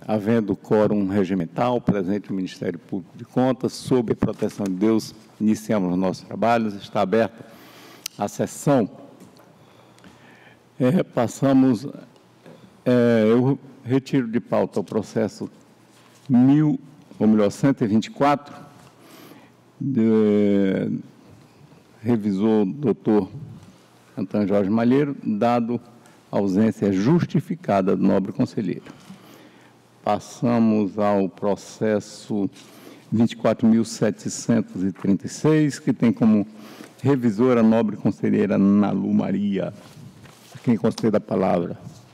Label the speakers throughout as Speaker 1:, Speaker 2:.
Speaker 1: havendo quórum regimental, presente o Ministério Público de Contas, sob a proteção de Deus, iniciamos os nossos trabalhos. Está aberta a sessão. Eu retiro de pauta o processo 124, revisor doutor Antônio Jorge Malheiro, dado a ausência justificada do nobre conselheiro. Passamos ao processo 24.736, que tem como revisora a nobre conselheira Nalu Maria. A quem concede a palavra.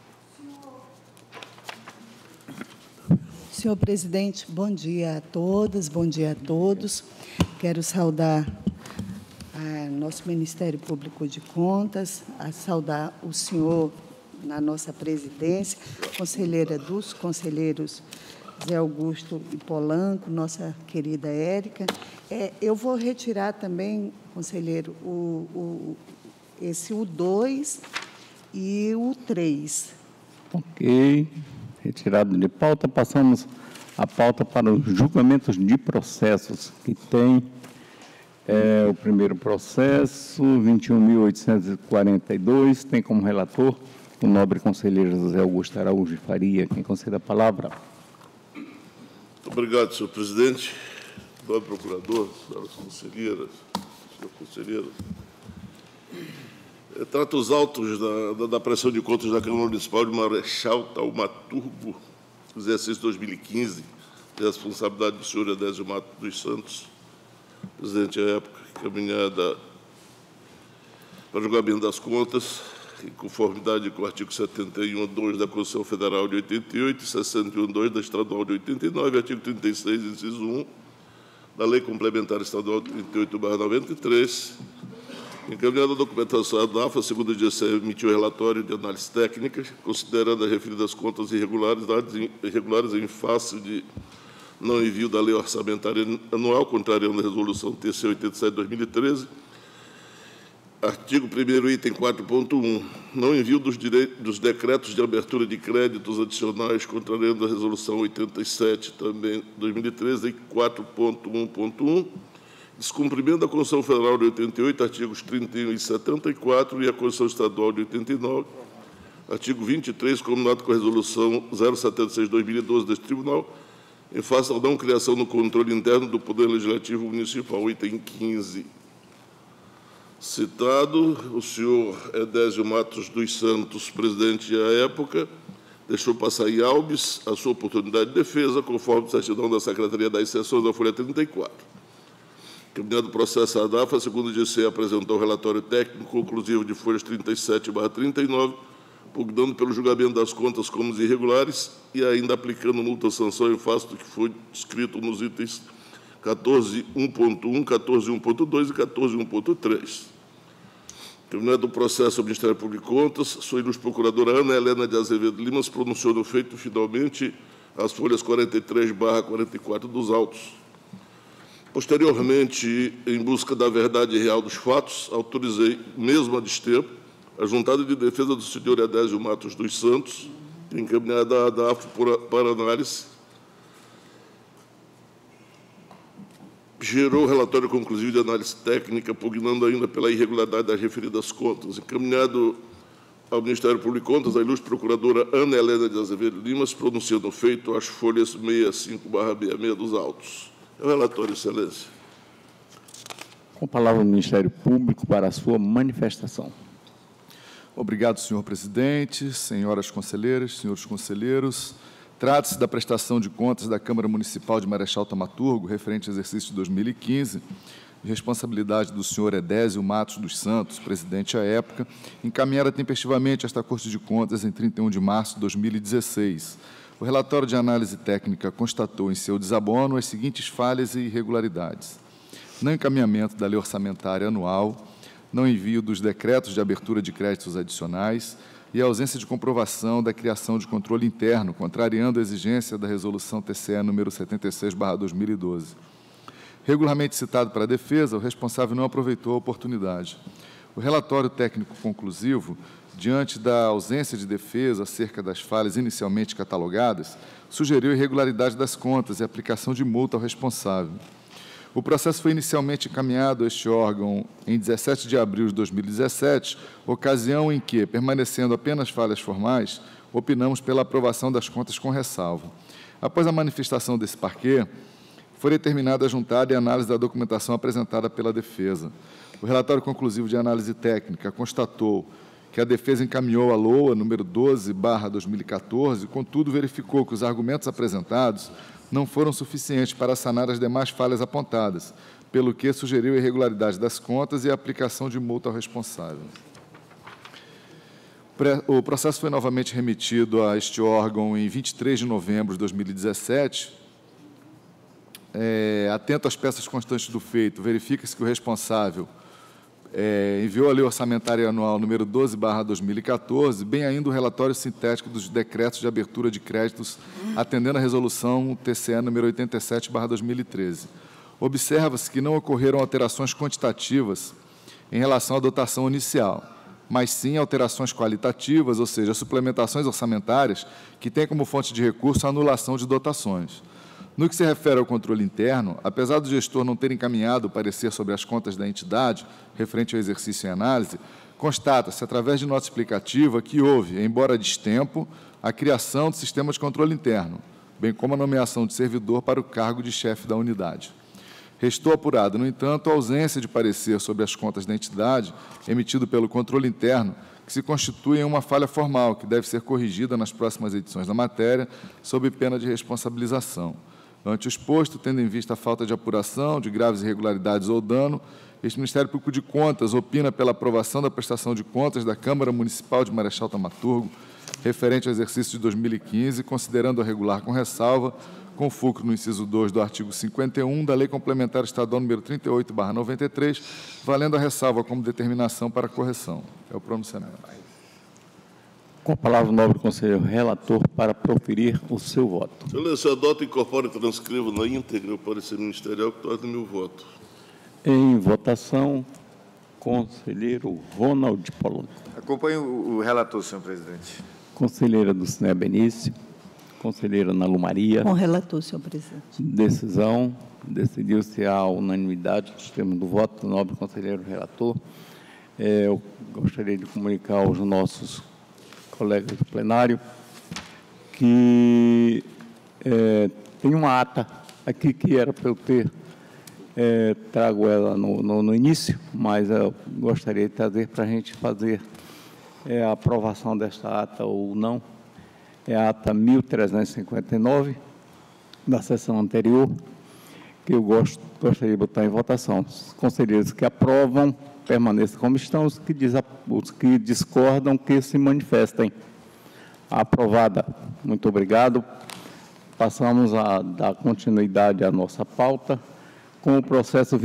Speaker 2: Senhor presidente, bom dia a todas, bom dia a todos. Quero saudar nosso Ministério Público de Contas, saudar o senhor na nossa presidência, conselheira dos conselheiros Zé Augusto e Polanco, nossa querida Érica. Eu vou retirar também, conselheiro, o 2 e o 3.
Speaker 1: Ok. Retirado de pauta, passamos a pauta para os julgamentos de processos, que tem o primeiro processo, 21.842, tem como relator o nobre conselheiro José Augusto Araújo Faria. Quem concede a palavra.
Speaker 3: Obrigado, senhor presidente. Nobre procurador, senhoras conselheiras, senhor conselheiro. Trata os autos da prestação de contas da Câmara Municipal de Marechal Taumaturgo, exercício 2015, de responsabilidade do senhor Edésio Matos dos Santos, presidente à época, encaminhada para julgamento das contas, em conformidade com o artigo 71.2 da Constituição Federal de 88 e 61.2 da Estadual de 89, artigo 36, inciso 1, da Lei Complementar Estadual 38/93, encaminhada a documentação à DAFA, segundo o GC, emitiu relatório de análise técnica, considerando as referidas contas irregulares em face de não envio da Lei Orçamentária Anual, contrariando a Resolução TC 87/2013, artigo 1º, item 4.1, não envio dos decretos de abertura de créditos adicionais, contrariando a Resolução 87, também 2013, e 4.1.1, descumprimento da Constituição Federal de 88, artigos 31 e 74, e a Constituição Estadual de 89, artigo 23, combinado com a Resolução 076/2012 deste Tribunal, em face à não criação no controle interno do Poder Legislativo Municipal, item 15. Citado, o senhor Edésio Matos dos Santos, presidente à época, deixou passar em Albes a sua oportunidade de defesa, conforme certidão da Secretaria das Seções da Folha 34. Caminhando o processo à DAFA, segundo o GC, apresentou o relatório técnico conclusivo de folhas 37/39, pugnando pelo julgamento das contas como irregulares e ainda aplicando multa-sanção em face do que foi descrito nos itens 14.1.1, 14.1.2 e 14.1.3. Terminado o processo ao Ministério Público de Contas, sua ilustre procuradora Ana Helena de Azevedo Lima se pronunciou no feito finalmente as folhas 43/44 dos autos. Posteriormente, em busca da verdade real dos fatos, autorizei, mesmo a destempo, a juntada de defesa do senhor Edésio Matos dos Santos, encaminhada à DAF para análise, gerou relatório conclusivo de análise técnica, pugnando ainda pela irregularidade das referidas contas. Encaminhado ao Ministério Público de Contas, a ilustre procuradora Ana Helena de Azevedo Lima se pronunciou no feito as folhas 65/66 dos autos. É o relatório, excelência.
Speaker 1: Com a palavra o Ministério Público para a sua manifestação.
Speaker 4: Obrigado, senhor presidente, senhoras conselheiras, senhores conselheiros. Trata-se da prestação de contas da Câmara Municipal de Marechal Taumaturgo, referente ao exercício de 2015, de responsabilidade do senhor Edésio Matos dos Santos, presidente à época, encaminhada tempestivamente a esta Corte de Contas em 31 de março de 2016. O relatório de análise técnica constatou em seu desabono as seguintes falhas e irregularidades: não encaminhamento da Lei Orçamentária Anual, não envio dos decretos de abertura de créditos adicionais e a ausência de comprovação da criação de controle interno, contrariando a exigência da Resolução TCE número 76/2012. Regularmente citado para a defesa, o responsável não aproveitou a oportunidade. O relatório técnico conclusivo diante da ausência de defesa acerca das falhas inicialmente catalogadas, sugeriu irregularidade das contas e aplicação de multa ao responsável. O processo foi inicialmente encaminhado a este órgão em 17 de abril de 2017, ocasião em que, permanecendo apenas falhas formais, opinamos pela aprovação das contas com ressalva. Após a manifestação desse parquê, foi determinada a juntada e análise da documentação apresentada pela defesa. O relatório conclusivo de análise técnica constatou que a defesa encaminhou a LOA número 12/2014, contudo, verificou que os argumentos apresentados não foram suficientes para sanar as demais falhas apontadas, pelo que sugeriu a irregularidade das contas e a aplicação de multa ao responsável. O processo foi novamente remetido a este órgão em 23 de novembro de 2017. Atento às peças constantes do feito, verifica-se que o responsável enviou a Lei Orçamentária Anual número 12/2014, bem ainda o relatório sintético dos decretos de abertura de créditos, atendendo à resolução TCE número 87/2013. Observa-se que não ocorreram alterações quantitativas em relação à dotação inicial, mas sim alterações qualitativas, ou seja, suplementações orçamentárias que têm como fonte de recurso a anulação de dotações. No que se refere ao controle interno, apesar do gestor não ter encaminhado o parecer sobre as contas da entidade, referente ao exercício em análise, constata-se, através de nota explicativa, que houve, embora a destempo, a criação do sistema de controle interno, bem como a nomeação de servidor para o cargo de chefe da unidade. Restou apurada, no entanto, a ausência de parecer sobre as contas da entidade, emitido pelo controle interno, que se constitui em uma falha formal, que deve ser corrigida nas próximas edições da matéria, sob pena de responsabilização. Ante o exposto, tendo em vista a falta de apuração de graves irregularidades ou dano, este Ministério Público de Contas opina pela aprovação da prestação de contas da Câmara Municipal de Marechal Thaumaturgo, referente ao exercício de 2015, considerando-a regular com ressalva, com fulcro no inciso 2 do artigo 51 da Lei Complementar Estadual número 38/93, valendo a ressalva como determinação para correção. É o pronunciamento.
Speaker 1: Com a palavra, o nobre conselheiro relator para proferir o seu voto.
Speaker 3: Excelência, adoto, incorporo e transcrevo na íntegra o parecer ministerial que torna meu voto.
Speaker 1: Em votação, conselheiro Ronald Poloni.
Speaker 5: Acompanho o relator, senhor presidente.
Speaker 1: Conselheira Dulcinea Benício. Conselheira Ana Lu Maria.
Speaker 2: Com o relator, senhor presidente.
Speaker 1: Decisão. Decidiu-se a unanimidade dos termos do voto do nobre conselheiro relator. Eu gostaria de comunicar aos nossos colegas do plenário que tem uma ata aqui que era para eu ter trago ela no início, mas eu gostaria de trazer para a gente fazer a aprovação desta ata ou não. É a ata 1359, da sessão anterior, que eu gostaria de botar em votação. Os conselheiros que aprovam, permaneçam como estão, os que discordam, que se manifestem. Aprovada. Muito obrigado. Passamos a dar continuidade à nossa pauta com o processo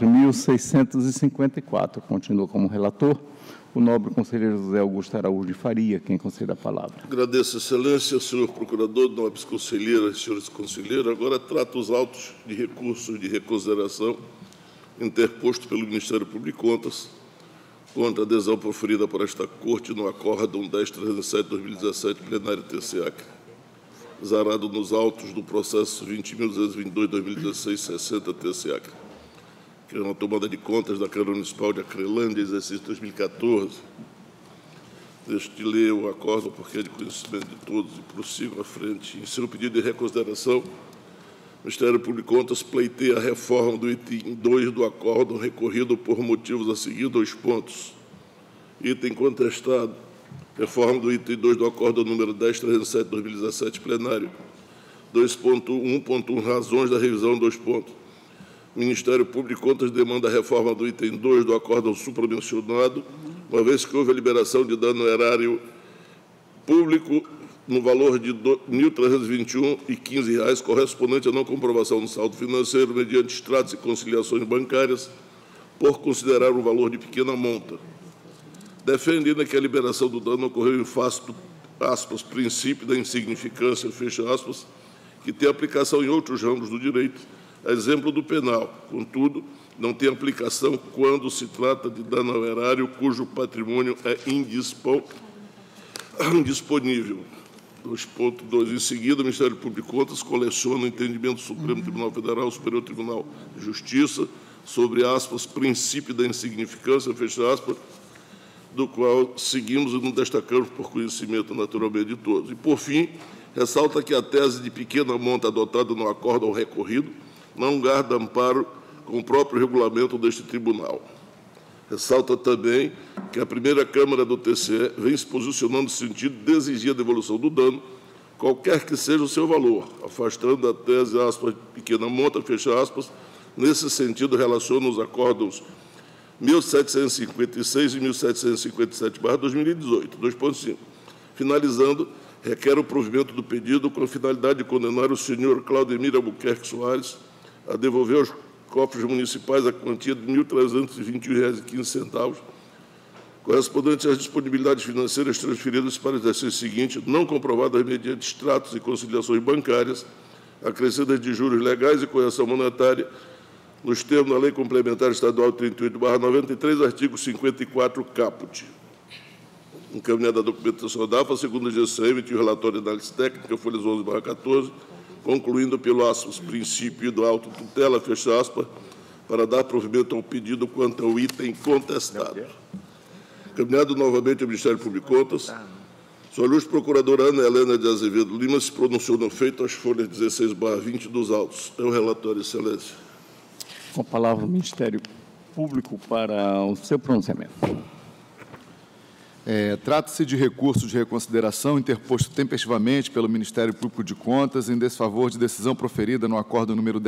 Speaker 1: 24.654. Continua como relator o nobre conselheiro José Augusto Araújo de Faria, quem concede a palavra.
Speaker 3: Agradeço, excelência, senhor procurador, nobres conselheiras e senhores conselheiros. Agora trato os autos de recursos de reconsideração interposto pelo Ministério Público de Contas contra a adesão proferida por esta Corte no Acórdão 10.307/2017, plenário TCE-Acre, zarado nos autos do processo 20.222/2016, 60 TCE-Acre, que é uma tomada de contas da Câmara Municipal de Acrelândia, exercício 2014. Deixo de ler o acórdão porque é de conhecimento de todos e prossigo à frente. Em seu pedido de reconsideração, o Ministério Público de Contas pleiteia a reforma do item 2 do acórdão recorrido por motivos a seguir: 2 pontos. Item contestado, reforma do item 2 do acórdão número 10.307/2017, plenário. 2.1.1, razões da revisão, 2 pontos. O Ministério Público de Contas demanda a reforma do item 2 do acórdão supramencionado, uma vez que houve a liberação de dano erário público no valor de R$ 1.321,15, correspondente à não comprovação do saldo financeiro mediante extratos e conciliações bancárias, por considerar o valor de pequena monta. Defende ainda que a liberação do dano ocorreu em face do, aspas, princípio da insignificância, fecha aspas, que tem aplicação em outros ramos do direito, a exemplo do penal. Contudo, não tem aplicação quando se trata de dano ao erário cujo patrimônio é indisponível. 2.2. Em seguida, o Ministério Público de Contas coleciona o entendimento do Supremo Tribunal Federal, Superior Tribunal de Justiça, sobre, aspas, princípio da insignificância, fecha aspas, do qual seguimos e não destacamos por conhecimento naturalmente de todos. E, por fim, ressalta que a tese de pequena monta adotada no acordo ao recorrido não guarda amparo com o próprio regulamento deste tribunal. Ressalta também que a primeira Câmara do TCE vem se posicionando no sentido de exigir a devolução do dano, qualquer que seja o seu valor, afastando a tese, aspas, pequena monta, fecha aspas. Nesse sentido, relaciona os acórdãos 1756 e 1757/2018. 2.5. Finalizando, requer o provimento do pedido com a finalidade de condenar o senhor Claudemir Albuquerque Soares a devolver aos cofres municipais a quantia de R$ 1.321,15, correspondente às disponibilidades financeiras transferidas para o exercício seguinte, não comprovadas mediante extratos e conciliações bancárias, acrescidas de juros legais e correção monetária, nos termos da Lei Complementar Estadual 38/93, artigo 54, caput. Encaminhada a documentação da AFA, segundo o GCE, emitiu o relatório de análise técnica, folhas 11/14, concluindo pelo, aspas, princípio do auto-tutela, fecha aspas, para dar provimento ao pedido quanto ao item contestado. Encaminhado novamente ao Ministério Público de Contas, Sua Luz Procuradora Ana Helena de Azevedo Lima se pronunciou no feito às folhas 16/20 dos autos. É o relatório, Excelência.
Speaker 1: Com a palavra o Ministério Público para o seu pronunciamento.
Speaker 4: Trata-se de recurso de reconsideração interposto tempestivamente pelo Ministério Público de Contas em desfavor de decisão proferida no acordo número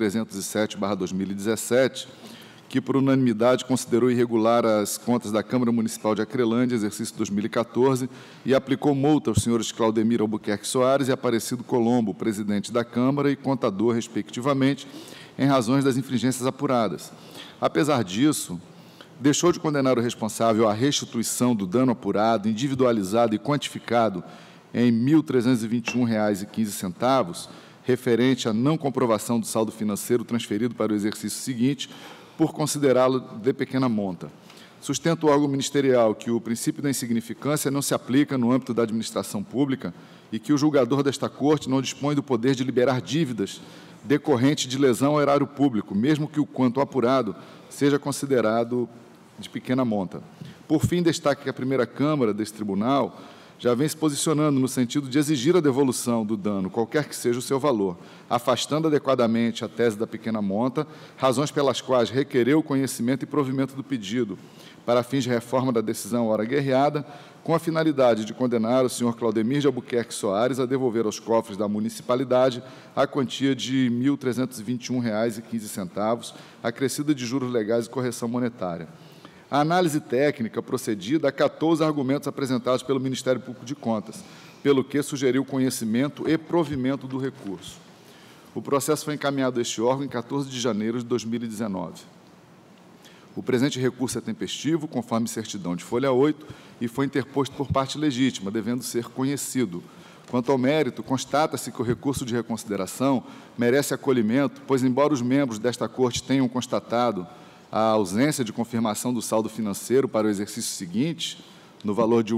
Speaker 4: 10.307/2017, que, por unanimidade, considerou irregular as contas da Câmara Municipal de Acrelândia, exercício 2014, e aplicou multa aos senhores Claudemir Albuquerque Soares e Aparecido Colombo, presidente da Câmara e contador, respectivamente, em razões das infringências apuradas. Apesar disso, deixou de condenar o responsável à restituição do dano apurado, individualizado e quantificado em R$ 1.321,15, referente à não comprovação do saldo financeiro transferido para o exercício seguinte, por considerá-lo de pequena monta. Sustenta o órgão ministerial que o princípio da insignificância não se aplica no âmbito da administração pública e que o julgador desta Corte não dispõe do poder de liberar dívidas decorrente de lesão ao erário público, mesmo que o quanto apurado seja considerado de pequena monta. Por fim, destaque que a primeira Câmara desse tribunal já vem se posicionando no sentido de exigir a devolução do dano, qualquer que seja o seu valor, afastando adequadamente a tese da pequena monta, razões pelas quais requereu o conhecimento e provimento do pedido para fins de reforma da decisão ora guerreada, com a finalidade de condenar o senhor Claudemir de Albuquerque Soares a devolver aos cofres da municipalidade a quantia de R$ 1.321,15, acrescida de juros legais e correção monetária. A análise técnica procedida acatou os argumentos apresentados pelo Ministério Público de Contas, pelo que sugeriu conhecimento e provimento do recurso. O processo foi encaminhado a este órgão em 14 de janeiro de 2019. O presente recurso é tempestivo, conforme certidão de folha 8, e foi interposto por parte legítima, devendo ser conhecido. Quanto ao mérito, constata-se que o recurso de reconsideração merece acolhimento, pois, embora os membros desta Corte tenham constatado a ausência de confirmação do saldo financeiro para o exercício seguinte, no valor de R$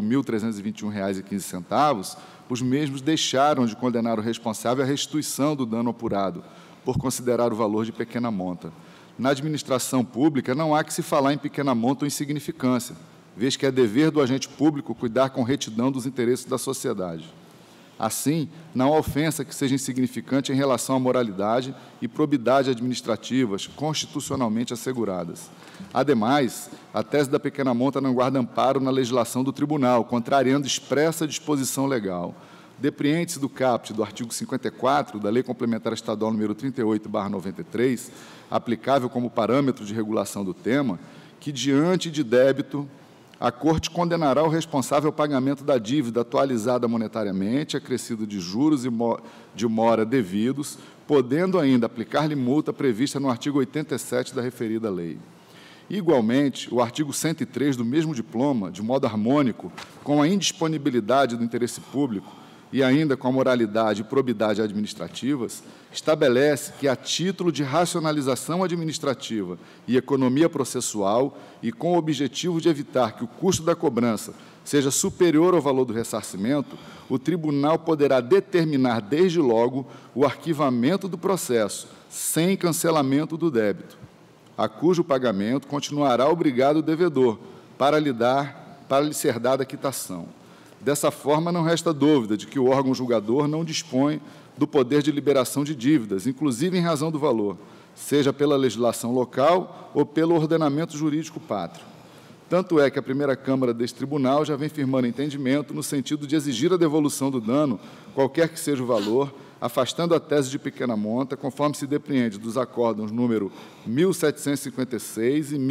Speaker 4: 1.321,15, os mesmos deixaram de condenar o responsável à restituição do dano apurado, por considerar o valor de pequena monta. Na administração pública, não há que se falar em pequena monta ou insignificância, vez que é dever do agente público cuidar com retidão dos interesses da sociedade. Assim, não há ofensa que seja insignificante em relação à moralidade e probidade administrativas constitucionalmente asseguradas. Ademais, a tese da pequena monta não guarda amparo na legislação do tribunal, contrariando expressa disposição legal. Depreende-se do caput do artigo 54 da Lei Complementar Estadual número 38/93, aplicável como parâmetro de regulação do tema, que, diante de débito, a Corte condenará o responsável ao pagamento da dívida atualizada monetariamente, acrescida de juros e de mora devidos, podendo ainda aplicar-lhe multa prevista no artigo 87 da referida lei. Igualmente, o artigo 103 do mesmo diploma, de modo harmônico com a indisponibilidade do interesse público, e ainda com a moralidade e probidade administrativas, estabelece que, a título de racionalização administrativa e economia processual, e com o objetivo de evitar que o custo da cobrança seja superior ao valor do ressarcimento, o tribunal poderá determinar, desde logo, o arquivamento do processo, sem cancelamento do débito, a cujo pagamento continuará obrigado o devedor para lhe ser dada a quitação. Dessa forma, não resta dúvida de que o órgão julgador não dispõe do poder de liberação de dívidas, inclusive em razão do valor, seja pela legislação local ou pelo ordenamento jurídico pátrio. Tanto é que a primeira Câmara deste tribunal já vem firmando entendimento no sentido de exigir a devolução do dano, qualquer que seja o valor, afastando a tese de pequena monta, conforme se depreende dos acórdãos número 1756 e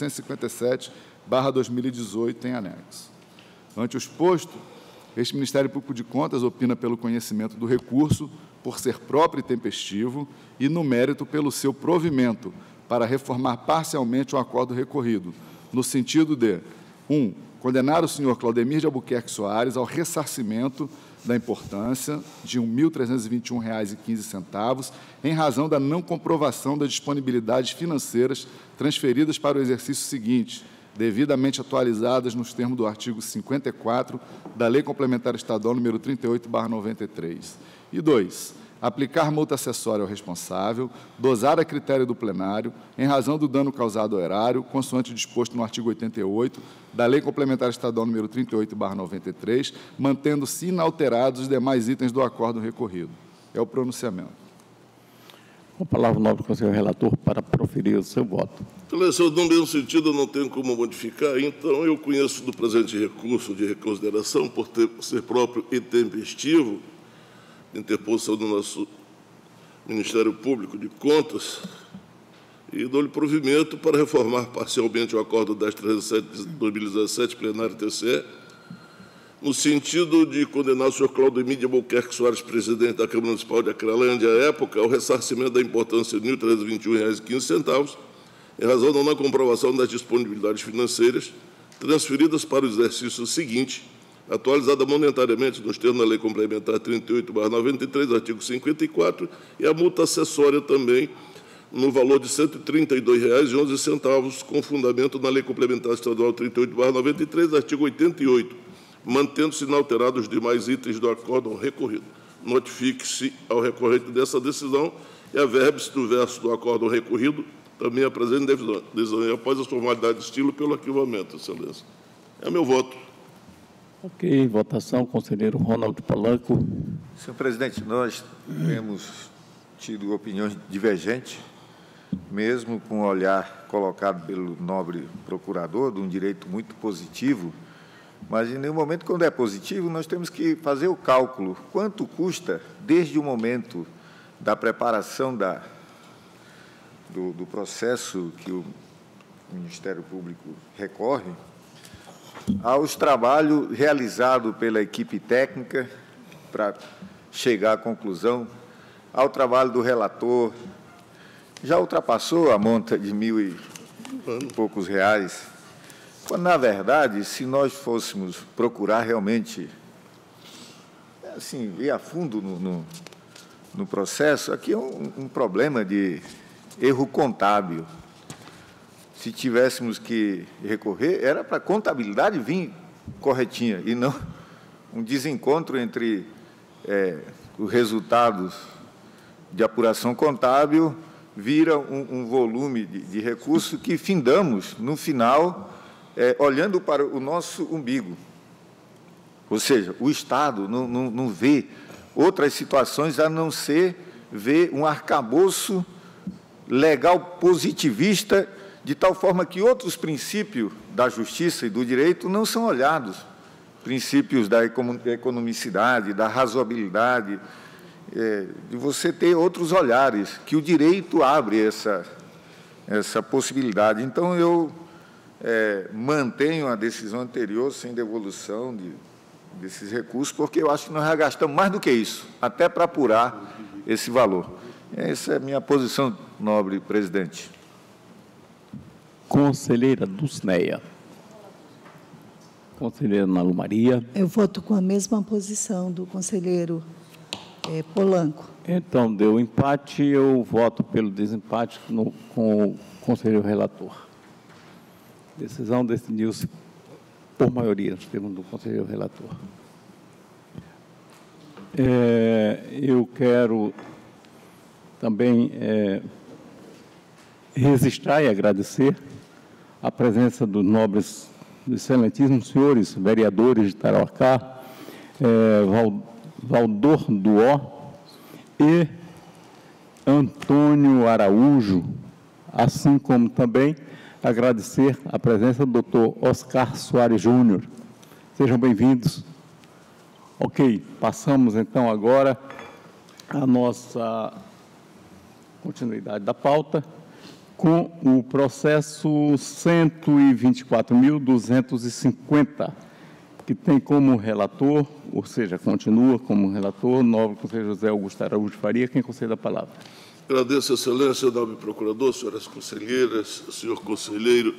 Speaker 4: 1757/2018 em anexo. Ante o exposto, este Ministério Público de Contas opina pelo conhecimento do recurso, por ser próprio e tempestivo, e, no mérito, pelo seu provimento para reformar parcialmente o acordo recorrido, no sentido de: 1. Condenar o senhor Claudemir de Albuquerque Soares ao ressarcimento da importância de R$ 1.321,15, em razão da não comprovação das disponibilidades financeiras transferidas para o exercício seguinte, devidamente atualizadas nos termos do artigo 54 da Lei Complementar Estadual nº 38/93. E 2. Aplicar multa acessória ao responsável, dosar a critério do plenário, em razão do dano causado ao erário, consoante disposto no artigo 88 da Lei Complementar Estadual nº 38/93, mantendo-se inalterados os demais itens do acordo recorrido. É o pronunciamento.
Speaker 1: Com a palavra, o nobre conselheiro relator, para proferir o seu voto.
Speaker 3: Excelência, no mesmo sentido, eu não tenho como modificar, então eu conheço do presente recurso de reconsideração, por ser próprio e tempestivo, interposição do nosso Ministério Público de Contas, e dou-lhe provimento para reformar parcialmente o acordo 10.307 de 2017, plenário TCE, no sentido de condenar o senhor Claudemir de Albuquerque Soares, presidente da Câmara Municipal de Acrelândia, à época, ao ressarcimento da importância de R$ 1.321,15, em razão da não comprovação das disponibilidades financeiras transferidas para o exercício seguinte, atualizada monetariamente nos termos da Lei Complementar 38/93, artigo 54, e a multa acessória também no valor de R$ 132,11, com fundamento na Lei Complementar Estadual 38/93, artigo 88, mantendo-se inalterados os demais itens do acórdão recorrido. Notifique-se ao recorrente dessa decisão e averbe-se do verso do acórdão recorrido também apresente decisão após as formalidades de estilo pelo arquivamento, excelência. É meu voto.
Speaker 1: Ok, votação, conselheiro Ronaldo Palanco.
Speaker 5: Senhor presidente, nós temos tido opiniões divergentes, mesmo com o olhar colocado pelo nobre procurador, de um direito muito positivo, mas, em nenhum momento, quando é positivo, nós temos que fazer o cálculo. Quanto custa, desde o momento da preparação do processo que o Ministério Público recorre, aos trabalhos realizados pela equipe técnica para chegar à conclusão, ao trabalho do relator, já ultrapassou a monta de R$ 1.000 e poucos reais, quando, na verdade, se nós fôssemos procurar realmente, assim, ir a fundo no processo, aqui é um problema de erro contábil. Se tivéssemos que recorrer, era para a contabilidade vir corretinha, e não um desencontro entre os resultados de apuração contábil, vira um volume de recurso que findamos, no final, olhando para o nosso umbigo. Ou seja, o Estado não vê outras situações a não ser ver um arcabouço legal positivista, de tal forma que outros princípios da justiça e do direito não são olhados. Princípios da economicidade, da razoabilidade, de você ter outros olhares, que o direito abre essa possibilidade. Então, eu mantenho a decisão anterior sem devolução desses recursos, porque eu acho que nós já gastamos mais do que isso, até para apurar esse valor. Essa é a minha posição, nobre presidente.
Speaker 1: Conselheira Dulcineia. conselheira Ana Maria.
Speaker 2: Eu voto com a mesma posição do conselheiro Polanco.
Speaker 1: Então, deu empate, eu voto pelo desempate com o conselheiro relator. Decisão decidiu-se por maioria, segundo o conselheiro relator. Eu quero também registrar e agradecer a presença dos nobres, excelentíssimos senhores vereadores de Tarauacá, Valdor Duó e Antônio Araújo, assim como também agradecer a presença do Dr. Oscar Soares Júnior. Sejam bem-vindos. Ok, passamos então agora a nossa continuidade da pauta com o processo 124.250, que tem como relator, ou seja, continua como relator, o nobre conselheiro José Augusto Araújo Faria. Quem concede a palavra?
Speaker 3: Agradeço a excelência, nobre procurador, senhoras conselheiras, senhor conselheiro.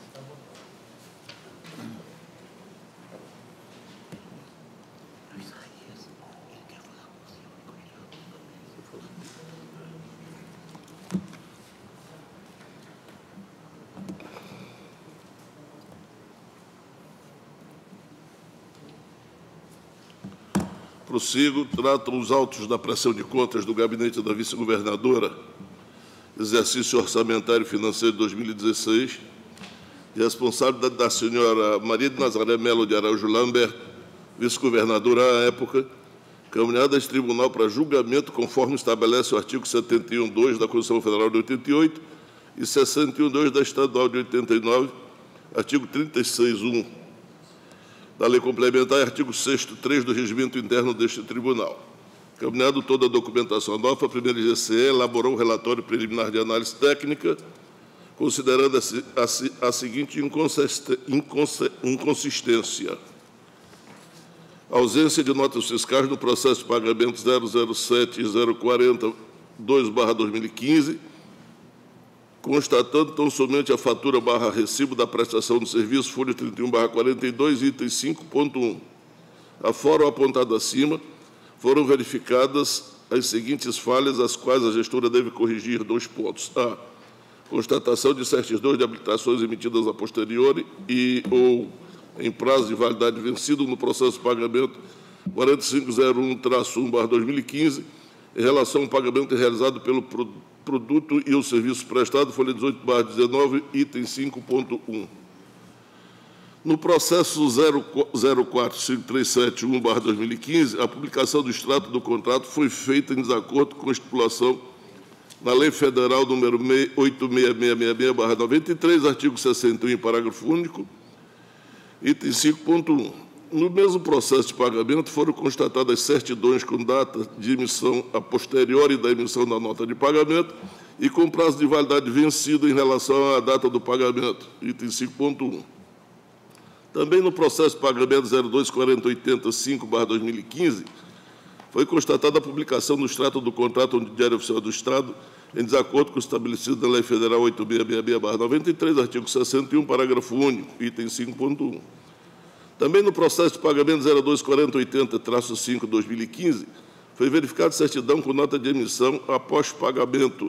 Speaker 3: Prossigo, tratam os autos da prestação de contas do gabinete da vice-governadora, exercício orçamentário e financeiro de 2016, de responsabilidade da senhora Maria de Nazaré Melo de Araújo Lambert, vice-governadora à época, caminhada a esse tribunal para julgamento, conforme estabelece o artigo 71.2 da Constituição Federal de 88 e 61.2 da Estadual de 89, artigo 36.1 da Lei Complementar e artigo 6º do Regimento Interno deste Tribunal. Caminhado toda a documentação nova, a primeira GCE elaborou um relatório preliminar de análise técnica, considerando a seguinte inconsistência: ausência de notas fiscais no processo de pagamento 007 e 040-2/2015, constatando tão somente a fatura /recibo da prestação de serviço, folha 31/42, item 5.1. Afora o apontado acima, foram verificadas as seguintes falhas, as quais a gestora deve corrigir: 2 pontos. A. Constatação de certidões de habilitações emitidas a posteriori e ou em prazo de validade vencido no processo de pagamento 4501-1/2015, em relação ao pagamento realizado pelo produto e o serviço prestado, folha 18/19, item 5.1. No processo 045371/2015, a publicação do extrato do contrato foi feita em desacordo com a estipulação na Lei Federal número 86666/93, artigo 61, parágrafo único, item 5.1. No mesmo processo de pagamento, foram constatadas certidões com data de emissão a posteriori da emissão da nota de pagamento e com prazo de validade vencido em relação à data do pagamento, item 5.1. Também no processo de pagamento 024085/2015, foi constatada a publicação no extrato do contrato no Diário Oficial do Estado, em desacordo com o estabelecido na Lei Federal 8666/93, artigo 61, parágrafo único, item 5.1. Também no processo de pagamento 024080-5/2015, foi verificada certidão com nota de emissão após pagamento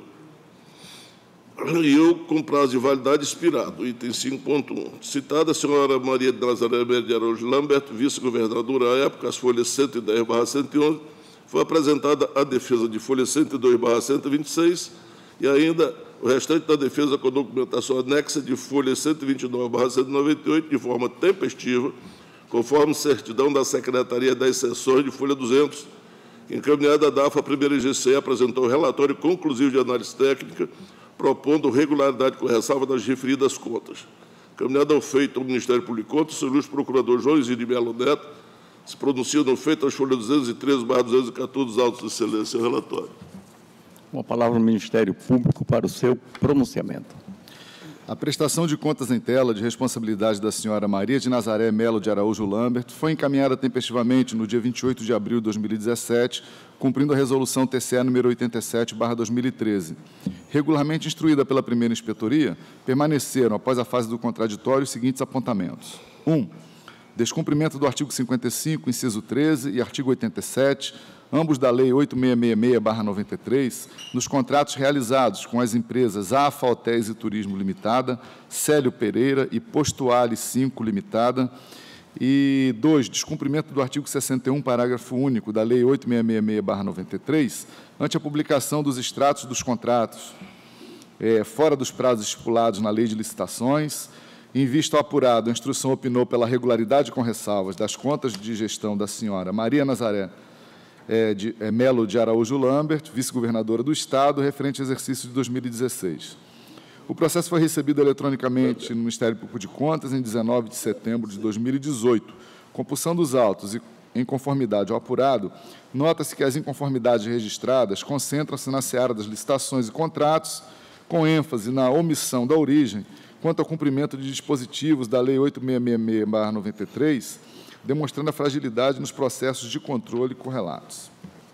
Speaker 3: e ou com prazo de validade expirado, item 5.1. Citada a senhora Maria de Nazaré Melo de Araújo Lambert, vice-governadora à época, as folhas 110/111, foi apresentada a defesa de folha 102/126 e ainda o restante da defesa com documentação anexa de folha 129/198, de forma tempestiva, conforme certidão da Secretaria das Seções de folha 200, encaminhada à DAFA, a primeira GCE apresentou o relatório conclusivo de análise técnica, propondo regularidade com ressalva das referidas contas. Caminhada ao feito ao Ministério Público de Contas, o senhor procurador João Isidro Melo Neto se pronuncia no feito às folhas 213/214 dos autos de excelência. Relatório.
Speaker 1: Com a palavra ao Ministério Público para o seu pronunciamento.
Speaker 4: A prestação de contas em tela de responsabilidade da senhora Maria de Nazaré Melo de Araújo Lambert foi encaminhada tempestivamente no dia 28 de abril de 2017, cumprindo a resolução TCE número 87/2013. Regularmente instruída pela primeira inspetoria, permaneceram, após a fase do contraditório, os seguintes apontamentos. 1. descumprimento do artigo 55, inciso 13 e artigo 87, ambos da Lei 8666/93, nos contratos realizados com as empresas AFA Hotéis e Turismo Limitada, Célio Pereira e Postuale 5 Limitada. E 2, descumprimento do artigo 61, parágrafo único da Lei 8666/93, ante a publicação dos extratos dos contratos fora dos prazos estipulados na Lei de Licitações. Em vista ao apurado, a instrução opinou pela regularidade com ressalvas das contas de gestão da senhora Maria Nazaré Melo de Araújo Lambert, vice-governadora do Estado, referente ao exercício de 2016. O processo foi recebido eletronicamente no Ministério Público de Contas em 19 de setembro de 2018. Compulsão dos autos e em conformidade ao apurado, nota-se que as inconformidades registradas concentram-se na seara das licitações e contratos, com ênfase na omissão da origem, quanto ao cumprimento de dispositivos da Lei 8666/93, demonstrando a fragilidade nos processos de controle correlatos.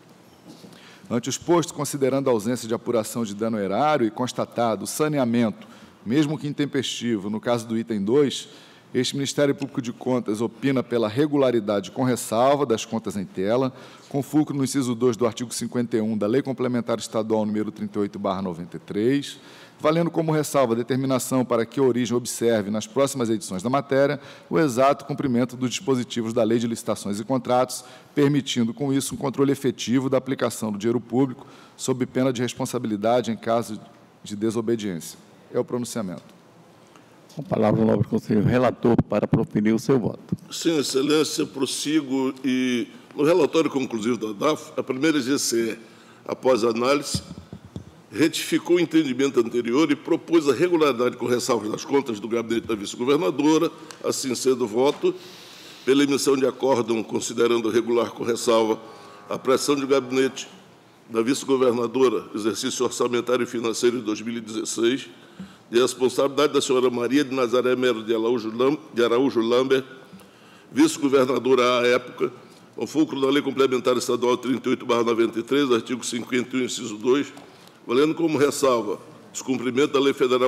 Speaker 4: Ante o exposto, considerando a ausência de apuração de dano erário e constatado o saneamento, mesmo que intempestivo, no caso do item 2, este Ministério Público de Contas opina pela regularidade com ressalva das contas em tela, com fulcro no inciso 2 do artigo 51 da Lei Complementar Estadual número 38/93, valendo como ressalva a determinação para que a origem observe, nas próximas edições da matéria, o exato cumprimento dos dispositivos da Lei de Licitações e Contratos, permitindo, com isso, um controle efetivo da aplicação do dinheiro público, sob pena de responsabilidade em caso de desobediência. É o pronunciamento.
Speaker 1: Com a palavra o nobre conselheiro relator para proferir o seu voto.
Speaker 3: Sim, Excelência, prossigo e, no relatório conclusivo da DAF, a primeira GCE, após a análise, retificou o entendimento anterior e propôs a regularidade com ressalvas das contas do gabinete da vice-governadora, assim sendo voto, pela emissão de acórdão, considerando regular com ressalva a pressão de gabinete da vice-governadora, exercício orçamentário e financeiro de 2016, de responsabilidade da senhora Maria de Nazaré Melo de Araújo Lambert, vice-governadora à época, com fulcro da Lei Complementar Estadual 38/93, artigo 51, inciso 2, valendo como ressalva descumprimento da Lei Federal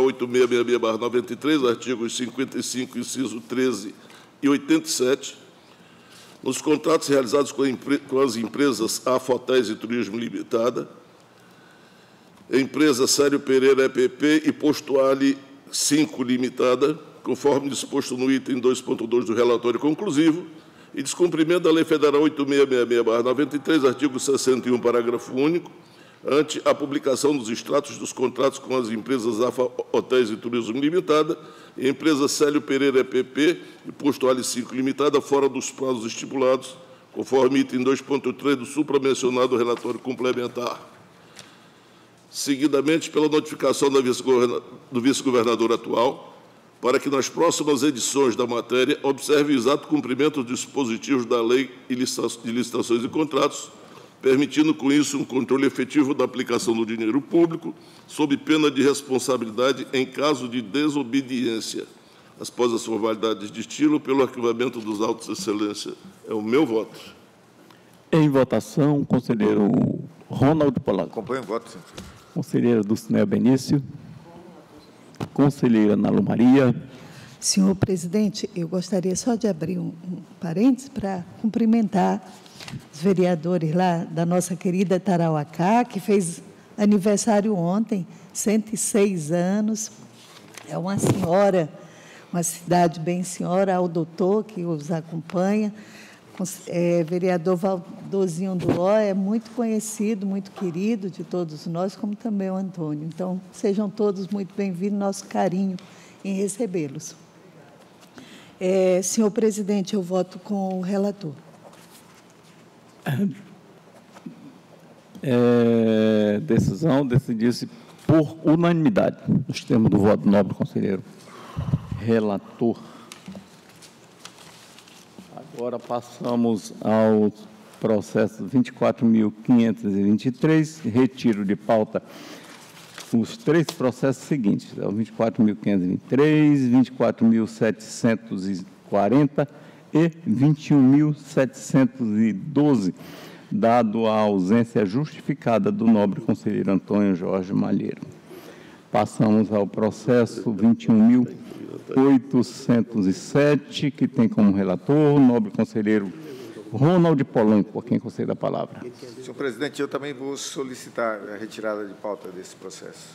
Speaker 3: 8666/93, artigos 55, inciso 13 e 87, nos contratos realizados com as empresas AFA Hotéis e Turismo Limitada, empresa Célio Pereira EPP e Postuale 5 Limitada, conforme disposto no item 2.2 do relatório conclusivo, e descumprimento da Lei Federal 8666/93, artigo 61, parágrafo único, ante a publicação dos extratos dos contratos com as empresas AFA Hotéis e Turismo Limitada e empresa Célio Pereira EPP e Postuale 5 Limitada, fora dos prazos estipulados, conforme item 2.3 do supramencionado relatório complementar. Seguidamente, pela notificação do vice-governador atual, para que nas próximas edições da matéria observe o exato cumprimento dos dispositivos da Lei de Licitações e Contratos, permitindo com isso um controle efetivo da aplicação do dinheiro público, sob pena de responsabilidade em caso de desobediência. Após as formalidades de estilo, pelo arquivamento dos autos de excelência. É o meu voto.
Speaker 1: Em votação, o conselheiro Ronaldo Polanco.
Speaker 5: Acompanho o voto, senhor.
Speaker 1: Conselheira Dulcinea Benício. Conselheira Nalu Maria.
Speaker 2: Senhor presidente, eu gostaria só de abrir um parênteses para cumprimentar os vereadores lá da nossa querida Tarauacá, que fez aniversário ontem, 106 anos. É uma senhora, uma cidade bem senhora, ao doutor que os acompanha. Vereador Valdorzinho Duó é muito conhecido, muito querido de todos nós, como também o Antônio. Então, sejam todos muito bem-vindos, nosso carinho em recebê-los. Senhor presidente, eu voto com o relator.
Speaker 1: Decisão decidir-se por unanimidade, nos termos do voto do nobre conselheiro relator. Agora passamos ao processo 24.523, retiro de pauta os três processos seguintes, o 24.523, 24.740 e 21.712, dado a ausência justificada do nobre conselheiro Antônio Jorge Malheiro. Passamos ao processo 21.000. 807, que tem como relator o nobre conselheiro Ronald Polanco, a quem concede a palavra.
Speaker 5: Senhor presidente, eu também vou solicitar a retirada de pauta desse processo.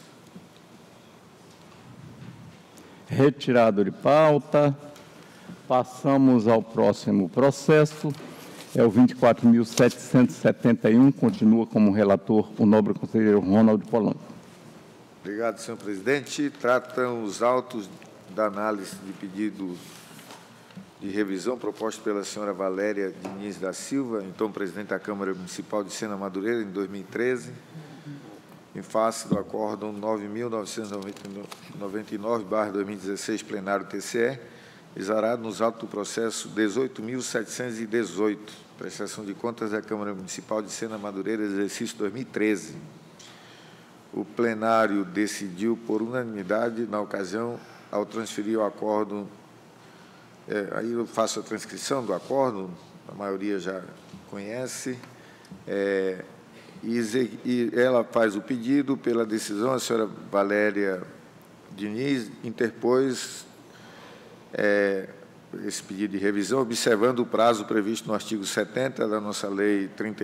Speaker 1: Retirado de pauta. Passamos ao próximo processo. É o 24.771, continua como relator o nobre conselheiro Ronald Polanco.
Speaker 5: Obrigado, senhor presidente. Tratam os autos da análise de pedido de revisão proposto pela senhora Valéria Diniz da Silva, então presidente da Câmara Municipal de Sena Madureira, em 2013, em face do acórdão 9.999/2016, plenário TCE, exarado nos autos do processo 18.718, prestação de contas da Câmara Municipal de Sena Madureira, exercício 2013. O plenário decidiu por unanimidade, na ocasião, ao transferir o acórdão, aí eu faço a transcrição do acórdão, a maioria já conhece, e ela faz o pedido pela decisão, a senhora Valéria Diniz interpôs esse pedido de revisão, observando o prazo previsto no artigo 70 da nossa Lei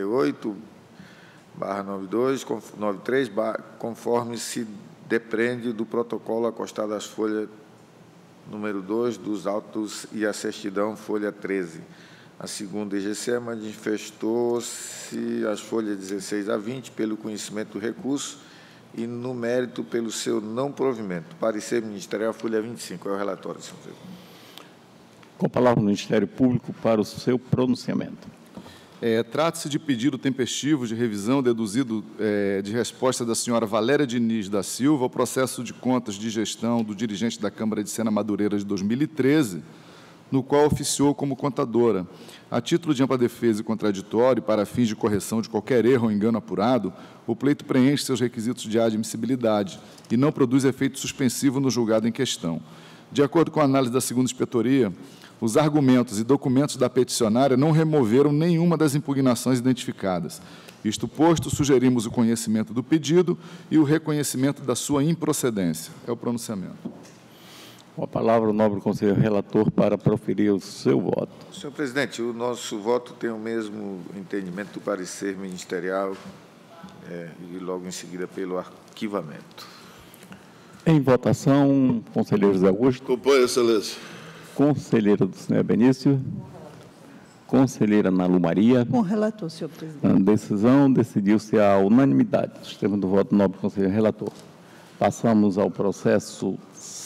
Speaker 5: 38/93, conforme se depreende do protocolo acostado às folhas número 2 dos autos e a certidão, folha 13. A segunda IGCE manifestou-se as folhas 16 a 20 pelo conhecimento do recurso e, no mérito, pelo seu não provimento. Parecer ministerial, folha 25. É o relatório, senhor presidente.
Speaker 1: Com a palavra o Ministério Público para o seu pronunciamento.
Speaker 4: Trata-se de pedido tempestivo de revisão deduzido de resposta da senhora Valéria Diniz da Silva ao processo de contas de gestão do dirigente da Câmara de Sena Madureira de 2013, no qual oficiou como contadora. A título de ampla defesa e contraditório, para fins de correção de qualquer erro ou engano apurado, o pleito preenche seus requisitos de admissibilidade e não produz efeito suspensivo no julgado em questão. De acordo com a análise da segunda inspetoria, os argumentos e documentos da peticionária não removeram nenhuma das impugnações identificadas. Isto posto, sugerimos o conhecimento do pedido e o reconhecimento da sua improcedência. É o pronunciamento.
Speaker 1: Com a palavra o nobre conselheiro relator para proferir o seu voto.
Speaker 5: Senhor presidente, o nosso voto tem o mesmo entendimento do parecer ministerial e logo em seguida pelo arquivamento.
Speaker 1: Em votação, conselheiro Zé Augusto.
Speaker 3: Acompanhe, excelência.
Speaker 1: Conselheira do senhor Benício. Conselheira Nalu Maria.
Speaker 2: Com o relator, senhor presidente.
Speaker 1: A decisão decidiu-se à unanimidade. Sistema do voto do nobre conselheiro relator. Passamos ao processo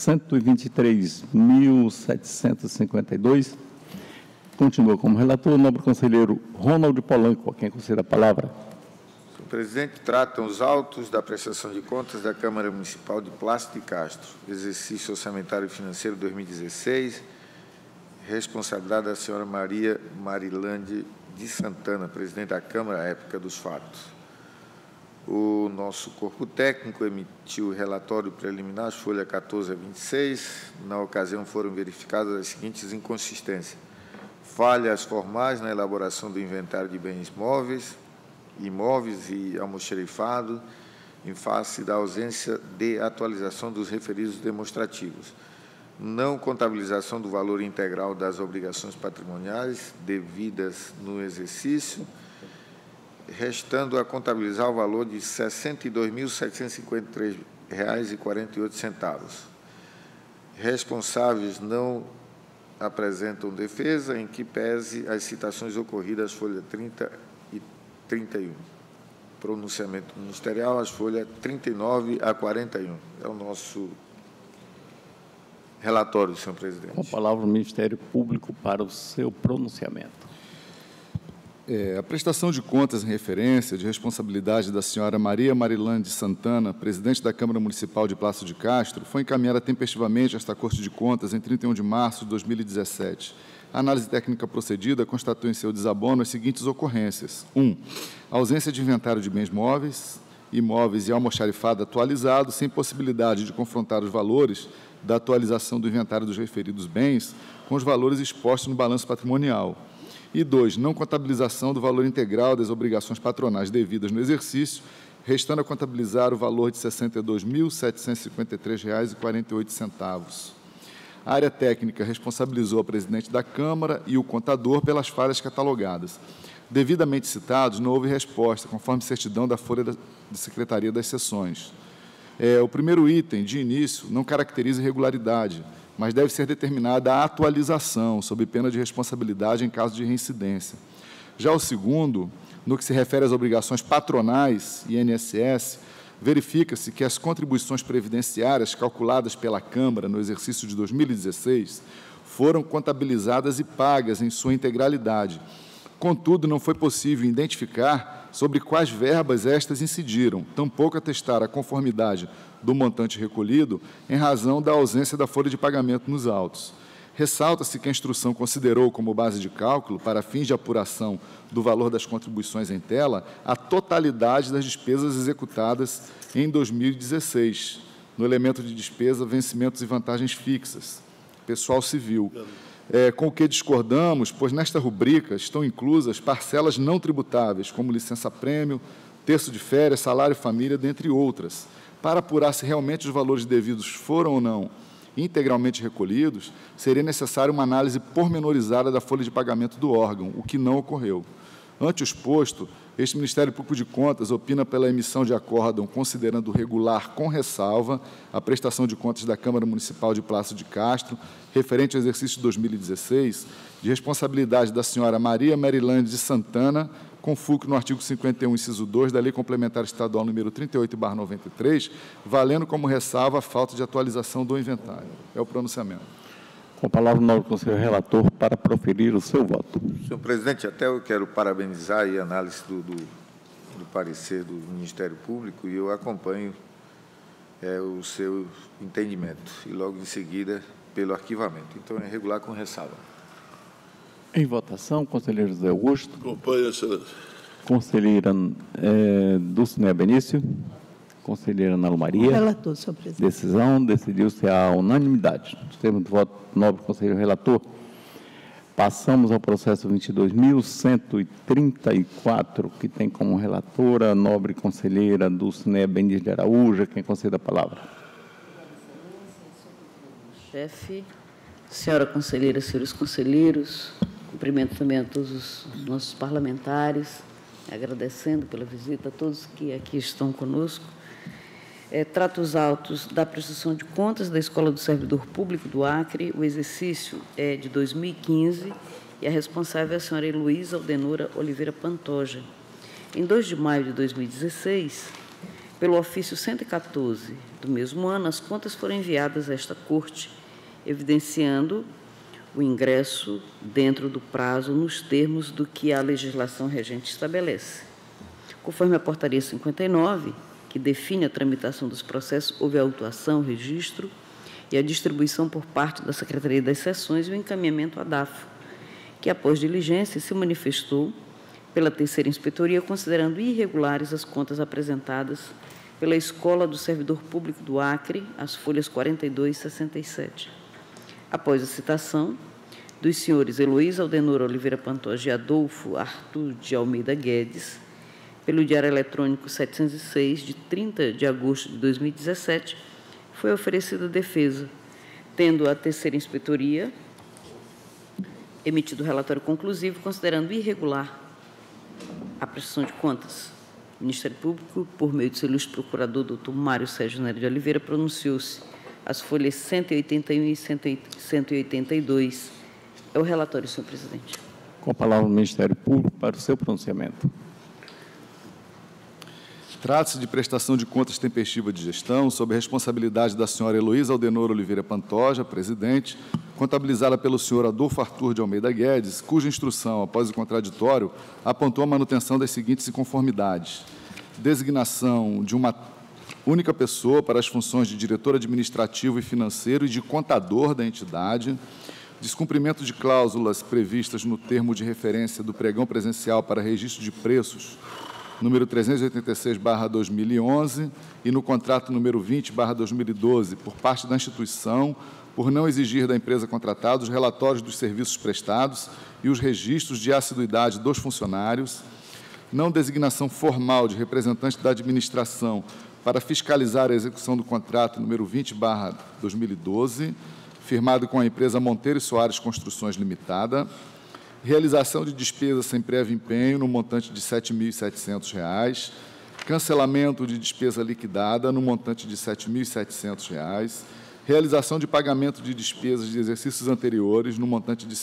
Speaker 1: 123.752. Continua como relator o nobre conselheiro Ronald Polanco, a quem concede a palavra.
Speaker 5: Senhor presidente, tratam os autos da prestação de contas da Câmara Municipal de Plácido de Castro, exercício orçamentário e financeiro 2016, responsabilidade da senhora Maria Marilande de Santana, presidente da Câmara, à época dos fatos. O nosso corpo técnico emitiu o relatório preliminar, folha 14 a 26. Na ocasião foram verificadas as seguintes inconsistências: falhas formais na elaboração do inventário de bens móveis, imóveis e almoxerifado, em face da ausência de atualização dos referidos demonstrativos, não contabilização do valor integral das obrigações patrimoniais devidas no exercício, restando a contabilizar o valor de R$ 62.753,48. Responsáveis não apresentam defesa, em que pese as citações ocorridas, folha 30 e 31. Pronunciamento ministerial, as folhas 39 a 41. É o nosso relatório, senhor presidente.
Speaker 1: Com a palavra o Ministério Público para o seu pronunciamento.
Speaker 4: A prestação de contas em referência de responsabilidade da senhora Maria Marilande Santana, presidente da Câmara Municipal de Plácido de Castro, foi encaminhada tempestivamente a esta Corte de Contas em 31 de março de 2017. A análise técnica procedida constatou em seu desabono as seguintes ocorrências. 1. Ausência de inventário de bens móveis, imóveis e almoxarifado atualizado, sem possibilidade de confrontar os valores da atualização do inventário dos referidos bens com os valores expostos no balanço patrimonial. E 2, não contabilização do valor integral das obrigações patronais devidas no exercício, restando a contabilizar o valor de R$ 62.753,48. A área técnica responsabilizou a presidente da Câmara e o contador pelas falhas catalogadas. Devidamente citados, não houve resposta, conforme certidão da folha da Secretaria das Sessões. O primeiro item, de início, não caracteriza irregularidade, mas deve ser determinada a atualização, sob pena de responsabilidade em caso de reincidência. Já o segundo, no que se refere às obrigações patronais e INSS, verifica-se que as contribuições previdenciárias calculadas pela Câmara no exercício de 2016 foram contabilizadas e pagas em sua integralidade. Contudo, não foi possível identificar sobre quais verbas estas incidiram, tampouco atestar a conformidade do montante recolhido em razão da ausência da folha de pagamento nos autos. Ressalta-se que a instrução considerou como base de cálculo, para fins de apuração do valor das contribuições em tela, a totalidade das despesas executadas em 2016, no elemento de despesa, vencimentos e vantagens fixas, pessoal civil. Com o que discordamos, pois nesta rubrica estão inclusas parcelas não tributáveis, como licença-prêmio, terço de férias, salário família, dentre outras. Para apurar se realmente os valores devidos foram ou não integralmente recolhidos, seria necessária uma análise pormenorizada da folha de pagamento do órgão, o que não ocorreu. Ante o exposto, este Ministério Público de Contas opina pela emissão de acórdão considerando regular com ressalva a prestação de contas da Câmara Municipal de Plácido de Castro, referente ao exercício de 2016, de responsabilidade da senhora Maria Merilande de Santana, com fulcro no artigo 51, inciso 2 da Lei Complementar Estadual número 38/93, valendo como ressalva a falta de atualização do inventário. É o pronunciamento.
Speaker 1: Com a palavra, o nobre conselheiro relator, para proferir o seu voto.
Speaker 5: Senhor presidente, até eu quero parabenizar a análise do parecer do Ministério Público e eu acompanho o seu entendimento e logo em seguida pelo arquivamento. Então, é regular com ressalva.
Speaker 1: Em votação, conselheiro José Augusto.
Speaker 3: Acompanho, excelência.
Speaker 1: Conselheira Dulcinea Benício. Conselheira Ana Lu Maria.
Speaker 2: Relator, senhor presidente.
Speaker 1: Decisão, decidiu-se a unanimidade. Nos termos do voto do nobre conselheiro relator, passamos ao processo 22.134, que tem como relatora a nobre conselheira Dulcinea Benício de Araújo. Quem concede a palavra?
Speaker 6: Chefe, senhora conselheira, senhores conselheiros, cumprimento também a todos os nossos parlamentares, agradecendo pela visita a todos que aqui estão conosco. Trato os autos da prestação de contas da Escola do Servidor Público do Acre. O exercício é de 2015 e a responsável é a senhora Heloísa Aldenora Oliveira Pantoja. Em 2 de maio de 2016, pelo ofício 114 do mesmo ano, as contas foram enviadas a esta Corte, evidenciando o ingresso dentro do prazo nos termos do que a legislação regente estabelece. Conforme a portaria 59, que define a tramitação dos processos, houve a autuação, o registro e a distribuição por parte da Secretaria das Seções e o encaminhamento à DAFO, que, após diligência, se manifestou pela terceira inspetoria, considerando irregulares as contas apresentadas pela Escola do Servidor Público do Acre, as folhas 42 e 67. Após a citação dos senhores Heloísa Aldenora Oliveira Pantoja e Adolfo Arthur de Almeida Guedes, pelo Diário Eletrônico 706, de 30 de agosto de 2017, foi oferecida defesa, tendo a terceira inspetoria emitido o relatório conclusivo, considerando irregular a prestação de contas. O Ministério Público, por meio do seu ilustre procurador, doutor Mário Sérgio Nery de Oliveira, pronunciou-se as folhas 181 e 182. É o relatório, senhor presidente.
Speaker 1: Com a palavra o Ministério Público para o seu pronunciamento.
Speaker 4: Trata-se de prestação de contas tempestiva de gestão, sob a responsabilidade da senhora Heloísa Aldenora Oliveira Pantoja, presidente, contabilizada pelo senhor Adolfo Arthur de Almeida Guedes, cuja instrução, após o contraditório, apontou a manutenção das seguintes inconformidades: designação de uma única pessoa para as funções de diretor administrativo e financeiro e de contador da entidade, descumprimento de cláusulas previstas no termo de referência do pregão presencial para registro de preços, número 386/2011, e no contrato número 20/2012, por parte da instituição, por não exigir da empresa contratada os relatórios dos serviços prestados e os registros de assiduidade dos funcionários, não designação formal de representante da administração para fiscalizar a execução do contrato número 20/2012, firmado com a empresa Monteiro e Soares Construções Limitada, realização de despesas sem prévio empenho no montante de R$ 7.700, cancelamento de despesa liquidada no montante de R$ 7.700, realização de pagamento de despesas de exercícios anteriores no montante de R$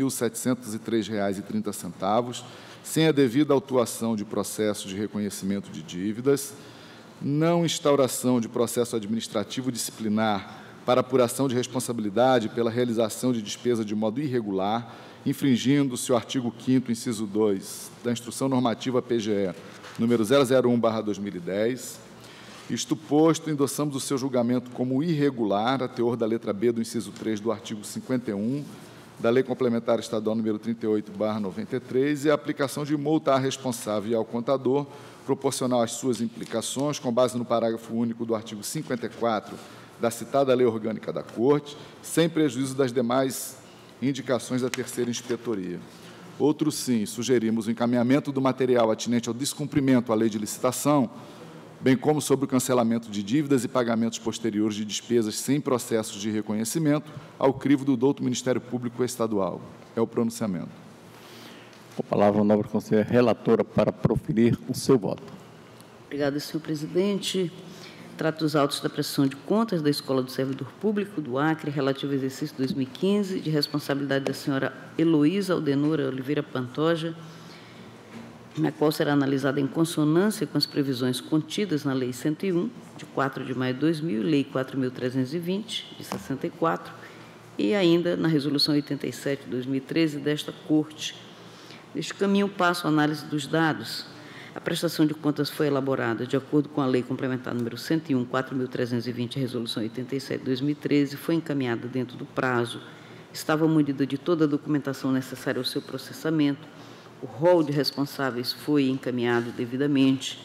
Speaker 4: 50.703,30, sem a devida autuação de processo de reconhecimento de dívidas, não instauração de processo administrativo disciplinar para apuração de responsabilidade pela realização de despesa de modo irregular, infringindo-se o artigo 5º, inciso 2, da Instrução Normativa PGE, número 001/2010. Isto posto, endossamos o seu julgamento como irregular, a teor da letra B do inciso 3 do artigo 51 da Lei Complementar Estadual número 38/93 e a aplicação de multa à responsável e ao contador, proporcional às suas implicações, com base no parágrafo único do artigo 54 da citada Lei Orgânica da Corte, sem prejuízo das demais indicações da terceira inspetoria. Outro sim, sugerimos o encaminhamento do material atinente ao descumprimento à lei de licitação, bem como sobre o cancelamento de dívidas e pagamentos posteriores de despesas sem processos de reconhecimento ao crivo do douto Ministério Público Estadual. É o pronunciamento.
Speaker 1: Com a palavra, a nobre conselheira relatora para proferir o seu voto.
Speaker 6: Obrigada, senhor presidente. Trato dos autos da prestação de contas da Escola do Servidor Público do Acre, relativo ao exercício 2015, de responsabilidade da senhora Heloísa Aldenora Oliveira Pantoja, na qual será analisada em consonância com as previsões contidas na Lei 101, de 4 de maio de 2000, Lei 4.320, de 64, e ainda na Resolução 87, de 2013, desta Corte. Neste caminho, passo a análise dos dados. A prestação de contas foi elaborada de acordo com a Lei Complementar número 101, 4.320, Resolução 87, de 2013, foi encaminhada dentro do prazo, estava munida de toda a documentação necessária ao seu processamento, o rol de responsáveis foi encaminhado devidamente,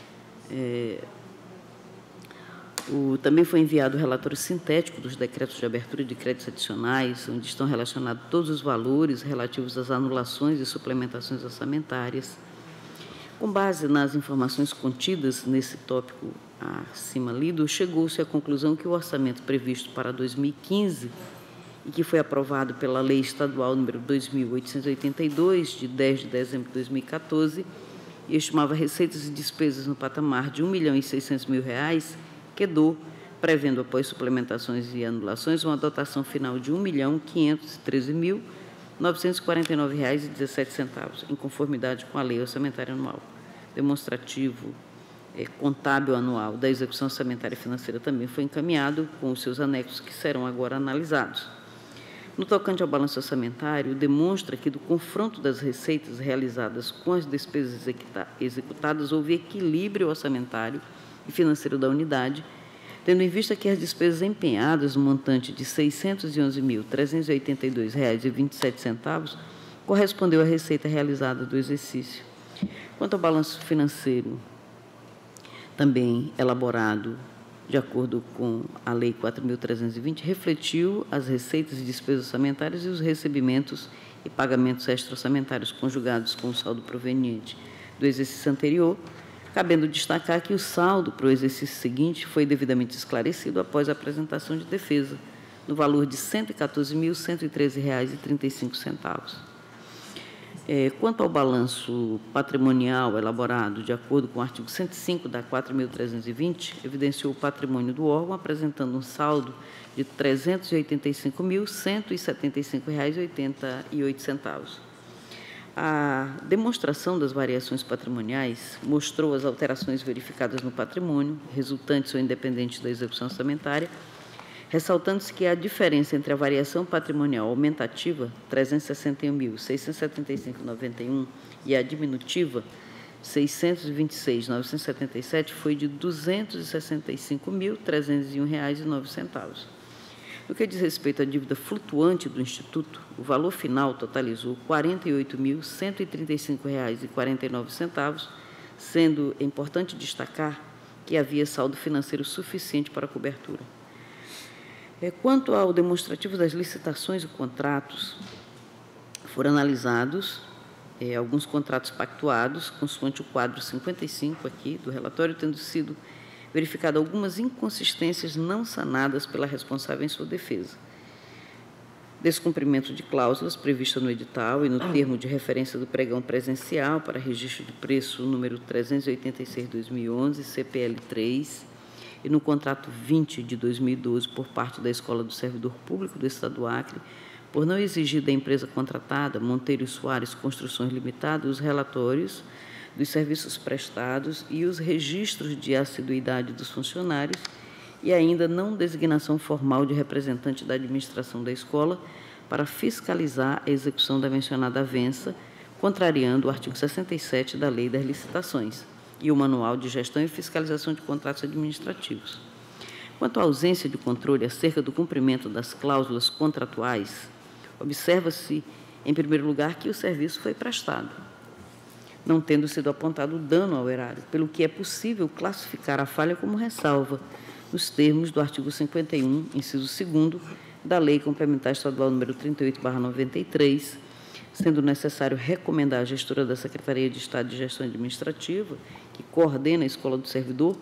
Speaker 6: também foi enviado o relatório sintético dos decretos de abertura de créditos adicionais, onde estão relacionados todos os valores relativos às anulações e suplementações orçamentárias. Com base nas informações contidas nesse tópico acima lido, chegou-se à conclusão que o orçamento previsto para 2015 e que foi aprovado pela Lei Estadual número 2.882, de 10 de dezembro de 2014, e estimava receitas e despesas no patamar de R$ 1.600.000, quedou, prevendo, após suplementações e anulações, uma dotação final de R$ 1.513.949,17, em conformidade com a Lei Orçamentária Anual. Demonstrativo contábil anual da execução orçamentária e financeira também foi encaminhado, com os seus anexos, que serão agora analisados. No tocante ao balanço orçamentário, demonstra que, do confronto das receitas realizadas com as despesas executadas, houve equilíbrio orçamentário e financeiro da unidade, tendo em vista que as despesas empenhadas no montante de R$ 611.382,27 correspondeu à receita realizada do exercício. Quanto ao balanço financeiro, também elaborado de acordo com a Lei 4.320, refletiu as receitas e despesas orçamentárias e os recebimentos e pagamentos extra-orçamentários conjugados com o saldo proveniente do exercício anterior, cabendo destacar que o saldo para o exercício seguinte foi devidamente esclarecido após a apresentação de defesa, no valor de R$ 114.113,35. Quanto ao balanço patrimonial elaborado de acordo com o artigo 105 da 4.320, evidenciou o patrimônio do órgão, apresentando um saldo de R$ 385.175,88. A demonstração das variações patrimoniais mostrou as alterações verificadas no patrimônio, resultantes ou independentes da execução orçamentária, ressaltando-se que a diferença entre a variação patrimonial aumentativa, R$ 361.675,91, e a diminutiva, R$ 626.977, foi de R$ 265.301,09. No que diz respeito à dívida flutuante do Instituto, o valor final totalizou R$ 48.135,49, sendo importante destacar que havia saldo financeiro suficiente para a cobertura. Quanto ao demonstrativo das licitações e contratos, foram analisados alguns contratos pactuados, consoante o quadro 55 aqui do relatório, tendo sido verificado algumas inconsistências não sanadas pela responsável em sua defesa. descumprimento de cláusulas prevista no edital e no termo de referência do pregão presencial para registro de preço número 386/2011, CPL 3, e no contrato 20 de 2012 por parte da Escola do Servidor Público do Estado do Acre, por não exigir da empresa contratada, Monteiro e Soares Construções Limitada, os relatórios dos serviços prestados e os registros de assiduidade dos funcionários, e ainda não designação formal de representante da administração da escola para fiscalizar a execução da mencionada avença, contrariando o artigo 67 da Lei das Licitações e o Manual de Gestão e Fiscalização de Contratos Administrativos. Quanto à ausência de controle acerca do cumprimento das cláusulas contratuais, observa-se, em primeiro lugar, que o serviço foi prestado, não tendo sido apontado dano ao erário, pelo que é possível classificar a falha como ressalva, nos termos do artigo 51, inciso 2º, da Lei Complementar Estadual número 38/93, sendo necessário recomendar à gestora da Secretaria de Estado de Gestão Administrativa, que coordena a Escola do Servidor,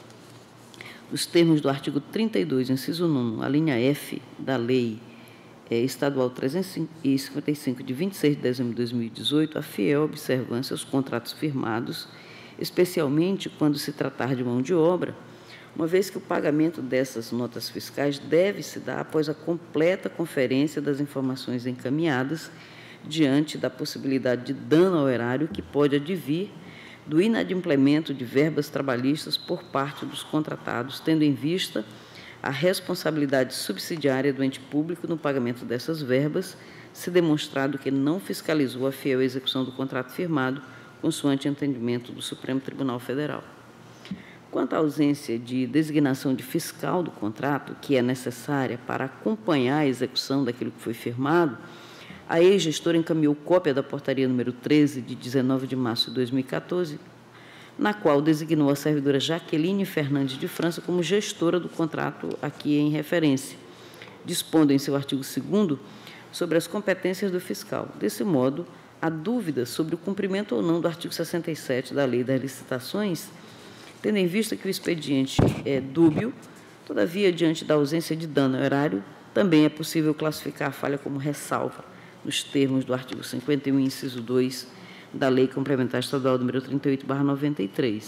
Speaker 6: nos termos do artigo 32, inciso 9, a linha F da Lei Estadual 355, de 26 de dezembro de 2018, a fiel observância aos contratos firmados, especialmente quando se tratar de mão de obra, uma vez que o pagamento dessas notas fiscais deve se dar após a completa conferência das informações encaminhadas diante da possibilidade de dano ao erário que pode advir do inadimplemento de verbas trabalhistas por parte dos contratados, tendo em vista a responsabilidade subsidiária do ente público no pagamento dessas verbas, se demonstrado que não fiscalizou a fiel execução do contrato firmado, consoante entendimento do Supremo Tribunal Federal. Quanto à ausência de designação de fiscal do contrato, que é necessária para acompanhar a execução daquilo que foi firmado, a ex-gestora encaminhou cópia da portaria número 13, de 19 de março de 2014, na qual designou a servidora Jaqueline Fernandes de França como gestora do contrato aqui em referência, dispondo em seu artigo 2º sobre as competências do fiscal. Desse modo, a dúvida sobre o cumprimento ou não do artigo 67 da Lei das Licitações, tendo em vista que o expediente é dúbio, todavia, diante da ausência de dano ao erário, também é possível classificar a falha como ressalva, nos termos do artigo 51, inciso 2, da Lei Complementar Estadual número 38/93.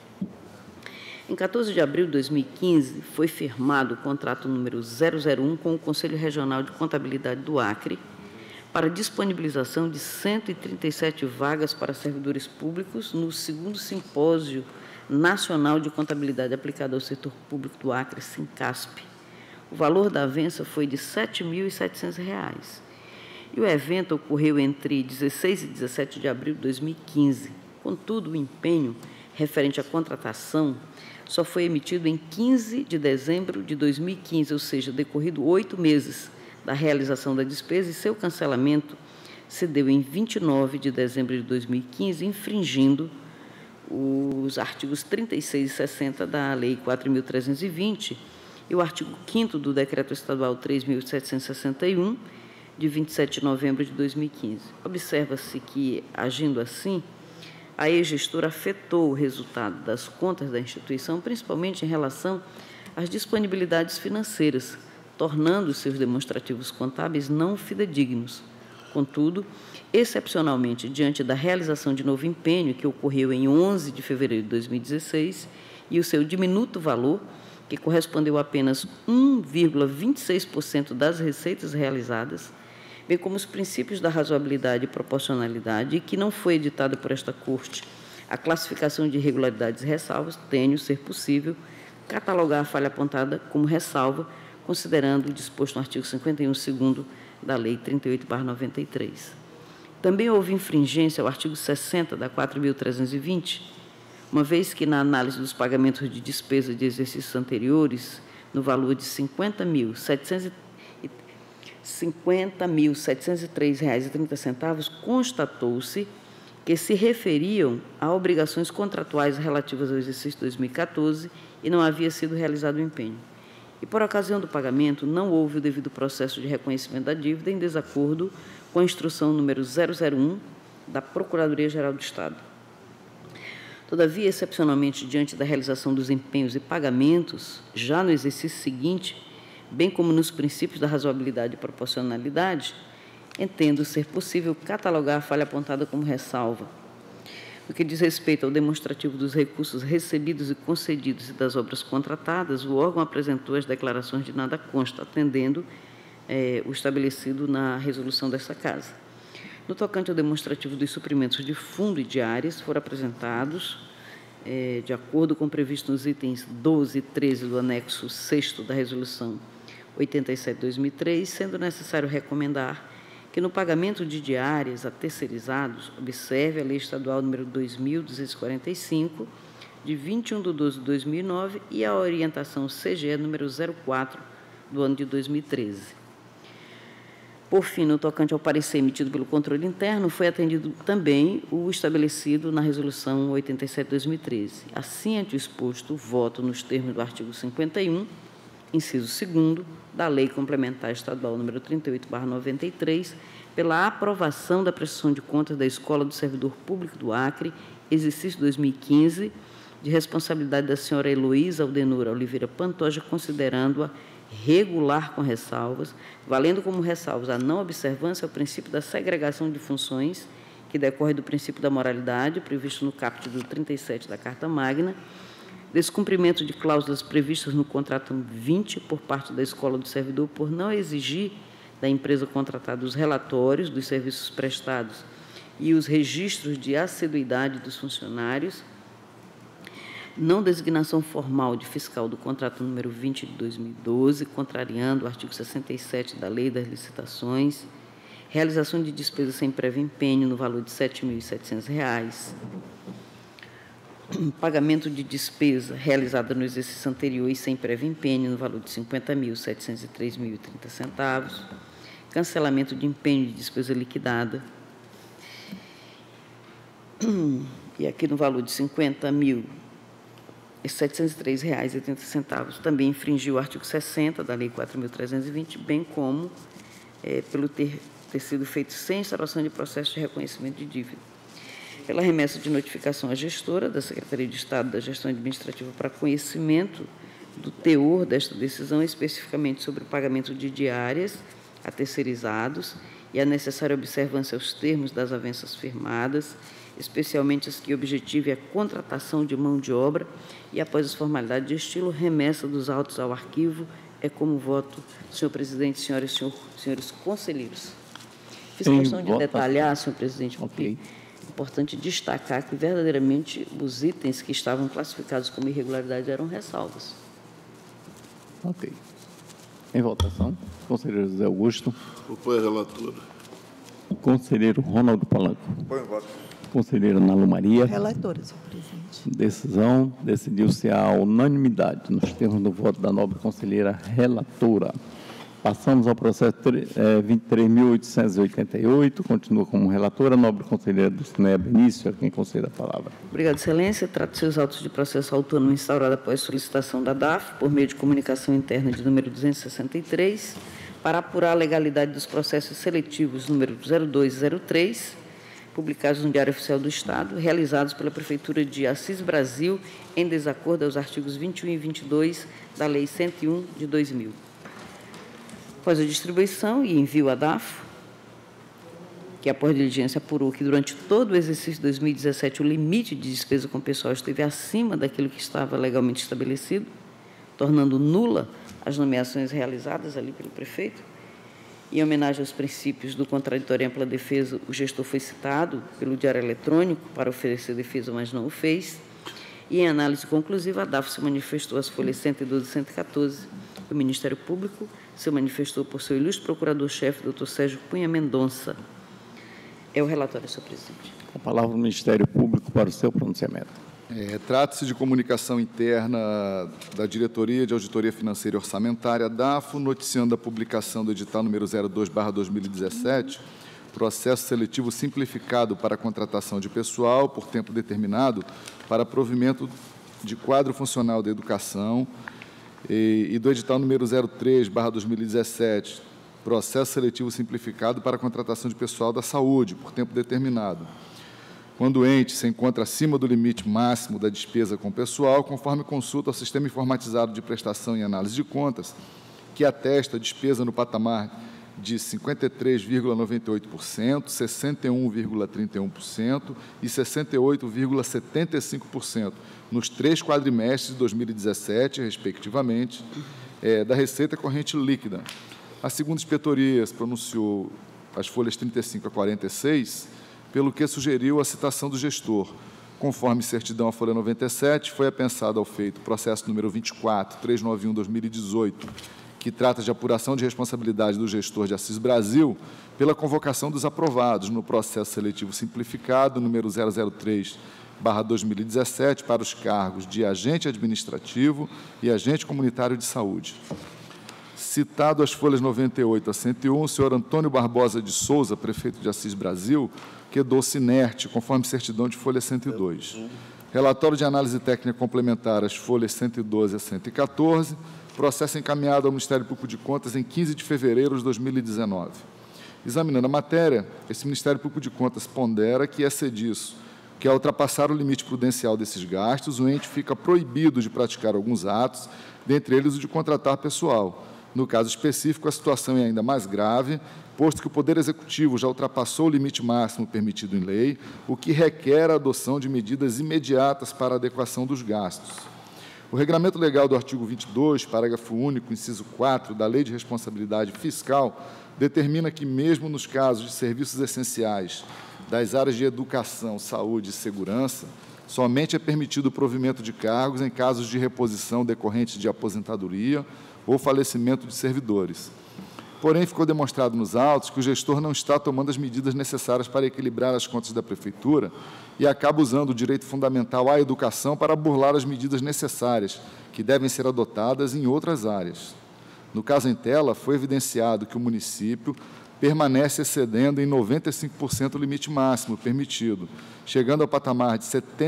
Speaker 6: Em 14 de abril de 2015, foi firmado o contrato número 001 com o Conselho Regional de Contabilidade do Acre para disponibilização de 137 vagas para servidores públicos no 2º Simpósio Nacional de Contabilidade Aplicada ao Setor Público do Acre, Sincasp. O valor da avença foi de R$ 7.700. E o evento ocorreu entre 16 e 17 de abril de 2015. Contudo, o empenho referente à contratação só foi emitido em 15 de dezembro de 2015, ou seja, decorrido 8 meses da realização da despesa, e seu cancelamento se deu em 29 de dezembro de 2015, infringindo os artigos 36 e 60 da Lei 4.320 e o artigo 5º do Decreto Estadual 3.761, de 27 de novembro de 2015. Observa-se que, agindo assim, a ex-gestora afetou o resultado das contas da instituição, principalmente em relação às disponibilidades financeiras, tornando seus demonstrativos contábeis não fidedignos. Contudo, excepcionalmente, diante da realização de novo empenho, que ocorreu em 11 de fevereiro de 2016, e o seu diminuto valor, que correspondeu a apenas 1,26% das receitas realizadas, bem como os princípios da razoabilidade e proporcionalidade, e que não foi editada por esta Corte a classificação de irregularidades e ressalvas, tenho ser possível catalogar a falha apontada como ressalva, considerando o disposto no artigo 51, 2º da Lei 38/93. Também houve infringência ao artigo 60 da 4.320, uma vez que, na análise dos pagamentos de despesa de exercícios anteriores, no valor de R$ 50.703,30, constatou-se que se referiam a obrigações contratuais relativas ao exercício 2014 e não havia sido realizado o empenho. E, por ocasião do pagamento, não houve o devido processo de reconhecimento da dívida, em desacordo com a instrução número 001 da Procuradoria-Geral do Estado. Todavia, excepcionalmente, diante da realização dos empenhos e pagamentos, já no exercício seguinte, bem como nos princípios da razoabilidade e proporcionalidade, entendo ser possível catalogar a falha apontada como ressalva. No que diz respeito ao demonstrativo dos recursos recebidos e concedidos e das obras contratadas, o órgão apresentou as declarações de nada consta, atendendo o estabelecido na resolução desta Casa. No tocante ao demonstrativo dos suprimentos de fundo e diárias, foram apresentados, de acordo com o previsto nos itens 12 e 13 do anexo 6º da Resolução 87/2003, sendo necessário recomendar que no pagamento de diárias a terceirizados, observe a Lei Estadual número 2.245, de 21/12/2009, e a orientação CGE número 04, do ano de 2013. Por fim, no tocante ao parecer emitido pelo controle interno, foi atendido também o estabelecido na Resolução 87/2013. Assim, ante o exposto, voto nos termos do artigo 51, inciso 2º, da Lei Complementar Estadual número 38/93, pela aprovação da prestação de contas da Escola do Servidor Público do Acre, exercício 2015, de responsabilidade da senhora Heloísa Aldenora Oliveira Pantoja, considerando-a regular com ressalvas, valendo como ressalvas a não observância ao princípio da segregação de funções, que decorre do princípio da moralidade, previsto no caput do 37 da Carta Magna, descumprimento de cláusulas previstas no contrato 20 por parte da Escola do Servidor por não exigir da empresa contratada os relatórios dos serviços prestados e os registros de assiduidade dos funcionários, não designação formal de fiscal do contrato número 20 de 2012, contrariando o artigo 67 da Lei das Licitações, realização de despesas sem prévio empenho no valor de R$ 7.700, pagamento de despesa realizada no exercício anterior e sem prévio empenho no valor de R$ 50.703,30, cancelamento de empenho de despesa liquidada, e aqui no valor de R$ 50.703,30, também infringiu o artigo 60 da Lei 4.320, bem como pelo ter sido feito sem instauração de processo de reconhecimento de dívida. Pela remessa de notificação à gestora da Secretaria de Estado da Gestão Administrativa para conhecimento do teor desta decisão, especificamente sobre o pagamento de diárias a terceirizados e a necessária observância aos termos das avanças firmadas, especialmente as que objetivem a contratação de mão de obra, e após as formalidades de estilo, remessa dos autos ao arquivo. É como voto, senhor presidente, senhoras e senhores conselheiros. Fiz questão de detalhar, senhor presidente, porque é importante destacar que, verdadeiramente, os itens que estavam classificados como irregularidades eram ressalvas.
Speaker 1: Ok. Em votação, conselheiro José Augusto.
Speaker 3: Propõe a relatora.
Speaker 1: Conselheiro Ronaldo Palanco.
Speaker 5: Põe o voto.
Speaker 1: Conselheira Ana Lu Maria.
Speaker 2: Relatora, senhor presidente.
Speaker 1: Decisão. Decidiu-se a unanimidade nos termos do voto da nobre conselheira relatora. Passamos ao processo 23.888. Continua como relatora a nobre conselheira Dulcinea Benício, a quem concede a palavra.
Speaker 6: Obrigada, excelência. Trata-se os autos de processo autônomo instaurado após solicitação da DAF, por meio de comunicação interna de número 263, para apurar a legalidade dos processos seletivos número 0203, publicados no Diário Oficial do Estado, realizados pela Prefeitura de Assis Brasil, em desacordo aos artigos 21 e 22 da Lei 101 de 2000. Após a distribuição e envio à DAF, que após diligência apurou que durante todo o exercício de 2017 o limite de despesa com pessoal esteve acima daquilo que estava legalmente estabelecido, tornando nula as nomeações realizadas ali pelo prefeito. Em homenagem aos princípios do contraditório e ampla defesa, o gestor foi citado pelo Diário Eletrônico para oferecer defesa, mas não o fez. E, em análise conclusiva, a DAF se manifestou às folhas 112 e 114. O Ministério Público se manifestou por seu ilustre procurador-chefe, doutor Sérgio Cunha Mendonça. É o relatório, senhor presidente.
Speaker 1: Com a palavra do Ministério Público para o seu pronunciamento.
Speaker 4: Trata-se de comunicação interna da Diretoria de Auditoria Financeira e Orçamentária, DAFO, noticiando a publicação do edital número 02/2017, processo seletivo simplificado para a contratação de pessoal por tempo determinado para provimento de quadro funcional da educação, e do edital número 03/2017, processo seletivo simplificado para a contratação de pessoal da saúde por tempo determinado, quando o ente se encontra acima do limite máximo da despesa com pessoal, conforme consulta ao Sistema Informatizado de Prestação e Análise de Contas, que atesta a despesa no patamar de 53,98%, 61,31% e 68,75% nos 3 quadrimestres de 2017, respectivamente, da receita corrente líquida. A segunda inspetoria pronunciou as folhas 35 a 46, pelo que sugeriu a citação do gestor. Conforme certidão à folha 97, foi apensado ao feito processo número 24.391/2018, que trata de apuração de responsabilidade do gestor de Assis Brasil pela convocação dos aprovados no processo seletivo simplificado número 003/2017 para os cargos de agente administrativo e agente comunitário de saúde. Citado as folhas 98 a 101, o senhor Antônio Barbosa de Souza, prefeito de Assis Brasil, quedou-se inerte, conforme certidão de folha 102. Relatório de análise técnica complementar, as folhas 112 a 114, processo encaminhado ao Ministério Público de Contas em 15 de fevereiro de 2019. Examinando a matéria, esse Ministério Público de Contas pondera que é disso, que ao ultrapassar o limite prudencial desses gastos, o ente fica proibido de praticar alguns atos, dentre eles o de contratar pessoal. No caso específico, a situação é ainda mais grave, posto que o Poder Executivo já ultrapassou o limite máximo permitido em lei, o que requer a adoção de medidas imediatas para a adequação dos gastos. O regramento legal do artigo 22, parágrafo único, inciso 4, da Lei de Responsabilidade Fiscal, determina que, mesmo nos casos de serviços essenciais das áreas de educação, saúde e segurança, somente é permitido o provimento de cargos em casos de reposição decorrentes de aposentadoria ou falecimento de servidores. Porém, ficou demonstrado nos autos que o gestor não está tomando as medidas necessárias para equilibrar as contas da Prefeitura e acaba usando o direito fundamental à educação para burlar as medidas necessárias, que devem ser adotadas em outras áreas. No caso em tela, foi evidenciado que o município permanece excedendo em 95% o limite máximo permitido, chegando ao patamar de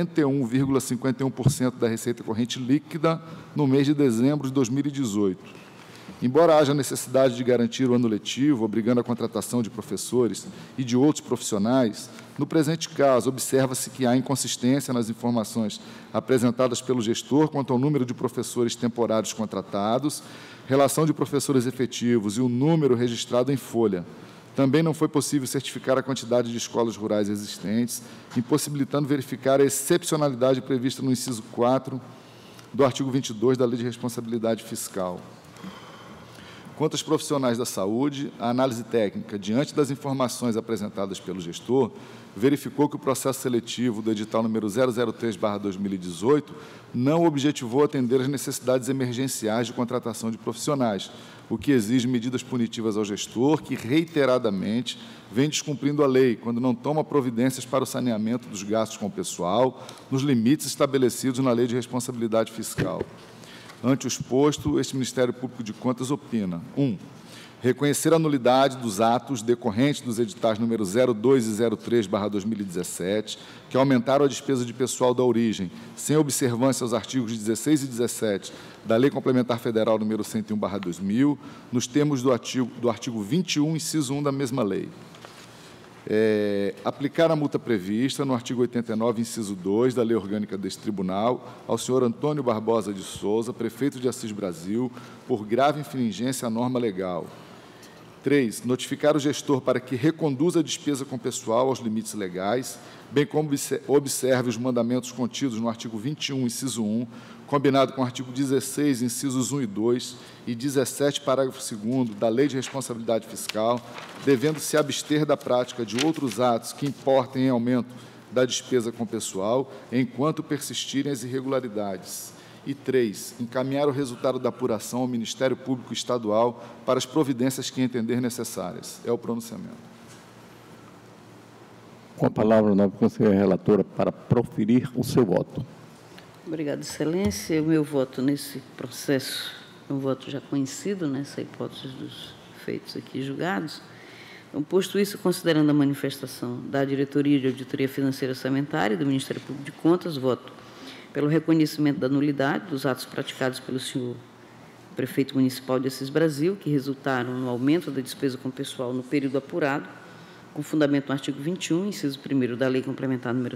Speaker 4: 71,51% da receita corrente líquida no mês de dezembro de 2018. Embora haja necessidade de garantir o ano letivo, obrigando a contratação de professores e de outros profissionais, no presente caso, observa-se que há inconsistência nas informações apresentadas pelo gestor quanto ao número de professores temporários contratados, relação de professores efetivos e o número registrado em folha. Também não foi possível certificar a quantidade de escolas rurais existentes, impossibilitando verificar a excepcionalidade prevista no inciso 4 do artigo 22 da Lei de Responsabilidade Fiscal. Quanto aos profissionais da saúde, a análise técnica, diante das informações apresentadas pelo gestor, verificou que o processo seletivo do edital número 003/2018 não objetivou atender as necessidades emergenciais de contratação de profissionais, o que exige medidas punitivas ao gestor, que reiteradamente vem descumprindo a lei, quando não toma providências para o saneamento dos gastos com o pessoal, nos limites estabelecidos na Lei de Responsabilidade Fiscal. Ante o exposto, este Ministério Público de Contas opina: 1. Reconhecer a nulidade dos atos decorrentes dos editais número 02 e 03/2017, que aumentaram a despesa de pessoal da origem, sem observância aos artigos 16 e 17 da Lei Complementar Federal número 101/2000, nos termos do artigo 21, inciso 1 da mesma lei. Aplicar a multa prevista no artigo 89, inciso 2 da Lei Orgânica deste Tribunal ao senhor Antônio Barbosa de Souza, prefeito de Assis Brasil, por grave infringência à norma legal. 3. Notificar o gestor para que reconduza a despesa com pessoal aos limites legais, bem como observe os mandamentos contidos no artigo 21, inciso 1, combinado com o artigo 16, incisos 1 e 2, e 17, parágrafo 2º, da Lei de Responsabilidade Fiscal, devendo se abster da prática de outros atos que importem em aumento da despesa com pessoal, enquanto persistirem as irregularidades. E 3, encaminhar o resultado da apuração ao Ministério Público Estadual para as providências que entender necessárias. É o pronunciamento.
Speaker 1: Com a palavra, a nova conselheira relatora para proferir o seu voto.
Speaker 6: Obrigada, Excelência. O meu voto nesse processo é um voto já conhecido, nessa hipótese dos feitos aqui julgados. Então, posto isso, considerando a manifestação da Diretoria de Auditoria Financeira Orçamentária e do Ministério Público de Contas, voto pelo reconhecimento da nulidade dos atos praticados pelo senhor prefeito municipal de Assis Brasil, que resultaram no aumento da despesa com pessoal no período apurado, com fundamento no artigo 21, inciso 1º da Lei Complementar número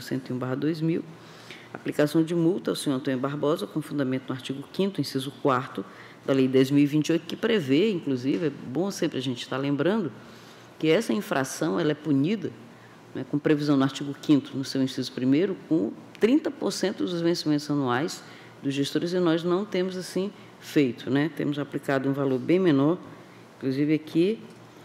Speaker 6: 101/2000, aplicação de multa ao senhor Antônio Barbosa, com fundamento no artigo 5º, inciso 4º da Lei 10.028, que prevê, inclusive, é bom sempre a gente estar lembrando, que essa infração ela é punida, né, com previsão no artigo 5º, no seu inciso 1º, com 30% dos vencimentos anuais dos gestores, e nós não temos assim feito, né? Temos aplicado um valor bem menor, inclusive aqui,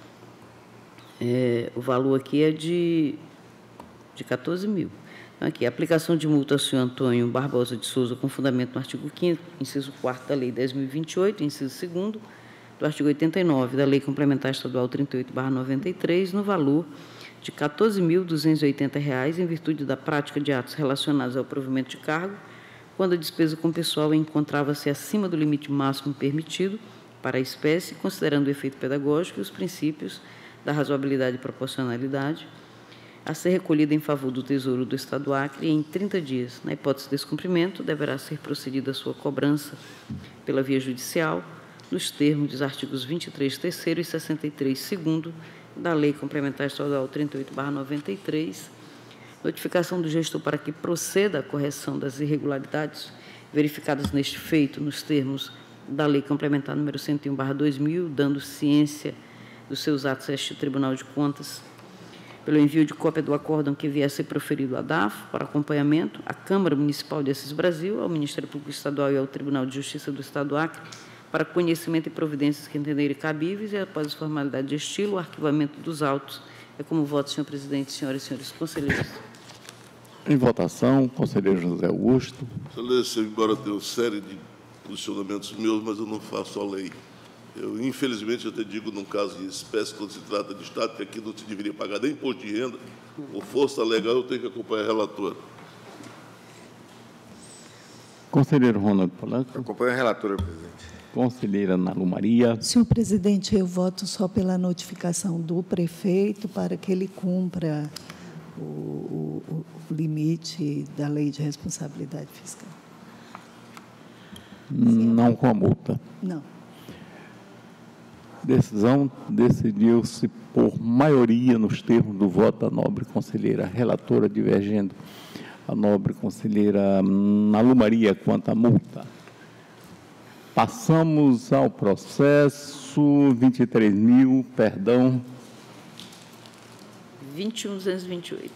Speaker 6: o valor aqui é de 14 mil. Aqui, aplicação de multa ao senhor Antônio Barbosa de Souza, com fundamento no artigo 5º, inciso 4º da Lei 10.028, inciso 2º, do artigo 89 da Lei Complementar Estadual 38/93, no valor de R$ 14.280, em virtude da prática de atos relacionados ao provimento de cargo, quando a despesa com pessoal encontrava-se acima do limite máximo permitido para a espécie, considerando o efeito pedagógico e os princípios da razoabilidade e proporcionalidade, a ser recolhida em favor do Tesouro do Estado do Acre e em 30 dias. Na hipótese de descumprimento, deverá ser procedida a sua cobrança pela via judicial, nos termos dos artigos 23º e 63º da Lei Complementar Estadual 38/93, notificação do gestor para que proceda à correção das irregularidades verificadas neste feito nos termos da Lei Complementar número 101/2000, dando ciência dos seus atos a este Tribunal de Contas, pelo envio de cópia do acórdão que vier a ser proferido à DAF para acompanhamento, à Câmara Municipal de Assis Brasil, ao Ministério Público Estadual e ao Tribunal de Justiça do Estado do Acre, para conhecimento e providências que entenderem cabíveis, e após as formalidades de estilo, o arquivamento dos autos. É como voto, senhor presidente, senhoras e senhores conselheiros.
Speaker 1: Em votação, conselheiro José Augusto.
Speaker 3: Excelência, embora tenha uma série de posicionamentos meus, mas eu não faço a lei. Infelizmente, eu te digo, num caso de espécie, quando se trata de Estado, que aqui não se deveria pagar nem imposto de renda, por força legal, eu tenho que acompanhar a relatora.
Speaker 1: Conselheiro Ronaldo Polanco.
Speaker 5: Eu acompanho a relatora, presidente.
Speaker 1: Conselheira Nalu Maria.
Speaker 2: Senhor presidente, eu voto só pela notificação do prefeito para que ele cumpra o limite da Lei de Responsabilidade Fiscal.
Speaker 1: Não com a multa.
Speaker 2: Não.
Speaker 1: Decisão decidiu-se por maioria nos termos do voto da nobre conselheira relatora, divergendo a nobre conselheira Nalu Maria quanto à multa. Passamos ao processo
Speaker 6: 21.228.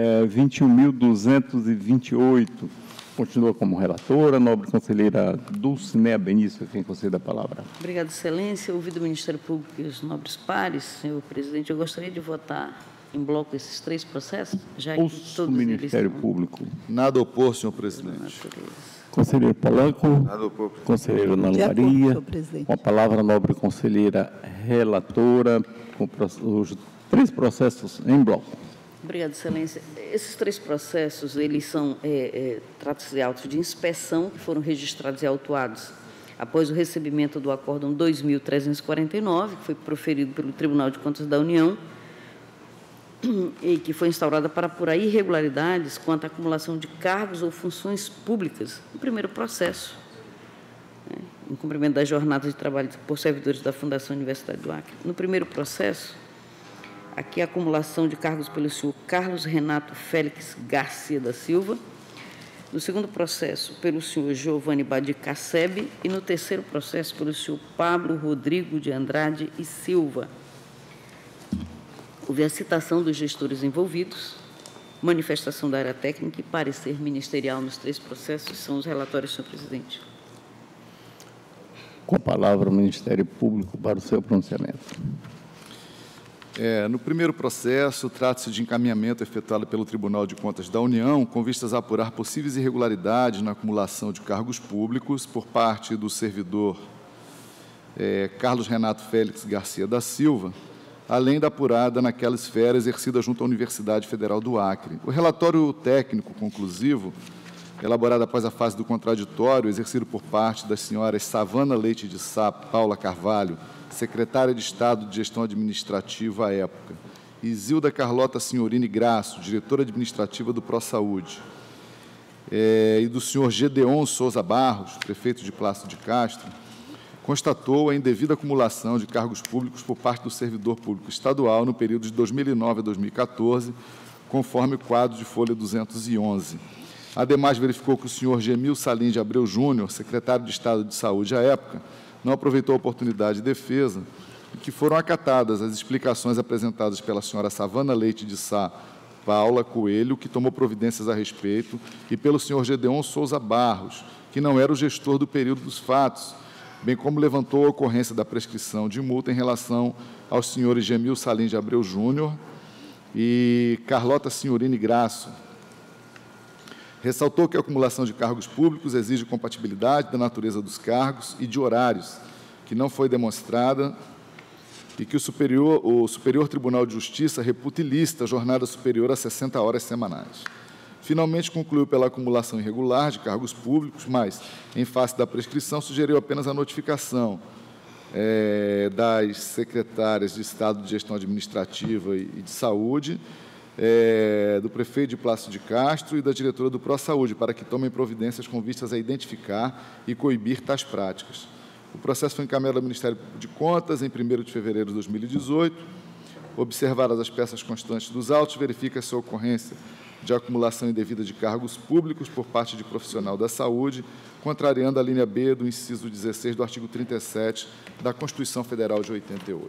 Speaker 1: 21.228. Continua como relatora, nobre conselheira Dulcinea Benício, quem concede a palavra.
Speaker 6: Obrigada, excelência. Ouvido o Ministério Público e os nobres pares, senhor presidente, eu gostaria de votar em bloco esses 3 processos, já que
Speaker 1: Ouço
Speaker 6: todos
Speaker 1: o Ministério
Speaker 6: eles
Speaker 1: Público.
Speaker 4: Nada a opor, senhor presidente.
Speaker 1: Conselheiro Polanco.
Speaker 5: Nada a opor, presidente.
Speaker 1: Conselheiro Nalu
Speaker 2: De acordo,
Speaker 1: Maria.
Speaker 2: senhor presidente.
Speaker 1: Com a palavra, nobre conselheira relatora, com os 3 processos em bloco.
Speaker 6: Obrigada, excelência. Esses 3 processos, eles são, trata-se de autos de inspeção que foram registrados e autuados após o recebimento do acórdão 2.349, que foi proferido pelo Tribunal de Contas da União, e que foi instaurada para apurar irregularidades quanto à acumulação de cargos ou funções públicas no primeiro processo, em cumprimento das jornadas de trabalho por servidores da Fundação Universidade do Acre. No primeiro processo, aqui a acumulação de cargos pelo senhor Carlos Renato Félix Garcia da Silva, no segundo processo pelo senhor Giovanni Badi Cassebe e no terceiro processo pelo senhor Pablo Rodrigo de Andrade e Silva. Houve a citação dos gestores envolvidos, manifestação da área técnica e parecer ministerial nos 3 processos. São os relatórios, senhor presidente.
Speaker 1: Com a palavra, o Ministério Público para o seu pronunciamento.
Speaker 4: No primeiro processo, trata-se de encaminhamento efetuado pelo Tribunal de Contas da União com vistas a apurar possíveis irregularidades na acumulação de cargos públicos por parte do servidor Carlos Renato Félix Garcia da Silva, além da apurada naquela esfera exercida junto à Universidade Federal do Acre. O relatório técnico conclusivo, elaborado após a fase do contraditório, exercido por parte das senhoras Savana Leite de Sá, Paula Carvalho, secretária de Estado de Gestão Administrativa à época, e Zilda Carlota Signorini Graço, diretora administrativa do ProSaúde, e do senhor Gedeon Souza Barros, prefeito de Plácido de Castro, constatou a indevida acumulação de cargos públicos por parte do servidor público estadual no período de 2009 a 2014, conforme o quadro de folha 211. Ademais, verificou que o senhor Gemil Salim de Abreu Júnior, secretário de Estado de Saúde à época, não aproveitou a oportunidade de defesa e que foram acatadas as explicações apresentadas pela senhora Savana Leite de Sá Paula Coelho, que tomou providências a respeito, e pelo senhor Gedeon Souza Barros, que não era o gestor do período dos fatos, bem como levantou a ocorrência da prescrição de multa em relação aos senhores Gemil Salim de Abreu Júnior e Carlota Senhorini Graço. Ressaltou que a acumulação de cargos públicos exige compatibilidade da natureza dos cargos e de horários, que não foi demonstrada, e que o Superior Tribunal de Justiça reputa ilícita a jornada superior a 60 horas semanais. Finalmente, concluiu pela acumulação irregular de cargos públicos, mas, em face da prescrição, sugeriu apenas a notificação das secretárias de Estado de Gestão Administrativa e de Saúde, do prefeito de Plácido de Castro e da diretora do ProSaúde, para que tomem providências com vistas a identificar e coibir tais práticas. O processo foi encaminhado ao Ministério Público de Contas em 1º de fevereiro de 2018. Observadas as peças constantes dos autos, verifica-se a ocorrência de acumulação indevida de cargos públicos por parte de profissional da saúde, contrariando a linha B do inciso 16 do artigo 37 da Constituição Federal de 88.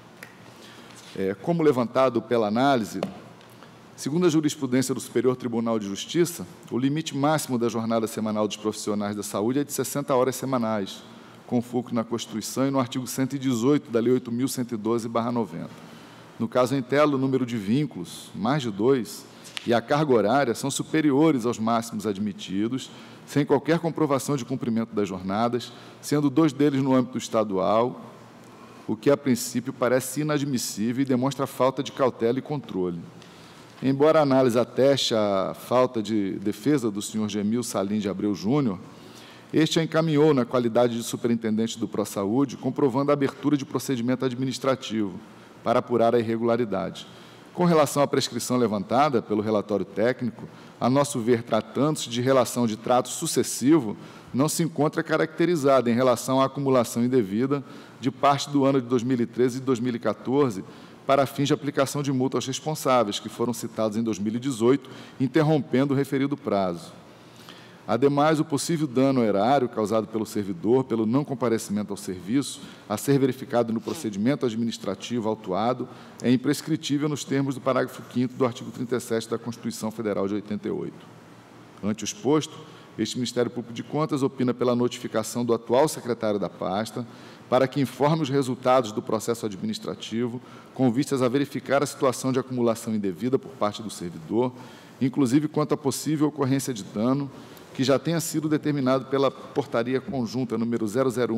Speaker 4: Como levantado pela análise, segundo a jurisprudência do Superior Tribunal de Justiça, o limite máximo da jornada semanal dos profissionais da saúde é de 60 horas semanais, com fulcro na Constituição e no artigo 118 da Lei 8.112/90. No caso em tela, o número de vínculos, mais de 2, e a carga horária são superiores aos máximos admitidos, sem qualquer comprovação de cumprimento das jornadas, sendo 2 deles no âmbito estadual, o que, a princípio, parece inadmissível e demonstra falta de cautela e controle. Embora a análise ateste a falta de defesa do senhor Gemil Salim de Abreu Júnior, este a encaminhou na qualidade de superintendente do ProSaúde, comprovando a abertura de procedimento administrativo para apurar a irregularidade. Com relação à prescrição levantada pelo relatório técnico, a nosso ver, tratando-se de relação de trato sucessivo, não se encontra caracterizada em relação à acumulação indevida de parte do ano de 2013 e 2014 para fins de aplicação de multa aos responsáveis, que foram citados em 2018, interrompendo o referido prazo. Ademais, o possível dano erário causado pelo servidor pelo não comparecimento ao serviço, a ser verificado no procedimento administrativo autuado, é imprescritível nos termos do parágrafo 5º do artigo 37 da Constituição Federal de 88. Ante o exposto, este Ministério Público de Contas opina pela notificação do atual secretário da pasta para que informe os resultados do processo administrativo com vistas a verificar a situação de acumulação indevida por parte do servidor, inclusive quanto à possível ocorrência de dano, que já tenha sido determinado pela Portaria Conjunta número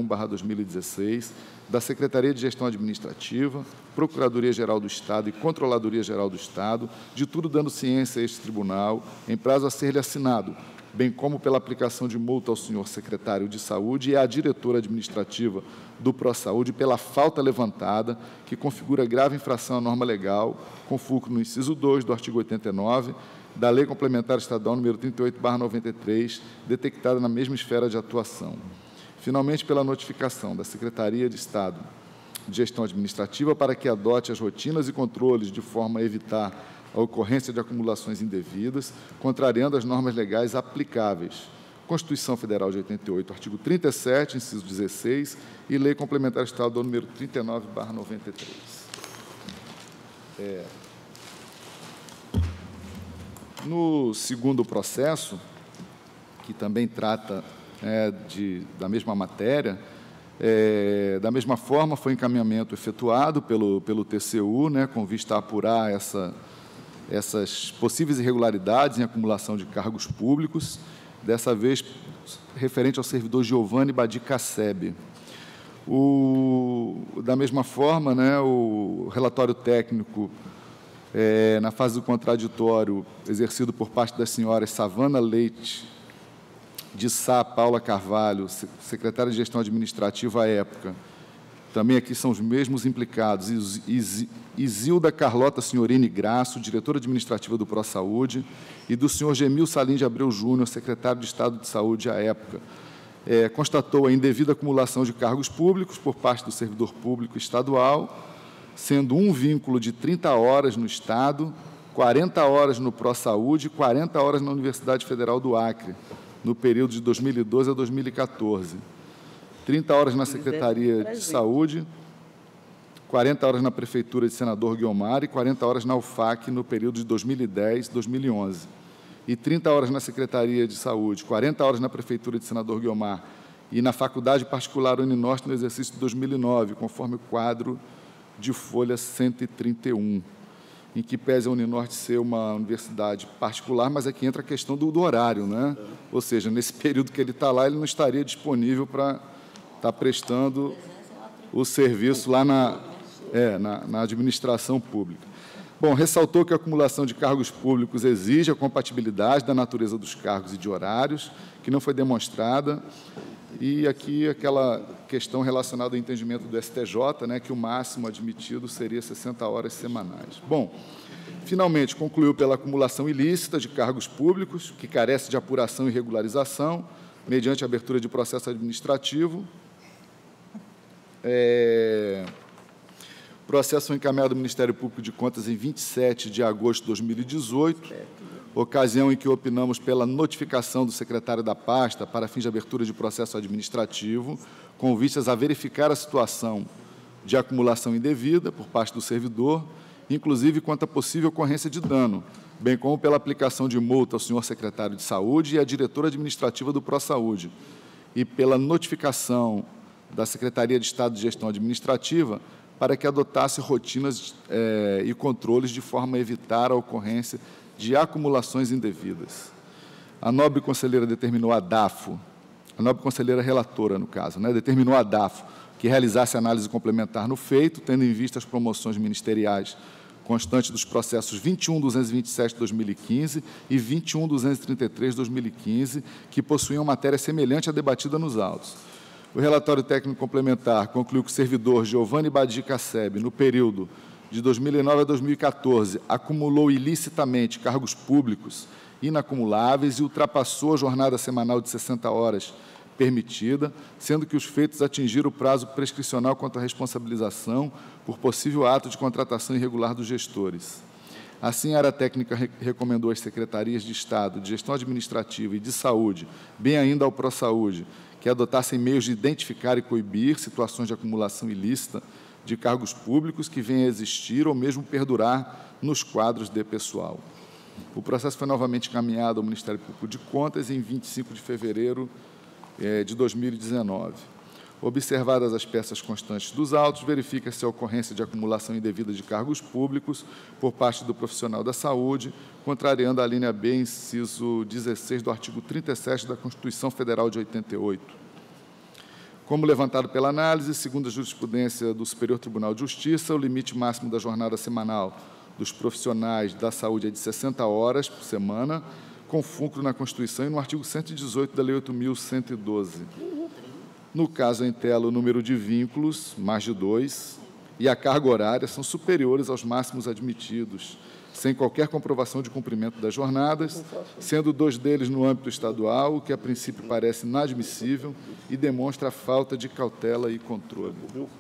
Speaker 4: 001/2016, da Secretaria de Gestão Administrativa, Procuradoria-Geral do Estado e Controladoria-Geral do Estado, de tudo dando ciência a este tribunal, em prazo a ser-lhe assinado, bem como pela aplicação de multa ao senhor secretário de Saúde e à diretora administrativa do ProSaúde pela falta levantada, que configura grave infração à norma legal, com fulcro no inciso 2 do artigo 89, da Lei Complementar Estadual número 38/93, detectada na mesma esfera de atuação. Finalmente, pela notificação da Secretaria de Estado de Gestão Administrativa para que adote as rotinas e controles de forma a evitar a ocorrência de acumulações indevidas, contrariando as normas legais aplicáveis. Constituição Federal de 88, artigo 37, inciso 16, e Lei Complementar Estadual número 39/93. No segundo processo, que também trata da mesma matéria, da mesma forma, foi encaminhamento efetuado pelo TCU, com vista a apurar essas possíveis irregularidades em acumulação de cargos públicos, dessa vez referente ao servidor Giovanni Badi Cassebe. Da mesma forma, o relatório técnico, na fase do contraditório, exercido por parte das senhoras Savana Leite de Sá Paula Carvalho, secretária de Gestão Administrativa à época, também aqui são os mesmos implicados, Isilda Carlota Senhorini Graço, diretora administrativa do ProSaúde, e do senhor Gemil Salim de Abreu Júnior, secretário de Estado de Saúde à época, constatou a indevida acumulação de cargos públicos por parte do servidor público estadual, sendo um vínculo de 30 horas no Estado, 40 horas no ProSaúde e 40 horas na Universidade Federal do Acre, no período de 2012 a 2014. 30 horas na Secretaria de Saúde, 40 horas na Prefeitura de Senador Guiomar e 40 horas na UFAC no período de 2010 2011. E 30 horas na Secretaria de Saúde, 40 horas na Prefeitura de Senador Guiomar e na Faculdade Particular Uninorte no exercício de 2009, conforme o quadro de folha 131, em que pese a Uninorte ser uma universidade particular, mas aqui entra a questão do horário, né? Ou seja, nesse período que ele está lá, ele não estaria disponível para estar prestando o serviço lá na administração pública. Bom, ressaltou que a acumulação de cargos públicos exige a compatibilidade da natureza dos cargos e de horários, que não foi demonstrada, e aqui aquela questão relacionada ao entendimento do STJ, né, que o máximo admitido seria 60 horas semanais. Bom, finalmente, concluiu pela acumulação ilícita de cargos públicos, que carece de apuração e regularização, mediante abertura de processo administrativo. O processo foi encaminhado ao Ministério Público de Contas em 27 de agosto de 2018, ocasião em que opinamos pela notificação do secretário da pasta para fins de abertura de processo administrativo, com vistas a verificar a situação de acumulação indevida por parte do servidor, inclusive quanto à possível ocorrência de dano, bem como pela aplicação de multa ao senhor secretário de Saúde e à diretora administrativa do ProSaúde, e pela notificação da Secretaria de Estado de Gestão Administrativa para que adotasse rotinas e controles de forma a evitar a ocorrência de acumulações indevidas. A nobre conselheira determinou a DAFO, a nobre conselheira relatora, no caso, né, determinou a DAFO que realizasse análise complementar no feito, tendo em vista as promoções ministeriais constantes dos processos 21.227/2015 e 21.233/2015, que possuíam matéria semelhante à debatida nos autos. O relatório técnico complementar concluiu que o servidor Giovanni Badi Casseb, no período de 2009 a 2014, acumulou ilicitamente cargos públicos inacumuláveis e ultrapassou a jornada semanal de 60 horas permitida, sendo que os feitos atingiram o prazo prescricional quanto à responsabilização por possível ato de contratação irregular dos gestores. Assim, a área técnica recomendou às secretarias de Estado, de Gestão Administrativa e de Saúde, bem ainda ao ProSaúde, que adotassem meios de identificar e coibir situações de acumulação ilícita de cargos públicos que venham a existir ou mesmo perdurar nos quadros de pessoal. O processo foi novamente encaminhado ao Ministério Público de Contas em 25 de fevereiro de 2019. Observadas as peças constantes dos autos, verifica-se a ocorrência de acumulação indevida de cargos públicos por parte do profissional da saúde, contrariando a linha B, inciso 16 do artigo 37 da Constituição Federal de 88. Como levantado pela análise, segundo a jurisprudência do Superior Tribunal de Justiça, o limite máximo da jornada semanal dos profissionais da saúde é de 60 horas por semana, com fulcro na Constituição e no artigo 118 da Lei 8.112. No caso em tela, o número de vínculos, mais de 2, e a carga horária são superiores aos máximos admitidos, sem qualquer comprovação de cumprimento das jornadas, sendo 2 deles no âmbito estadual, o que a princípio parece inadmissível e demonstra a falta de cautela e controle.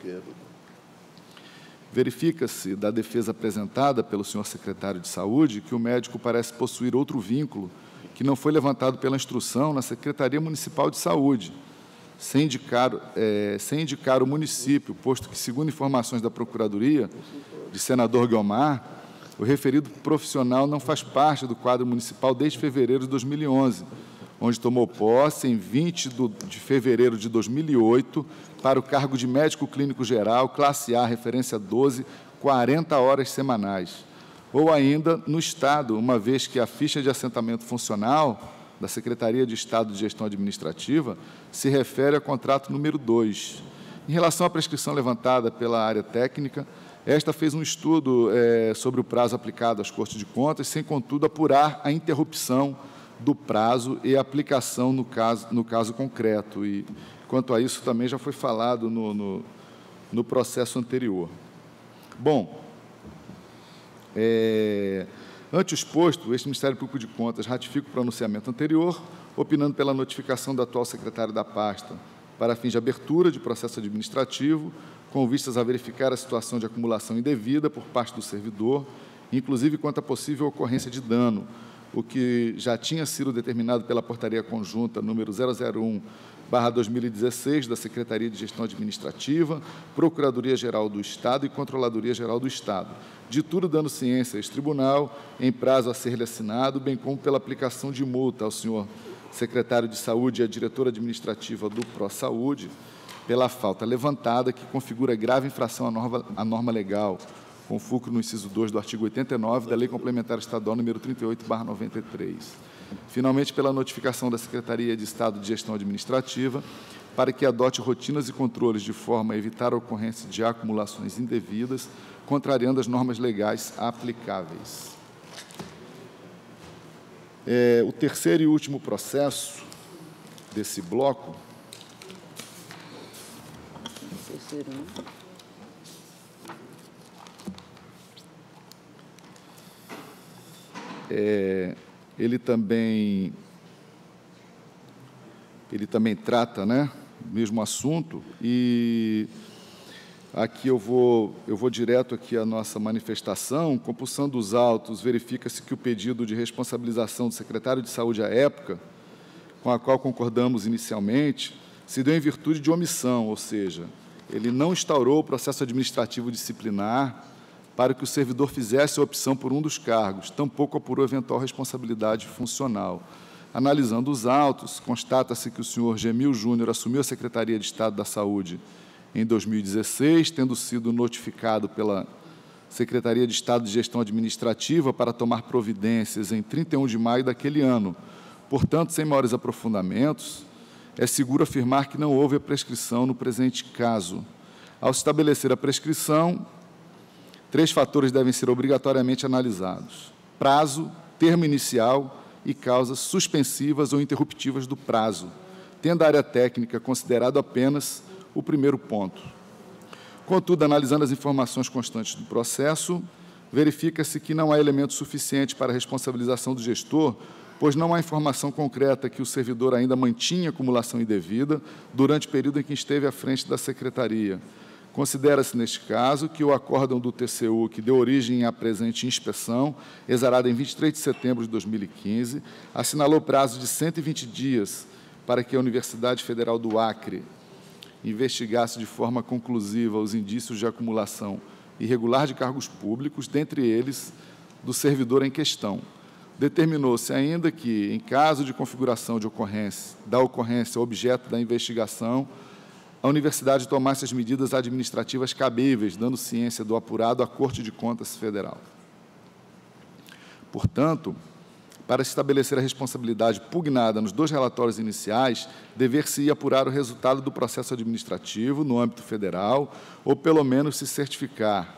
Speaker 4: Verifica-se da defesa apresentada pelo senhor secretário de Saúde que o médico parece possuir outro vínculo que não foi levantado pela instrução na Secretaria Municipal de Saúde, sem indicar o município, posto que, segundo informações da Procuradoria de Senador Guiomar, o referido profissional não faz parte do quadro municipal desde fevereiro de 2011, onde tomou posse em 20 de fevereiro de 2008 para o cargo de médico clínico geral, classe A, referência 12, 40 horas semanais. Ou ainda no Estado, uma vez que a ficha de assentamento funcional da Secretaria de Estado de Gestão Administrativa se refere ao contrato número 2. Em relação à prescrição levantada pela área técnica, esta fez um estudo sobre o prazo aplicado às Cortes de Contas, sem, contudo, apurar a interrupção do prazo e a aplicação no caso concreto. E, quanto a isso, também já foi falado no processo anterior. Bom, ante o exposto, este Ministério Público de Contas ratifica o pronunciamento anterior, opinando pela notificação do atual secretário da pasta para fins de abertura de processo administrativo, com vistas a verificar a situação de acumulação indevida por parte do servidor, inclusive quanto à possível ocorrência de dano, o que já tinha sido determinado pela Portaria Conjunta número 001/2016 da Secretaria de Gestão Administrativa, Procuradoria-Geral do Estado e Controladoria-Geral do Estado, de tudo dando ciência a este tribunal, em prazo a ser-lhe assinado, bem como pela aplicação de multa ao senhor secretário de Saúde e à diretora administrativa do ProSaúde, pela falta levantada, que configura grave infração à norma legal, com fulcro no inciso 2 do artigo 89 da Lei Complementar Estadual número 38/93. Finalmente, pela notificação da Secretaria de Estado de Gestão Administrativa, para que adote rotinas e controles de forma a evitar a ocorrência de acumulações indevidas, contrariando as normas legais aplicáveis. O terceiro e último processo desse bloco ele também trata, né, o mesmo assunto, e aqui eu vou direto aqui à nossa manifestação. Compulsando os autos, verifica-se que o pedido de responsabilização do secretário de Saúde à época, com a qual concordamos inicialmente, se deu em virtude de omissão, ou seja, ele não instaurou o processo administrativo disciplinar para que o servidor fizesse a opção por um dos cargos, tampouco apurou eventual responsabilidade funcional. Analisando os autos, constata-se que o senhor Gemil Júnior assumiu a Secretaria de Estado da Saúde em 2016, tendo sido notificado pela Secretaria de Estado de Gestão Administrativa para tomar providências em 31 de maio daquele ano. Portanto, sem maiores aprofundamentos, é seguro afirmar que não houve a prescrição no presente caso. Ao se estabelecer a prescrição, 3 fatores devem ser obrigatoriamente analisados: prazo, termo inicial e causas suspensivas ou interruptivas do prazo, tendo a área técnica considerado apenas o primeiro ponto. Contudo, analisando as informações constantes do processo, verifica-se que não há elemento suficiente para a responsabilização do gestor, pois não há informação concreta que o servidor ainda mantinha acumulação indevida durante o período em que esteve à frente da Secretaria. Considera-se, neste caso, que o acórdão do TCU, que deu origem à presente inspeção, exarada em 23 de setembro de 2015, assinalou prazo de 120 dias para que a Universidade Federal do Acre investigasse de forma conclusiva os indícios de acumulação irregular de cargos públicos, dentre eles do servidor em questão. Determinou-se ainda que, em caso de configuração da ocorrência objeto da investigação, a Universidade tomasse as medidas administrativas cabíveis, dando ciência do apurado à Corte de Contas Federal. Portanto, para estabelecer a responsabilidade pugnada nos 2 relatórios iniciais, dever-se-ia apurar o resultado do processo administrativo no âmbito federal, ou, pelo menos, se certificar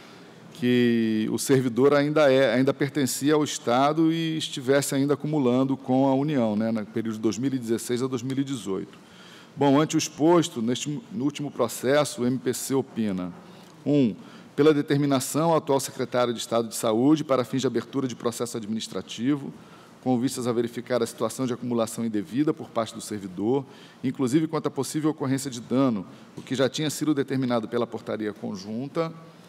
Speaker 4: que o servidor ainda pertencia ao Estado e estivesse ainda acumulando com a União, né, no período de 2016 a 2018. Bom, ante o exposto, no último processo, o MPC opina: 1. Pela determinação ao atual secretário de Estado de Saúde para fins de abertura de processo administrativo, com vistas a verificar a situação de acumulação indevida por parte do servidor, inclusive quanto à possível ocorrência de dano, o que já tinha sido determinado pela Portaria Conjunta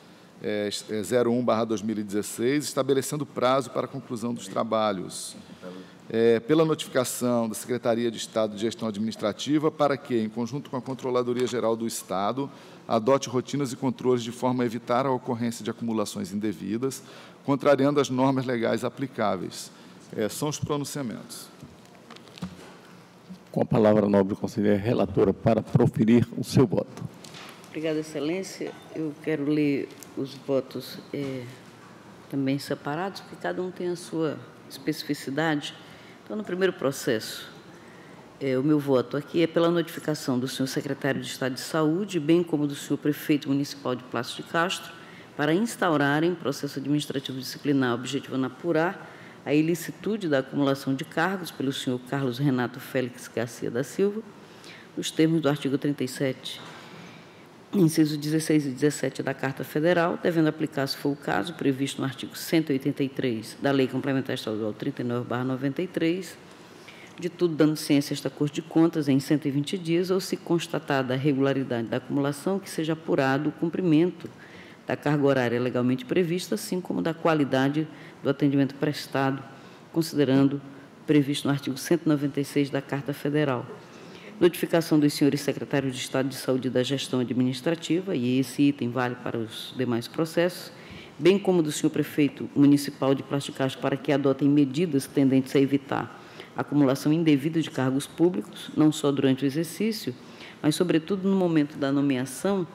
Speaker 4: 01/2016, estabelecendo prazo para a conclusão dos trabalhos. Pela notificação da Secretaria de Estado de Gestão Administrativa para que, em conjunto com a Controladoria-Geral do Estado, adote rotinas e controles de forma a evitar a ocorrência de acumulações indevidas, contrariando as normas legais aplicáveis. São os pronunciamentos.
Speaker 1: Com a palavra, a nobre conselheira relatora, para proferir o seu voto.
Speaker 6: Obrigada, Excelência. Eu quero ler os votos também separados, porque cada um tem a sua especificidade. Então, no primeiro processo, o meu voto aqui é pela notificação do senhor secretário de Estado de Saúde, bem como do senhor prefeito municipal de Palácio de Castro, para instaurarem processo administrativo disciplinar objetivando apurar a ilicitude da acumulação de cargos pelo senhor Carlos Renato Félix Garcia da Silva, nos termos do artigo 37, incisos 16 e 17 da Carta Federal, devendo aplicar, se for o caso, previsto no artigo 183 da Lei Complementar Estadual 39/93, de tudo dando ciência a esta Corte de Contas em 120 dias, ou se constatada a regularidade da acumulação, que seja apurado o cumprimento da carga horária legalmente prevista, assim como da qualidade do atendimento prestado considerando previsto no artigo 196 da Carta Federal. Notificação dos senhores secretários de Estado de Saúde e da Gestão Administrativa, e esse item vale para os demais processos, bem como do senhor prefeito municipal de Plasticastro, para que adotem medidas tendentes a evitar a acumulação indevida de cargos públicos, não só durante o exercício, mas, sobretudo, no momento da nomeação.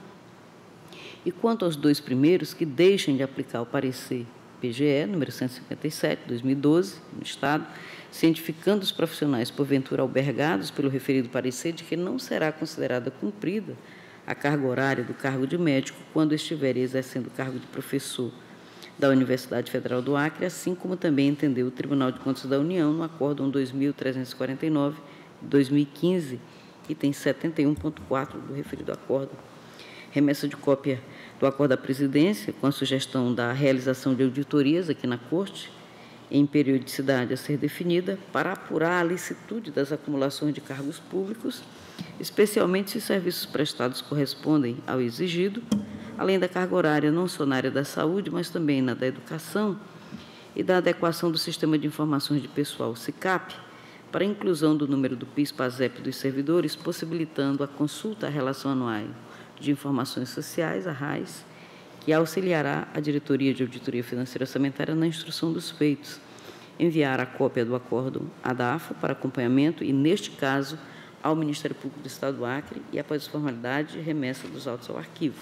Speaker 6: E quanto aos dois primeiros, que deixem de aplicar o parecer PGE, número 157, 2012, no Estado, cientificando os profissionais, porventura albergados pelo referido parecer, de que não será considerada cumprida a carga horária do cargo de médico quando estiverem exercendo o cargo de professor da Universidade Federal do Acre, assim como também entendeu o Tribunal de Contas da União no Acórdão 2349, de 2015, item 71.4 do referido acórdão. Remessa de cópia do acordo à presidência, com a sugestão da realização de auditorias aqui na Corte, em periodicidade a ser definida, para apurar a licitude das acumulações de cargos públicos, especialmente se os serviços prestados correspondem ao exigido, além da carga horária não só na área da saúde, mas também na da educação, e da adequação do Sistema de Informações de Pessoal, SICAP, para a inclusão do número do PIS/PASEP dos servidores, possibilitando a consulta à Relação Anual de Informações Sociais, a RAIS, que auxiliará a Diretoria de Auditoria Financeira Orçamentária na instrução dos feitos, enviar a cópia do acórdão à DAFO para acompanhamento e, neste caso, ao Ministério Público do Estado do Acre e, após a formalidade, remessa dos autos ao arquivo.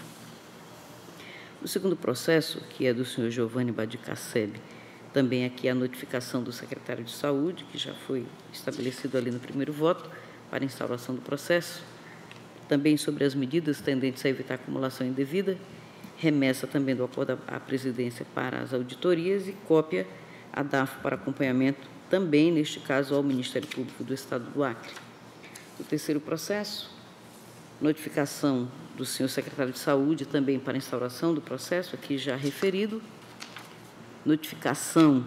Speaker 6: O segundo processo, que é do senhor Giovanni Badicacelli, também aqui a notificação do secretário de Saúde, que já foi estabelecido ali no primeiro voto, para instauração do processo, também sobre as medidas tendentes a evitar acumulação indevida, remessa também do acordo à presidência para as auditorias e cópia à DAFO para acompanhamento, também, neste caso, ao Ministério Público do Estado do Acre. O terceiro processo, notificação do senhor secretário de Saúde, também para instauração do processo, aqui já referido, notificação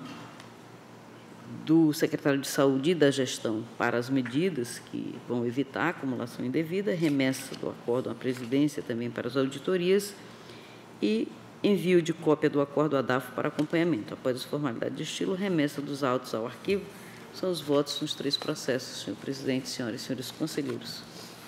Speaker 6: do secretário de Saúde e da Gestão para as medidas que vão evitar a acumulação indevida, remessa do acordo à presidência também para as auditorias e envio de cópia do acordo à DAFO para acompanhamento. Após as formalidades de estilo, remessa dos autos ao arquivo. São os votos nos três processos, senhor presidente, senhoras e senhores conselheiros.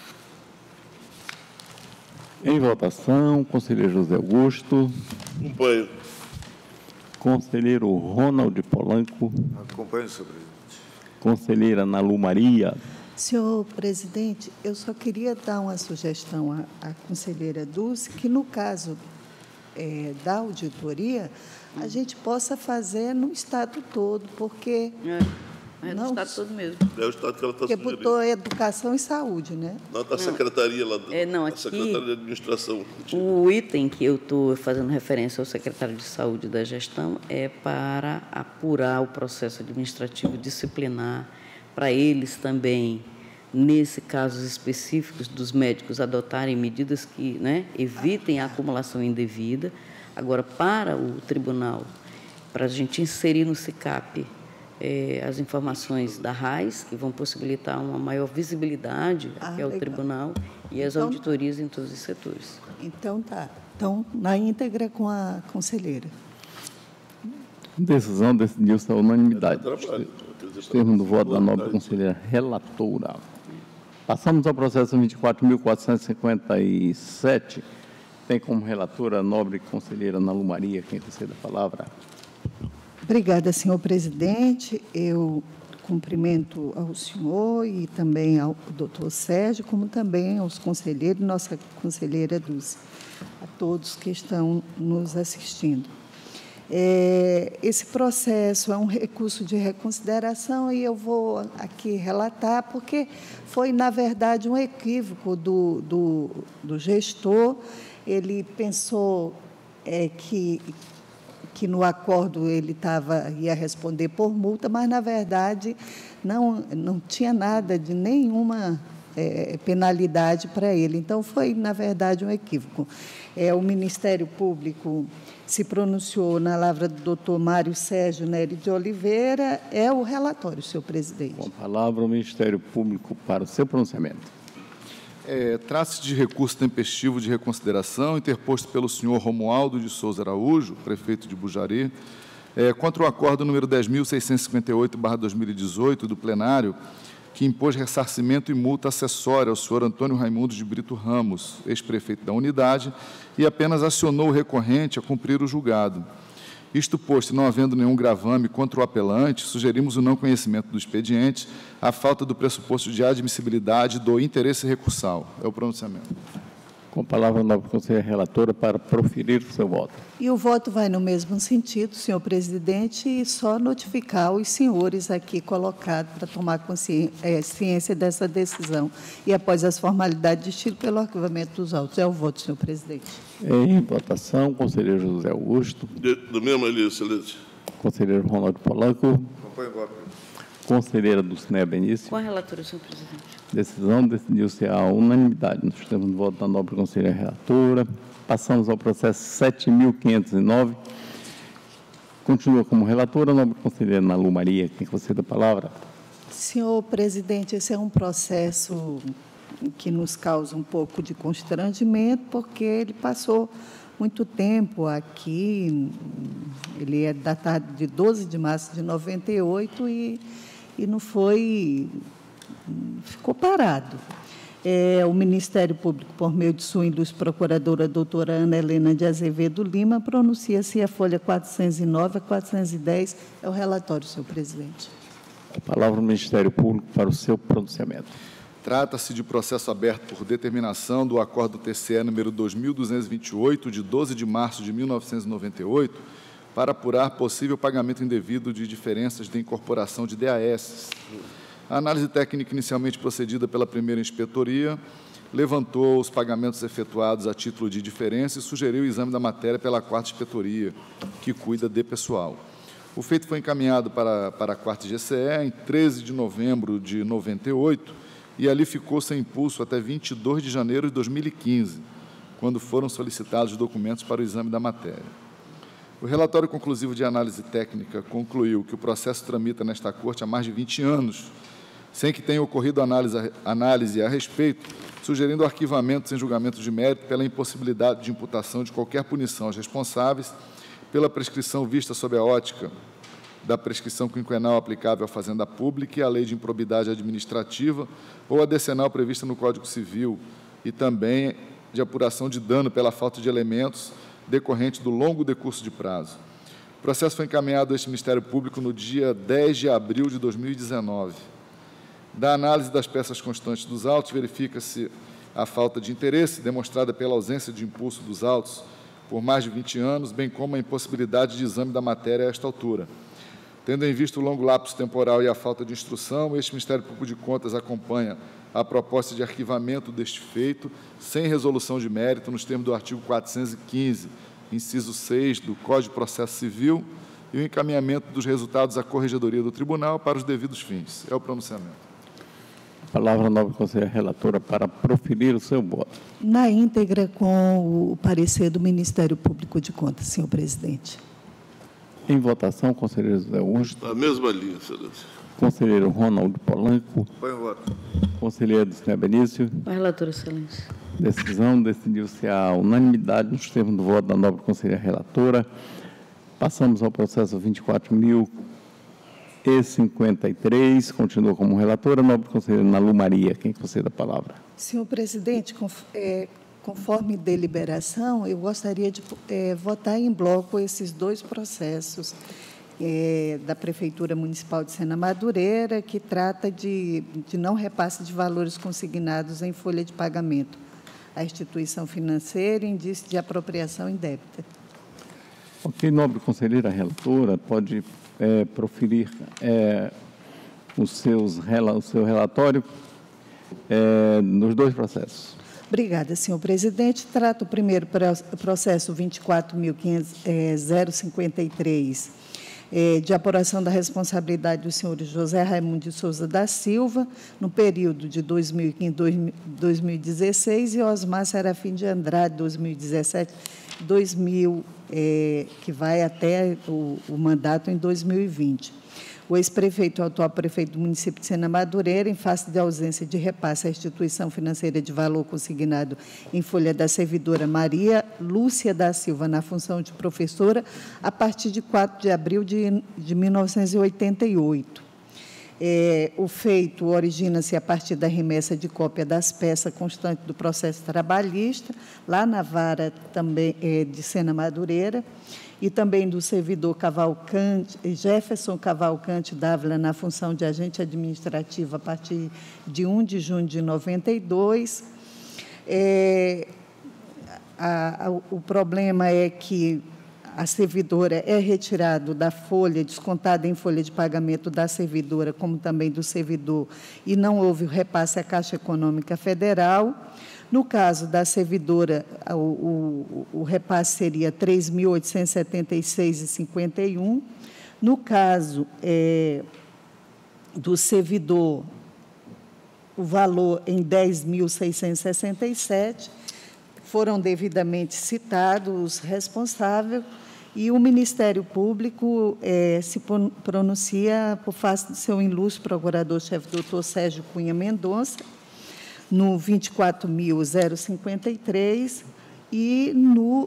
Speaker 1: Em votação, conselheiro José Augusto.
Speaker 3: Acompanho.
Speaker 1: Conselheiro Ronald Polanco.
Speaker 5: Acompanho, senhor presidente.
Speaker 1: Conselheira Nalu Maria.
Speaker 2: Senhor presidente, eu só queria dar uma sugestão à conselheira Dulce, que no caso da auditoria, a gente possa fazer no Estado todo, porque...
Speaker 6: É no Estado todo mesmo.
Speaker 3: É o Estado que ela está
Speaker 2: Porque
Speaker 3: sugerindo.
Speaker 2: botou educação e saúde, né?
Speaker 3: Não, da secretaria lá,
Speaker 6: não,
Speaker 3: da
Speaker 6: aqui,
Speaker 3: Secretaria de Administração.
Speaker 6: O item que eu estou fazendo referência ao secretário de Saúde e da Gestão é para apurar o processo administrativo disciplinar, para eles também, nesse casos específicos dos médicos, adotarem medidas que evitem a acumulação indevida. Agora, para o tribunal, para a gente inserir no SICAP as informações da RAIS, que vão possibilitar uma maior visibilidade aqui ao tribunal, e as auditorias em todos os setores.
Speaker 2: Então, tá. Então, na íntegra com a conselheira.
Speaker 1: Decisão decidiu-se à unanimidade. Termo do voto da nobre conselheira relatora. Passamos ao processo 24.457. Tem como relatora a nobre conselheira Nalu Maria, quem recebe a palavra.
Speaker 2: Obrigada, senhor presidente. Eu cumprimento ao senhor e também ao doutor Sérgio, como também aos conselheiros, nossa conselheira Dulce, a todos que estão nos assistindo. Esse processo é um recurso de reconsideração e eu vou aqui relatar, porque foi, na verdade, um equívoco do gestor. Ele pensou que no acordo ele ia responder por multa, mas, na verdade, não tinha nada de nenhuma penalidade para ele. Então, foi, na verdade, um equívoco. O Ministério Público se pronunciou na lavra do doutor Mário Sérgio Nery de Oliveira. É o relatório, senhor presidente.
Speaker 1: Com a palavra, o Ministério Público para o seu pronunciamento.
Speaker 4: Trata-se de recurso tempestivo de reconsideração interposto pelo senhor Romualdo de Souza Araújo, prefeito de Bujari, Contra o acordo número 10.658/2018 do plenário, que impôs ressarcimento e multa acessória ao senhor Antônio Raimundo de Brito Ramos, ex-prefeito da unidade, e apenas acionou o recorrente a cumprir o julgado. Isto posto, não havendo nenhum gravame contra o apelante, sugerimos o não conhecimento do expediente, a falta do pressuposto de admissibilidade do interesse recursal. É o pronunciamento.
Speaker 1: Com a palavra, a nobre conselheira relatora para proferir o seu voto.
Speaker 2: E o voto vai no mesmo sentido, senhor presidente, e só notificar os senhores aqui colocados para tomar ciência dessa decisão. E após as formalidades de estilo pelo arquivamento dos autos. É o voto, senhor presidente.
Speaker 1: Em votação, conselheiro José Augusto.
Speaker 3: Do mesmo ali, excelente.
Speaker 1: Conselheiro Ronaldo Polanco.
Speaker 5: Acompanho o voto.
Speaker 1: Conselheira Dulcinea Benício.
Speaker 6: Com a relatora, senhor presidente.
Speaker 1: Decisão decidiu-se à unanimidade. Nós temos no voto da nobre conselheira relatora. Passamos ao processo 7.509. Continua como relatora a nobre conselheira Nalu Maria. Quem concede a palavra?
Speaker 2: Senhor presidente, esse é um processo que nos causa um pouco de constrangimento, porque ele passou muito tempo aqui. Ele é datado de 12 de março de 98 e não foi... ficou parado. O Ministério Público, por meio de sua ilustre procuradora, doutora Ana Helena de Azevedo Lima, pronuncia-se a folha 409 a 410. É o relatório, senhor presidente.
Speaker 1: A palavra ao Ministério Público para o seu pronunciamento.
Speaker 4: Trata-se de processo aberto por determinação do Acordo TCE número 2228, de 12 de março de 1998, para apurar possível pagamento indevido de diferenças de incorporação de DAS. A análise técnica inicialmente procedida pela primeira inspetoria levantou os pagamentos efetuados a título de diferença e sugeriu o exame da matéria pela quarta inspetoria, que cuida de pessoal. O feito foi encaminhado para a quarta GCE em 13 de novembro de 98 e ali ficou sem impulso até 22 de janeiro de 2015, quando foram solicitados documentos para o exame da matéria. O relatório conclusivo de análise técnica concluiu que o processo tramita nesta Corte há mais de 20 anos, sem que tenha ocorrido análise a respeito, sugerindo arquivamento sem julgamento de mérito pela impossibilidade de imputação de qualquer punição aos responsáveis, pela prescrição vista sob a ótica da prescrição quinquenal aplicável à Fazenda Pública e à Lei de Improbidade Administrativa ou a decenal prevista no Código Civil, e também de apuração de dano pela falta de elementos decorrente do longo decurso de prazo. O processo foi encaminhado a este Ministério Público no dia 10 de abril de 2019. Da análise das peças constantes dos autos, verifica-se a falta de interesse, demonstrada pela ausência de impulso dos autos por mais de 20 anos, bem como a impossibilidade de exame da matéria a esta altura. Tendo em vista o longo lapso temporal e a falta de instrução, este Ministério Público de Contas acompanha a proposta de arquivamento deste feito, sem resolução de mérito, nos termos do artigo 415, inciso 6 do Código de Processo Civil, e o encaminhamento dos resultados à Corregedoria do Tribunal para os devidos fins. É o pronunciamento.
Speaker 1: A palavra à nobre conselheira relatora para proferir o seu voto.
Speaker 2: Na íntegra, com o parecer do Ministério Público de Contas, senhor presidente.
Speaker 1: Em votação, conselheiro José Augusto.
Speaker 3: Na mesma linha, excelência.
Speaker 1: Conselheiro Ronaldo Polanco.
Speaker 5: Acompanho o voto.
Speaker 1: Conselheiro Dulcinea Benício.
Speaker 6: Com a relatora, excelência.
Speaker 1: Decisão decidiu-se à unanimidade nos termos do voto da nobre conselheira relatora. Passamos ao processo 24.053. Continua como relatora, nobre conselheira Nalu Maria. Quem concede a palavra?
Speaker 2: Senhor presidente, conforme deliberação, eu gostaria de votar em bloco esses dois processos da Prefeitura Municipal de Sena Madureira, que trata de não repasse de valores consignados em folha de pagamento à instituição financeira e indício de apropriação indébita.
Speaker 1: Ok, nobre conselheira relatora, pode proferir o seu relatório nos dois processos.
Speaker 2: Obrigada, senhor presidente. Trato o primeiro processo 24.053, de apuração da responsabilidade do senhor José Raimundo de Souza da Silva, no período de 2015-2016, e Osmar Serafim de Andrade, 2017-2018. que vai até o mandato em 2020. O ex-prefeito e o atual prefeito do município de Sena Madureira, em face de ausência de repasse à instituição financeira de valor consignado em folha da servidora Maria Lúcia da Silva, na função de professora, a partir de 4 de abril de 1988. O feito origina-se a partir da remessa de cópia das peças constantes do processo trabalhista, lá na vara também de Sena Madureira, e também do servidor Cavalcante, Jefferson Cavalcante Dávila, na função de agente administrativo, a partir de 1 de junho de 92. O problema é que a servidora é retirada da folha, descontada em folha de pagamento da servidora, como também do servidor, e não houve o repasse à Caixa Econômica Federal. No caso da servidora, o repasse seria R$ 3.876,51. No caso do servidor, o valor em R$ 10.667. Foram devidamente citados os responsáveis e o Ministério Público se pronuncia por face do seu ilustre procurador-chefe, doutor Sérgio Cunha Mendonça, no 24.053 e no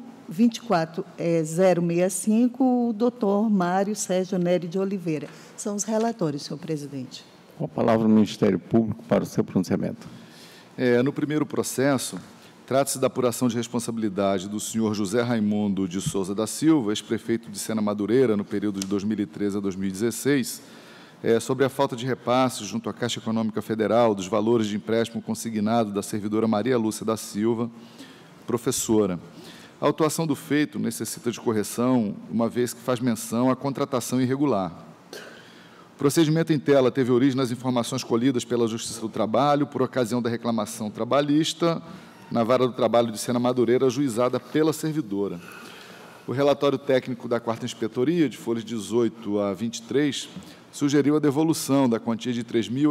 Speaker 2: 24.065, o doutor Mário Sérgio Nery de Oliveira. São os relatórios, senhor presidente.
Speaker 1: Com a palavra o Ministério Público para o seu pronunciamento.
Speaker 4: No primeiro processo, trata-se da apuração de responsabilidade do senhor José Raimundo de Souza da Silva, ex-prefeito de Sena Madureira, no período de 2013 a 2016, sobre a falta de repasses junto à Caixa Econômica Federal dos valores de empréstimo consignado da servidora Maria Lúcia da Silva, professora. A autuação do feito necessita de correção, uma vez que faz menção à contratação irregular. O procedimento em tela teve origem nas informações colhidas pela Justiça do Trabalho por ocasião da reclamação trabalhista na Vara do Trabalho de Sena Madureira, ajuizada pela servidora. O relatório técnico da 4ª Inspetoria, de folhas 18 a 23, sugeriu a devolução da quantia de R$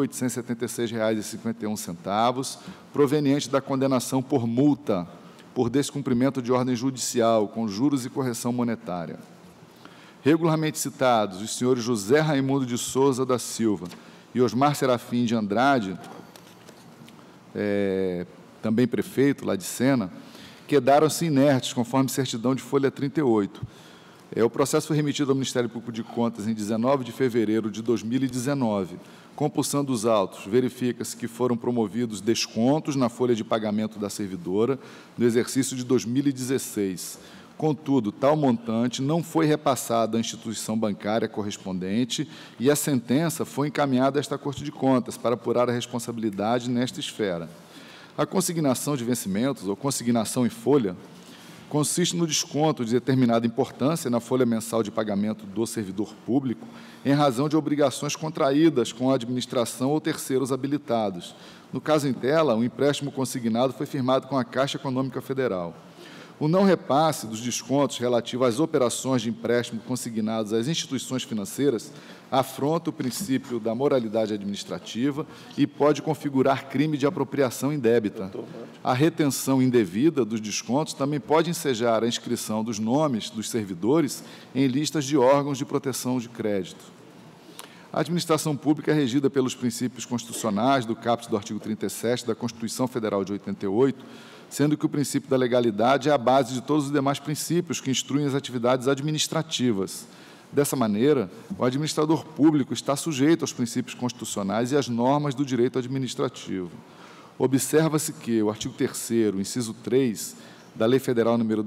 Speaker 4: 3.876,51, proveniente da condenação por multa por descumprimento de ordem judicial, com juros e correção monetária. Regularmente citados, os senhores José Raimundo de Souza da Silva e Osmar Serafim de Andrade, também prefeito lá de Sena, quedaram-se inertes, conforme certidão de folha 38. O processo foi remetido ao Ministério Público de Contas em 19 de fevereiro de 2019. Compulsando os autos, verifica-se que foram promovidos descontos na folha de pagamento da servidora no exercício de 2016. Contudo, tal montante não foi repassado à instituição bancária correspondente e a sentença foi encaminhada a esta Corte de Contas para apurar a responsabilidade nesta esfera. A consignação de vencimentos, ou consignação em folha, consiste no desconto de determinada importância na folha mensal de pagamento do servidor público, em razão de obrigações contraídas com a administração ou terceiros habilitados. No caso em tela, o empréstimo consignado foi firmado com a Caixa Econômica Federal. O não repasse dos descontos relativos às operações de empréstimo consignados às instituições financeiras afronta o princípio da moralidade administrativa e pode configurar crime de apropriação indébita. A retenção indevida dos descontos também pode ensejar a inscrição dos nomes dos servidores em listas de órgãos de proteção de crédito. A administração pública é regida pelos princípios constitucionais do caput do artigo 37 da Constituição Federal de 88, sendo que o princípio da legalidade é a base de todos os demais princípios que instruem as atividades administrativas. Dessa maneira, o administrador público está sujeito aos princípios constitucionais e às normas do direito administrativo. Observa-se que o artigo 3º, inciso 3, da Lei Federal nº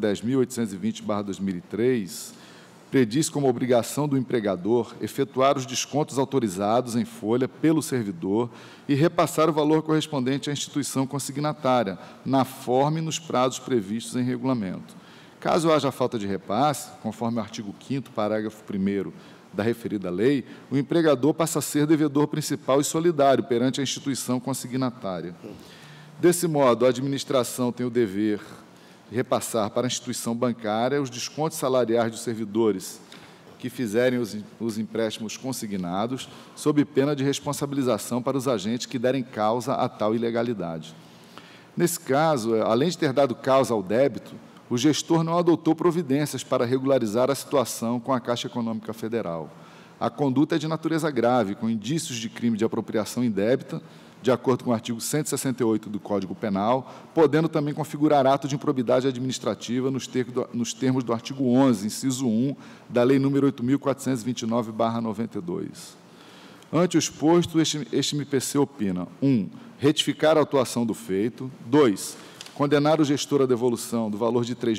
Speaker 4: 10.820/2003, prediz como obrigação do empregador efetuar os descontos autorizados em folha pelo servidor e repassar o valor correspondente à instituição consignatária, na forma e nos prazos previstos em regulamento. Caso haja falta de repasse, conforme o artigo 5º, parágrafo 1º da referida lei, o empregador passa a ser devedor principal e solidário perante a instituição consignatária. Desse modo, a administração tem o dever de repassar para a instituição bancária os descontos salariais dos servidores que fizerem os empréstimos consignados, sob pena de responsabilização para os agentes que derem causa a tal ilegalidade. Nesse caso, além de ter dado causa ao débito, o gestor não adotou providências para regularizar a situação com a Caixa Econômica Federal. A conduta é de natureza grave, com indícios de crime de apropriação indébita, de acordo com o artigo 168 do Código Penal, podendo também configurar ato de improbidade administrativa nos termos do artigo 11, inciso 1, da Lei nº 8.429/92. Ante o exposto, este MPC opina: 1. Retificar a atuação do feito. 2. Condenar o gestor à devolução do valor de R$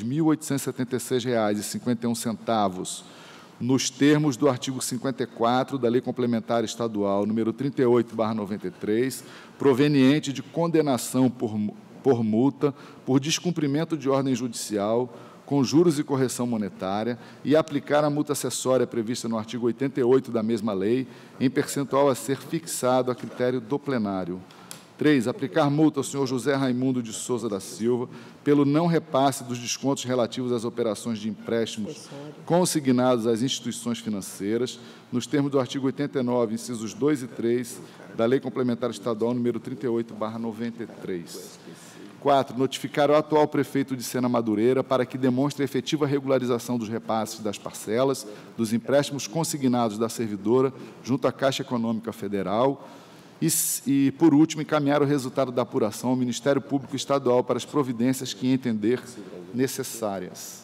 Speaker 4: 3.876,51, nos termos do artigo 54 da Lei Complementar Estadual número 38/93, proveniente de condenação por multa por descumprimento de ordem judicial, com juros e correção monetária, e aplicar a multa acessória prevista no artigo 88 da mesma lei, em percentual a ser fixado a critério do plenário. 3. Aplicar multa ao senhor José Raimundo de Souza da Silva pelo não repasse dos descontos relativos às operações de empréstimos consignados às instituições financeiras, nos termos do artigo 89, incisos 2 e 3, da Lei Complementar Estadual número 38/93. 4. Notificar o atual prefeito de Sena Madureira para que demonstre a efetiva regularização dos repasses das parcelas dos empréstimos consignados da servidora junto à Caixa Econômica Federal. E, por último, encaminhar o resultado da apuração ao Ministério Público Estadual para as providências que entender necessárias.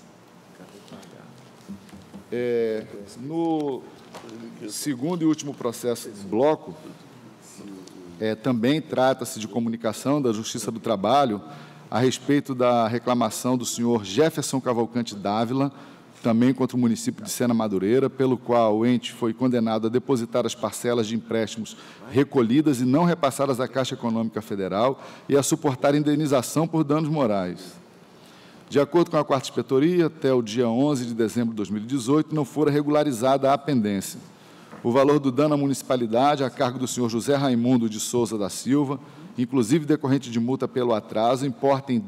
Speaker 4: No segundo e último processo do bloco, também trata-se de comunicação da Justiça do Trabalho a respeito da reclamação do senhor Jefferson Cavalcante Dávila, também contra o município de Sena Madureira, pelo qual o ente foi condenado a depositar as parcelas de empréstimos recolhidas e não repassadas à Caixa Econômica Federal e a suportar indenização por danos morais. De acordo com a 4ª Inspetoria, até o dia 11 de dezembro de 2018, não fora regularizada a pendência. O valor do dano à municipalidade, a cargo do senhor José Raimundo de Souza da Silva, inclusive decorrente de multa pelo atraso, importa em R$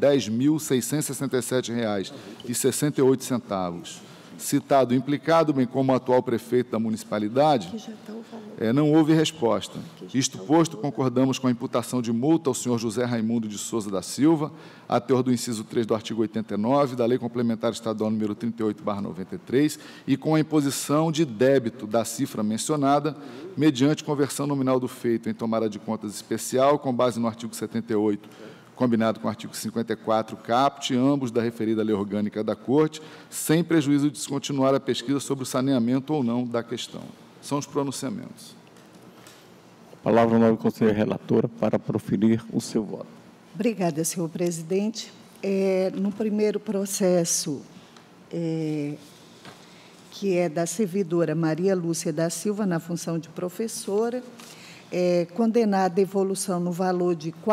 Speaker 4: 10.667,68. Citado o implicado, bem como o atual prefeito da municipalidade, não houve resposta. Isto posto, concordamos com a imputação de multa ao senhor José Raimundo de Souza da Silva, a teor do inciso 3 do artigo 89 da Lei Complementar Estadual número 38/93, e com a imposição de débito da cifra mencionada, mediante conversão nominal do feito em tomada de contas especial, com base no artigo 78, combinado com o artigo 54, caput, ambos da referida lei orgânica da Corte, sem prejuízo de descontinuar a pesquisa sobre o saneamento ou não da questão. São os pronunciamentos.
Speaker 1: A palavra ao nobre conselheiro relatora para proferir o seu voto.
Speaker 2: Obrigada, senhor presidente. No primeiro processo, que é da servidora Maria Lúcia da Silva, na função de professora, condenar a devolução no valor de R$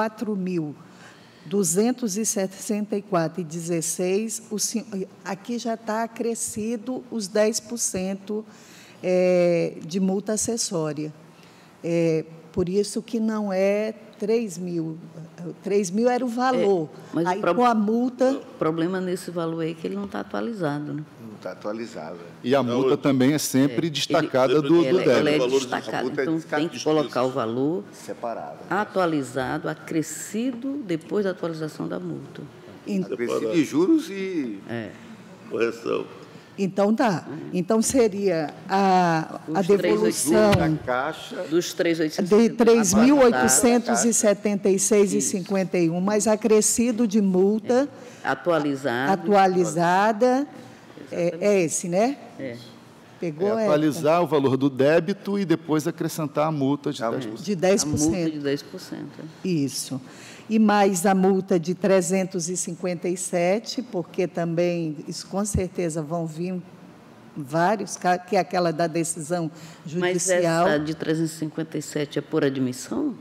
Speaker 2: 4.264,16, aqui já está acrescido os 10% de multa acessória. Por isso que não é 3 mil. 3 mil era o valor.
Speaker 6: Mas
Speaker 2: aí, com a multa...
Speaker 6: O problema nesse valor aí é que ele não está atualizado, né?
Speaker 5: Não está atualizado.
Speaker 4: E a multa também é sempre destacada do débito.
Speaker 6: Ela é destacada, então tem que colocar o valor
Speaker 5: separado,
Speaker 6: atualizado, acrescido, depois da atualização da multa.
Speaker 5: Acrescido de juros e...
Speaker 3: Correção.
Speaker 2: Então, tá. Então, seria a devolução
Speaker 6: dos 3.800
Speaker 2: de 3.876,51, mas acrescido de multa atualizada. É esse, né? Pegou
Speaker 4: atualizar o valor do débito e depois acrescentar a multa de 10%.
Speaker 2: De 10%.
Speaker 6: A multa de 10%.
Speaker 2: Isso. E mais a multa de 357, porque também, isso com certeza vão vir vários, que é aquela da decisão judicial.
Speaker 6: Mas essa de 357 é por admissão?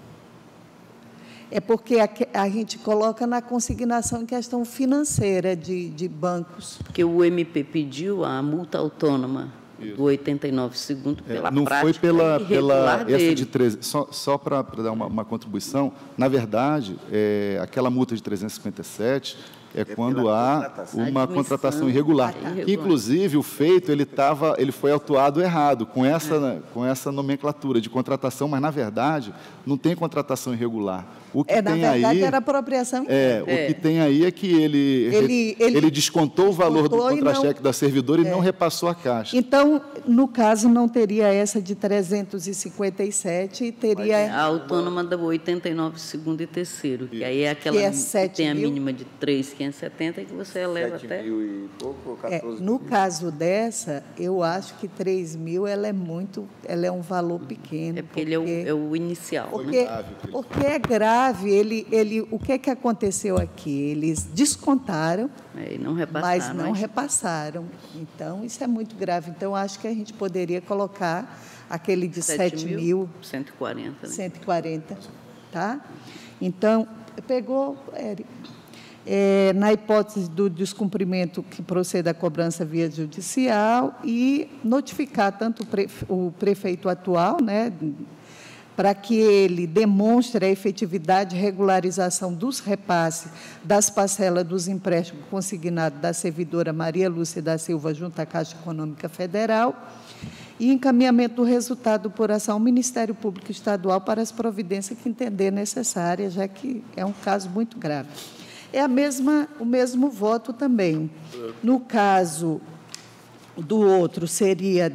Speaker 2: É porque a gente coloca na consignação em questão financeira de bancos.
Speaker 6: Porque o MP pediu a multa autônoma do 89 segundos pela
Speaker 4: não
Speaker 6: prática
Speaker 4: foi pela essa de 13, só para dar uma contribuição. Na verdade, aquela multa de 357 é quando há uma contratação irregular.
Speaker 6: irregular.
Speaker 4: Que, inclusive, o feito ele foi autuado errado, com essa nomenclatura de contratação, mas, na verdade, não tem contratação irregular. O que
Speaker 2: na
Speaker 4: tem
Speaker 2: verdade,
Speaker 4: aí,
Speaker 2: era apropriação.
Speaker 4: o que tem aí é que ele descontou o valor do contra-cheque da servidora e não repassou a Caixa.
Speaker 2: Então, no caso, não teria essa de 357 e teria...
Speaker 6: A autônoma da 89, segundo e terceiro, que aí é aquela
Speaker 2: Que é
Speaker 6: que
Speaker 2: 7
Speaker 6: tem a
Speaker 2: mil.
Speaker 6: mínima de 3.570 que você eleva
Speaker 5: 7
Speaker 6: até...
Speaker 5: mil e pouco ou 14
Speaker 2: no
Speaker 5: mil?
Speaker 2: caso dessa, eu acho que 3 mil ela é um valor pequeno.
Speaker 6: É porque ele é o inicial.
Speaker 2: Porque é grave. O que aconteceu aqui? Eles descontaram,
Speaker 6: E não repassaram.
Speaker 2: mas não repassaram. Então, isso é muito grave. Então, acho que a gente poderia colocar aquele de
Speaker 6: 7.140, né?
Speaker 2: 7.140, tá? Então, pegou, Érico. Na hipótese do descumprimento, que proceda a cobrança via judicial e notificar tanto o prefeito atual, né, para que ele demonstre a efetividade e regularização dos repasses das parcelas dos empréstimos consignados da servidora Maria Lúcia da Silva junto à Caixa Econômica Federal e encaminhamento do resultado por ação ao Ministério Público Estadual para as providências que entender necessárias, já que é um caso muito grave. É o mesmo voto também. No caso do outro, seria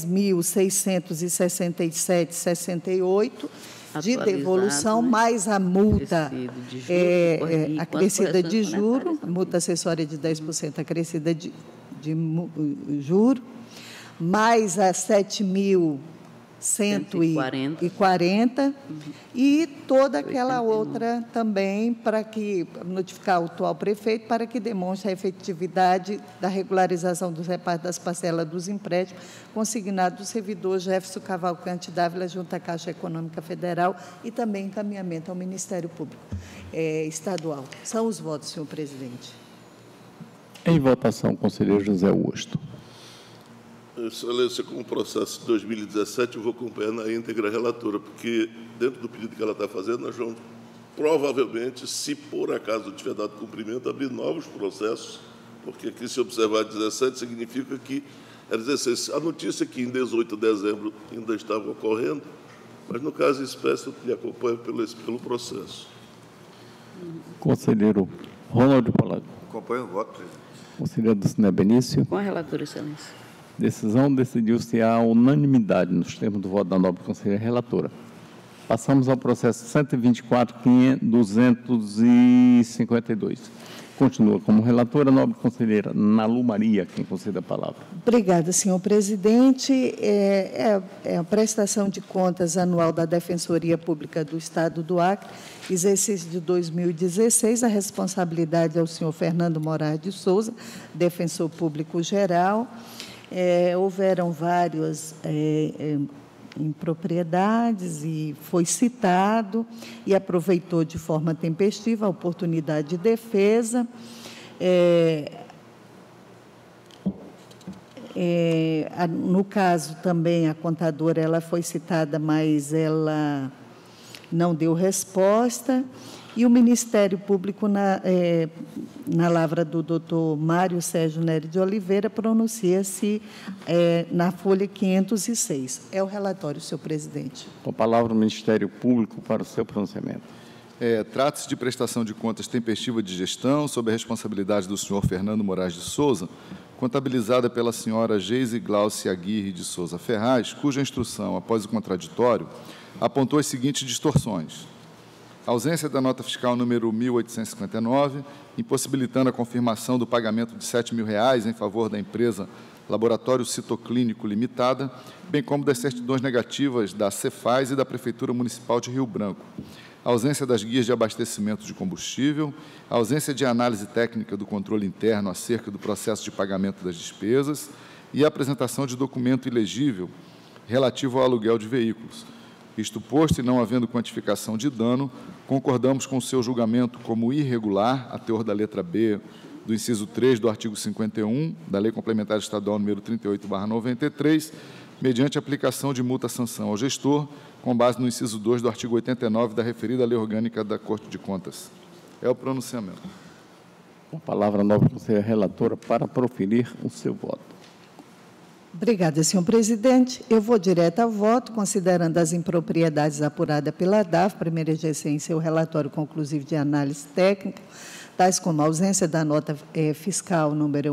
Speaker 2: 10.667,68 de devolução, mais a multa acrescida de juro, a multa acessória de 10% acrescida de juro, mais a 7.140 e toda aquela outra também para notificar o atual prefeito para que demonstre a efetividade da regularização dos repasses das parcelas dos empréstimos consignados do servidor Jefferson Cavalcante Dávila junto à Caixa Econômica Federal e também encaminhamento ao Ministério Público Estadual. São os votos, senhor presidente.
Speaker 1: Em votação, conselheiro José Augusto.
Speaker 3: Excelência, com o processo de 2017, eu vou acompanhar na íntegra a relatora, porque, dentro do pedido que ela está fazendo, nós vamos, provavelmente, se por acaso tiver dado cumprimento, abrir novos processos, porque aqui, se observar 17, significa que é 16. A notícia é que em 18 de dezembro ainda estava ocorrendo, mas, no caso em espécie, eu lhe acompanho pelo processo.
Speaker 1: Conselheiro Ronaldo Palago.
Speaker 5: Acompanho o voto, presidente.
Speaker 1: Conselheiro do Cine Benício.
Speaker 6: Com a relatora, excelência.
Speaker 1: Decisão decidiu-se à unanimidade nos termos do voto da nobre conselheira relatora. Passamos ao processo 124.252. Continua como relatora a nobre conselheira Nalu Maria, quem concede a palavra.
Speaker 2: Obrigada, senhor presidente. A prestação de contas anual da Defensoria Pública do Estado do Acre, exercício de 2016, a responsabilidade é o senhor Fernando Moraes de Souza, defensor público geral. Houveram várias impropriedades e foi citado e aproveitou de forma tempestiva a oportunidade de defesa. No caso também a contadora ela foi citada, mas ela não deu resposta. E o Ministério Público, na lavra do doutor Mário Sérgio Nery de Oliveira, pronuncia-se na folha 506. É o relatório, senhor presidente.
Speaker 1: Com a palavra o Ministério Público para o seu pronunciamento.
Speaker 4: Trata-se de prestação de contas tempestiva de gestão, sob a responsabilidade do senhor Fernando Moraes de Souza, contabilizada pela senhora Geise Glaucia Aguirre de Souza Ferraz, cuja instrução, após o contraditório, apontou as seguintes distorções. Ausência da nota fiscal número 1.859, impossibilitando a confirmação do pagamento de R$ 7.000 em favor da empresa Laboratório Citoclínico Limitada, bem como das certidões negativas da Cefaz e da Prefeitura Municipal de Rio Branco. Ausência das guias de abastecimento de combustível, ausência de análise técnica do controle interno acerca do processo de pagamento das despesas e a apresentação de documento ilegível relativo ao aluguel de veículos. Isto posto e não havendo quantificação de dano, concordamos com o seu julgamento como irregular, a teor da letra B do inciso 3 do artigo 51 da Lei Complementar Estadual número 38/93, mediante aplicação de multa-sanção ao gestor, com base no inciso 2 do artigo 89 da referida Lei Orgânica da Corte de Contas. É o pronunciamento.
Speaker 1: Com a palavra, a nova conselheira relatora, para proferir o seu voto.
Speaker 2: Obrigada, senhor presidente. Eu vou direto ao voto, considerando as impropriedades apuradas pela DAF, primeira GC em seu relatório conclusivo de análise técnica, tais como a ausência da nota fiscal número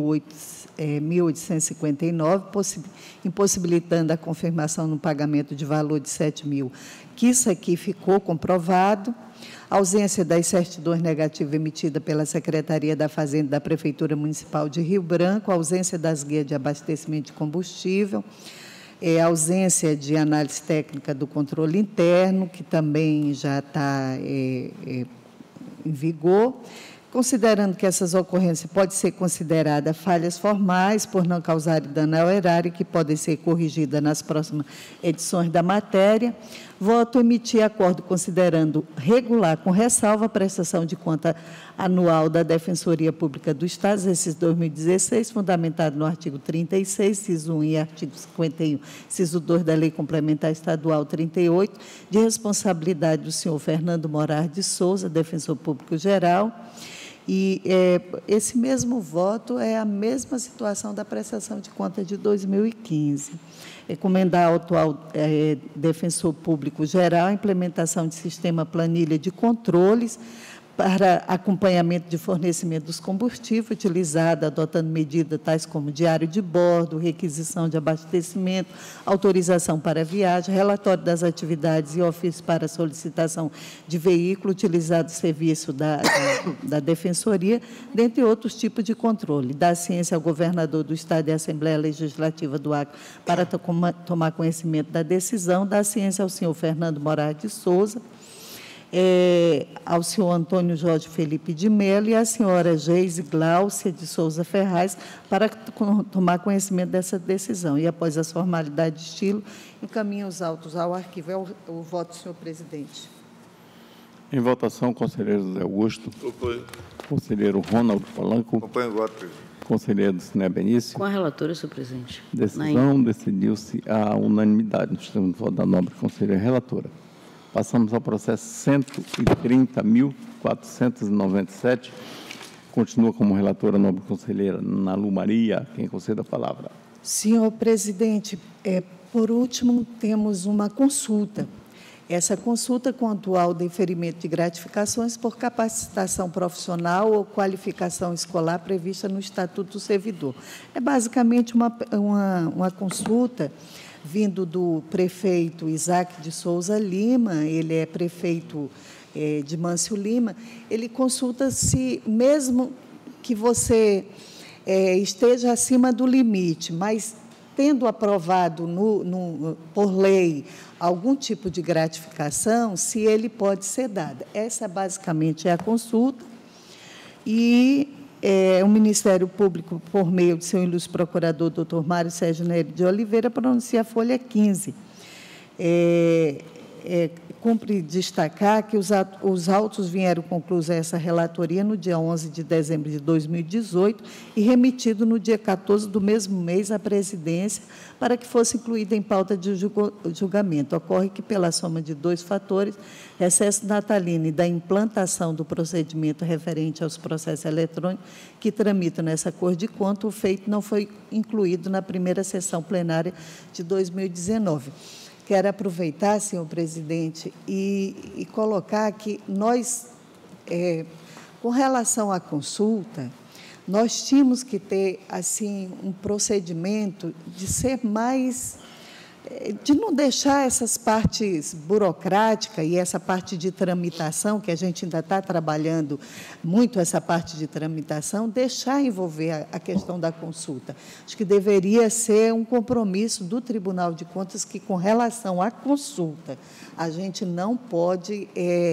Speaker 2: 1859, impossibilitando a confirmação no pagamento de valor de 7.000, que isso aqui ficou comprovado, a ausência das certidões negativas emitidas pela Secretaria da Fazenda da Prefeitura Municipal de Rio Branco, a ausência das guias de abastecimento de combustível, a ausência de análise técnica do controle interno, que também já está em vigor, considerando que essas ocorrências podem ser consideradas falhas formais por não causarem dano ao erário, que podem ser corrigidas nas próximas edições da matéria. Voto emitir acordo considerando regular, com ressalva, a prestação de conta anual da Defensoria Pública do Estado, exercício 2016, fundamentado no artigo 36, inciso 1 e artigo 51, inciso 2 da Lei Complementar Estadual 38, de responsabilidade do senhor Fernando Moraes de Souza, Defensor Público Geral. E esse mesmo voto é a mesma situação da prestação de conta de 2015. Recomendar ao atual Defensor Público Geral a implementação de sistema planilha de controles para acompanhamento de fornecimento dos combustíveis utilizados, adotando medidas tais como diário de bordo, requisição de abastecimento, autorização para viagem, relatório das atividades e ofício para solicitação de veículo utilizado no serviço da Defensoria, dentre outros tipos de controle. Dar ciência ao governador do Estado e à Assembleia Legislativa do Acre para tomar conhecimento da decisão. Dar ciência ao senhor Fernando Moraes de Souza, ao senhor Antônio Jorge Felipe de Mello e à senhora Geise Gláucia de Souza Ferraz para tomar conhecimento dessa decisão. E, após as formalidades de estilo, encaminho os autos ao arquivo. É o voto, senhor presidente.
Speaker 1: Em votação, conselheiro José Augusto.
Speaker 3: Acompanho.
Speaker 1: Conselheiro Ronaldo Polanco.
Speaker 5: Acompanho o voto, presidente.
Speaker 1: Conselheiro Siné Benício.
Speaker 6: Com a relatora, senhor presidente.
Speaker 1: Decisão decidiu-se à unanimidade. Nós temos o voto da nobre conselheira relatora. Passamos ao processo 130.497. Continua como relatora a nobre conselheira Nalu Maria. Quem concede a palavra?
Speaker 2: Senhor presidente, por último, temos uma consulta. Essa consulta quanto ao deferimento de gratificações por capacitação profissional ou qualificação escolar prevista no Estatuto do Servidor. É basicamente uma consulta vindo do prefeito Isaac de Souza Lima, ele é prefeito de Mâncio Lima. Ele consulta se, mesmo que você esteja acima do limite, mas tendo aprovado por lei algum tipo de gratificação, se ele pode ser dado. Essa, basicamente, é a consulta. E o Ministério Público, por meio de seu ilustre procurador, doutor Mário Sérgio Nery de Oliveira, pronuncia a folha 15. Cumpre destacar que os autos vieram conclusos a essa relatoria no dia 11 de dezembro de 2018 e remetido no dia 14 do mesmo mês à presidência para que fosse incluída em pauta de julgamento. Ocorre que, pela soma de dois fatores, recesso natalino e da implantação do procedimento referente aos processos eletrônicos que tramitam nessa Corte de Contas, o feito não foi incluído na primeira sessão plenária de 2019. Quero aproveitar, senhor presidente, e colocar que nós, com relação à consulta, nós tínhamos que ter, assim, um procedimento de ser mais, de não deixar essas partes burocráticas e essa parte de tramitação, que a gente ainda está trabalhando muito essa parte de tramitação, deixar envolver a questão da consulta. Acho que deveria ser um compromisso do Tribunal de Contas que, com relação à consulta, a gente não pode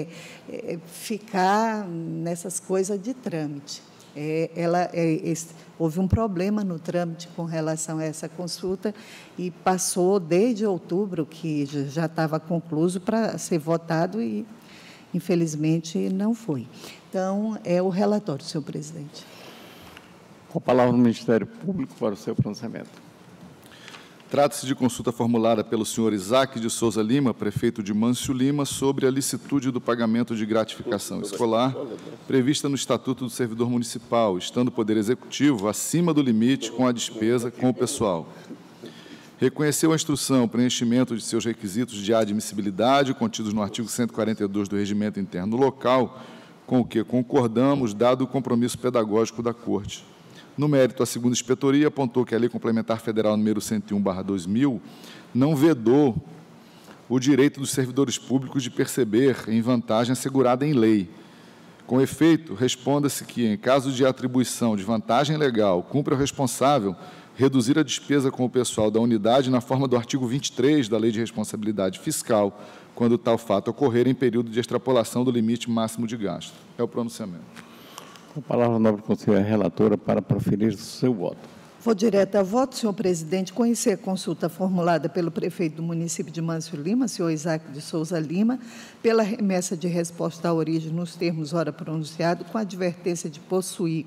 Speaker 2: ficar nessas coisas de trâmite. Houve um problema no trâmite com relação a essa consulta e passou desde outubro, que já estava concluído, para ser votado e, infelizmente, não foi. Então, é o relatório, senhor presidente.
Speaker 1: Com a palavra do Ministério Público para o seu pronunciamento.
Speaker 4: Trata-se de consulta formulada pelo senhor Isaac de Souza Lima, prefeito de Mâncio Lima, sobre a licitude do pagamento de gratificação escolar prevista no Estatuto do Servidor Municipal, estando o Poder Executivo acima do limite com a despesa com o pessoal. Reconheceu a instrução o preenchimento de seus requisitos de admissibilidade, contidos no artigo 142 do Regimento Interno Local, com o que concordamos, dado o compromisso pedagógico da Corte. No mérito, a segunda inspetoria apontou que a Lei Complementar Federal número 101/2000 não vedou o direito dos servidores públicos de perceber em vantagem assegurada em lei. Com efeito, responda-se que, em caso de atribuição de vantagem legal, cumpre ao responsável reduzir a despesa com o pessoal da unidade na forma do artigo 23 da Lei de Responsabilidade Fiscal, quando tal fato ocorrer em período de extrapolação do limite máximo de gasto. É o pronunciamento.
Speaker 1: Com a palavra, a nobre conselheira relatora, para proferir o seu voto.
Speaker 2: Vou direto a voto, senhor presidente. Conhecer a consulta formulada pelo prefeito do município de Mâncio Lima, senhor Isaac de Souza Lima, pela remessa de resposta à origem nos termos ora pronunciado, com a advertência de possuir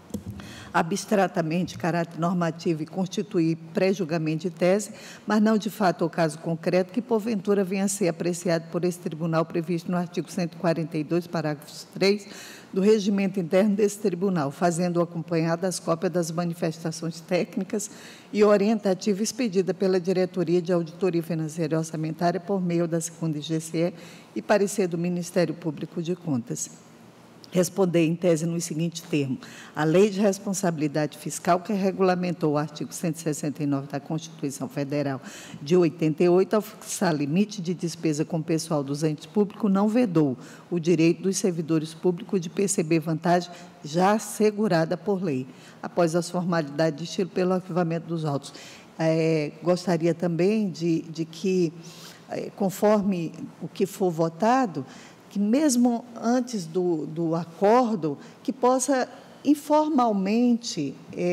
Speaker 2: abstratamente caráter normativo e constituir pré-julgamento de tese, mas não de fato o caso concreto que, porventura, venha a ser apreciado por esse tribunal previsto no artigo 142, parágrafos 3, do regimento interno desse tribunal, fazendo acompanhada as cópias das manifestações técnicas e orientativa expedida pela Diretoria de Auditoria Financeira e Orçamentária por meio da segunda IGCE e parecer do Ministério Público de Contas. Responder em tese no seguinte termo: a Lei de Responsabilidade Fiscal, que regulamentou o artigo 169 da Constituição Federal de 88, ao fixar limite de despesa com pessoal dos entes públicos, não vedou o direito dos servidores públicos de perceber vantagem já assegurada por lei, após as formalidades de estilo pelo arquivamento dos autos. Gostaria também de que, conforme o que for votado, que mesmo antes do acordo, que possa informalmente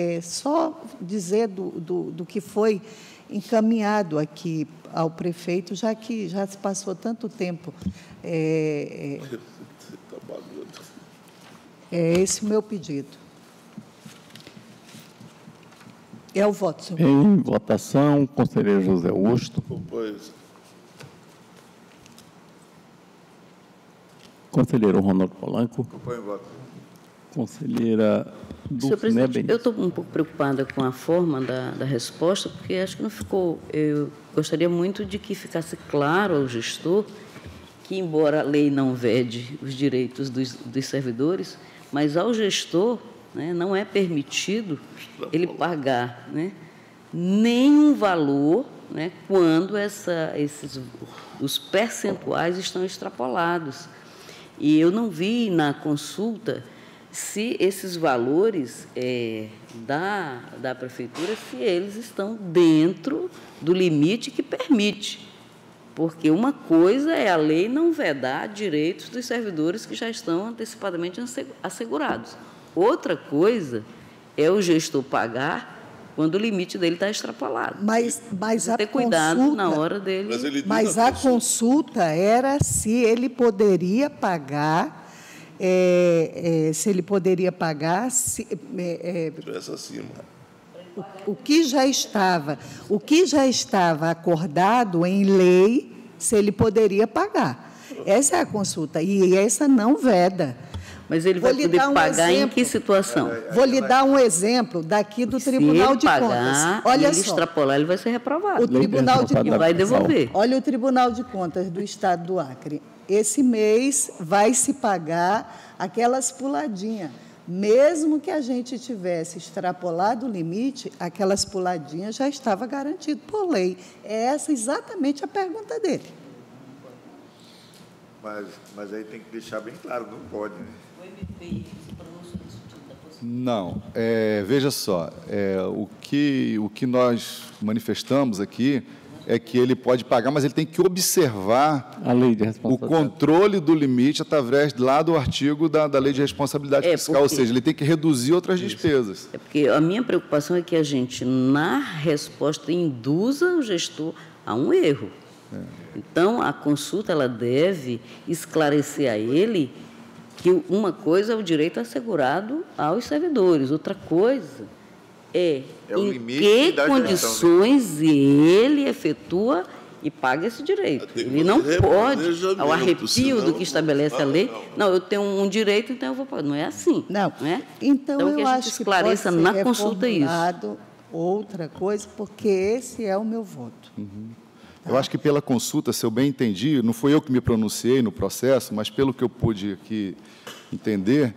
Speaker 2: só dizer do que foi encaminhado aqui ao prefeito, já que já se passou tanto tempo. É esse o meu pedido. É o voto, senhor.
Speaker 1: Em votação, conselheiro José Augusto. Conselheiro Ronaldo Polanco.
Speaker 5: Acompanho o voto.
Speaker 1: Conselheira
Speaker 6: Senhor presidente,
Speaker 1: Benítez.
Speaker 6: eu estou um pouco preocupada com a forma da resposta, porque acho que não ficou... Eu gostaria muito de que ficasse claro ao gestor que, embora a lei não vede os direitos dos servidores, mas ao gestor, né, não é permitido ele pagar, né, nenhum valor, né, quando os percentuais estão extrapolados. E eu não vi na consulta se esses valores da prefeitura, se eles estão dentro do limite que permite. Porque uma coisa é a lei não vedar direitos dos servidores que já estão antecipadamente assegurados. Outra coisa é o gestor pagar quando o limite dele está extrapolado.
Speaker 2: Mas a
Speaker 6: ter cuidado
Speaker 2: consulta,
Speaker 6: na hora dele.
Speaker 2: Mas a consulta era se ele poderia pagar,
Speaker 3: acima.
Speaker 2: O que já estava acordado em lei, se ele poderia pagar. Essa é a consulta, e essa não veda.
Speaker 6: Mas ele vai poder pagar em que situação?
Speaker 2: Vou lhe dar um exemplo daqui do Tribunal de Contas. Olha
Speaker 6: só. Se ele extrapolar, ele vai ser reprovado.
Speaker 2: O Tribunal de Contas
Speaker 6: vai devolver.
Speaker 2: Olha o Tribunal de Contas do Estado do Acre. Esse mês vai se pagar aquelas puladinhas. Mesmo que a gente tivesse extrapolado o limite, aquelas puladinhas já estava garantido por lei. É essa exatamente a pergunta dele.
Speaker 5: Mas aí tem que deixar bem claro, não pode, né?
Speaker 4: Não, veja só, o que nós manifestamos aqui é que ele pode pagar, mas ele tem que observar
Speaker 1: a lei de
Speaker 4: o
Speaker 1: responsabilidade.
Speaker 4: controle do limite através lá do artigo da Lei de Responsabilidade Fiscal, ou seja, ele tem que reduzir outras despesas.
Speaker 6: É porque a minha preocupação é que a gente, na resposta, induza o gestor a um erro. Então, a consulta ela deve esclarecer a ele que uma coisa é o direito assegurado aos servidores, outra coisa
Speaker 5: É o
Speaker 6: em
Speaker 5: limite
Speaker 6: que
Speaker 5: da
Speaker 6: condições ele efetua e paga esse direito. Ele não pode, ao arrepio do que estabelece a lei, não, eu tenho um direito, então eu vou pagar. Não é assim.
Speaker 2: Não.
Speaker 6: É?
Speaker 2: Então,
Speaker 6: que a
Speaker 2: eu
Speaker 6: gente
Speaker 2: acho que
Speaker 6: esclareça
Speaker 2: pode ser
Speaker 6: na consulta isso.
Speaker 2: reformulado outra coisa, porque esse é o meu voto.
Speaker 4: Eu acho que pela consulta, se eu bem entendi, não foi eu que me pronunciei no processo, mas pelo que eu pude aqui entender,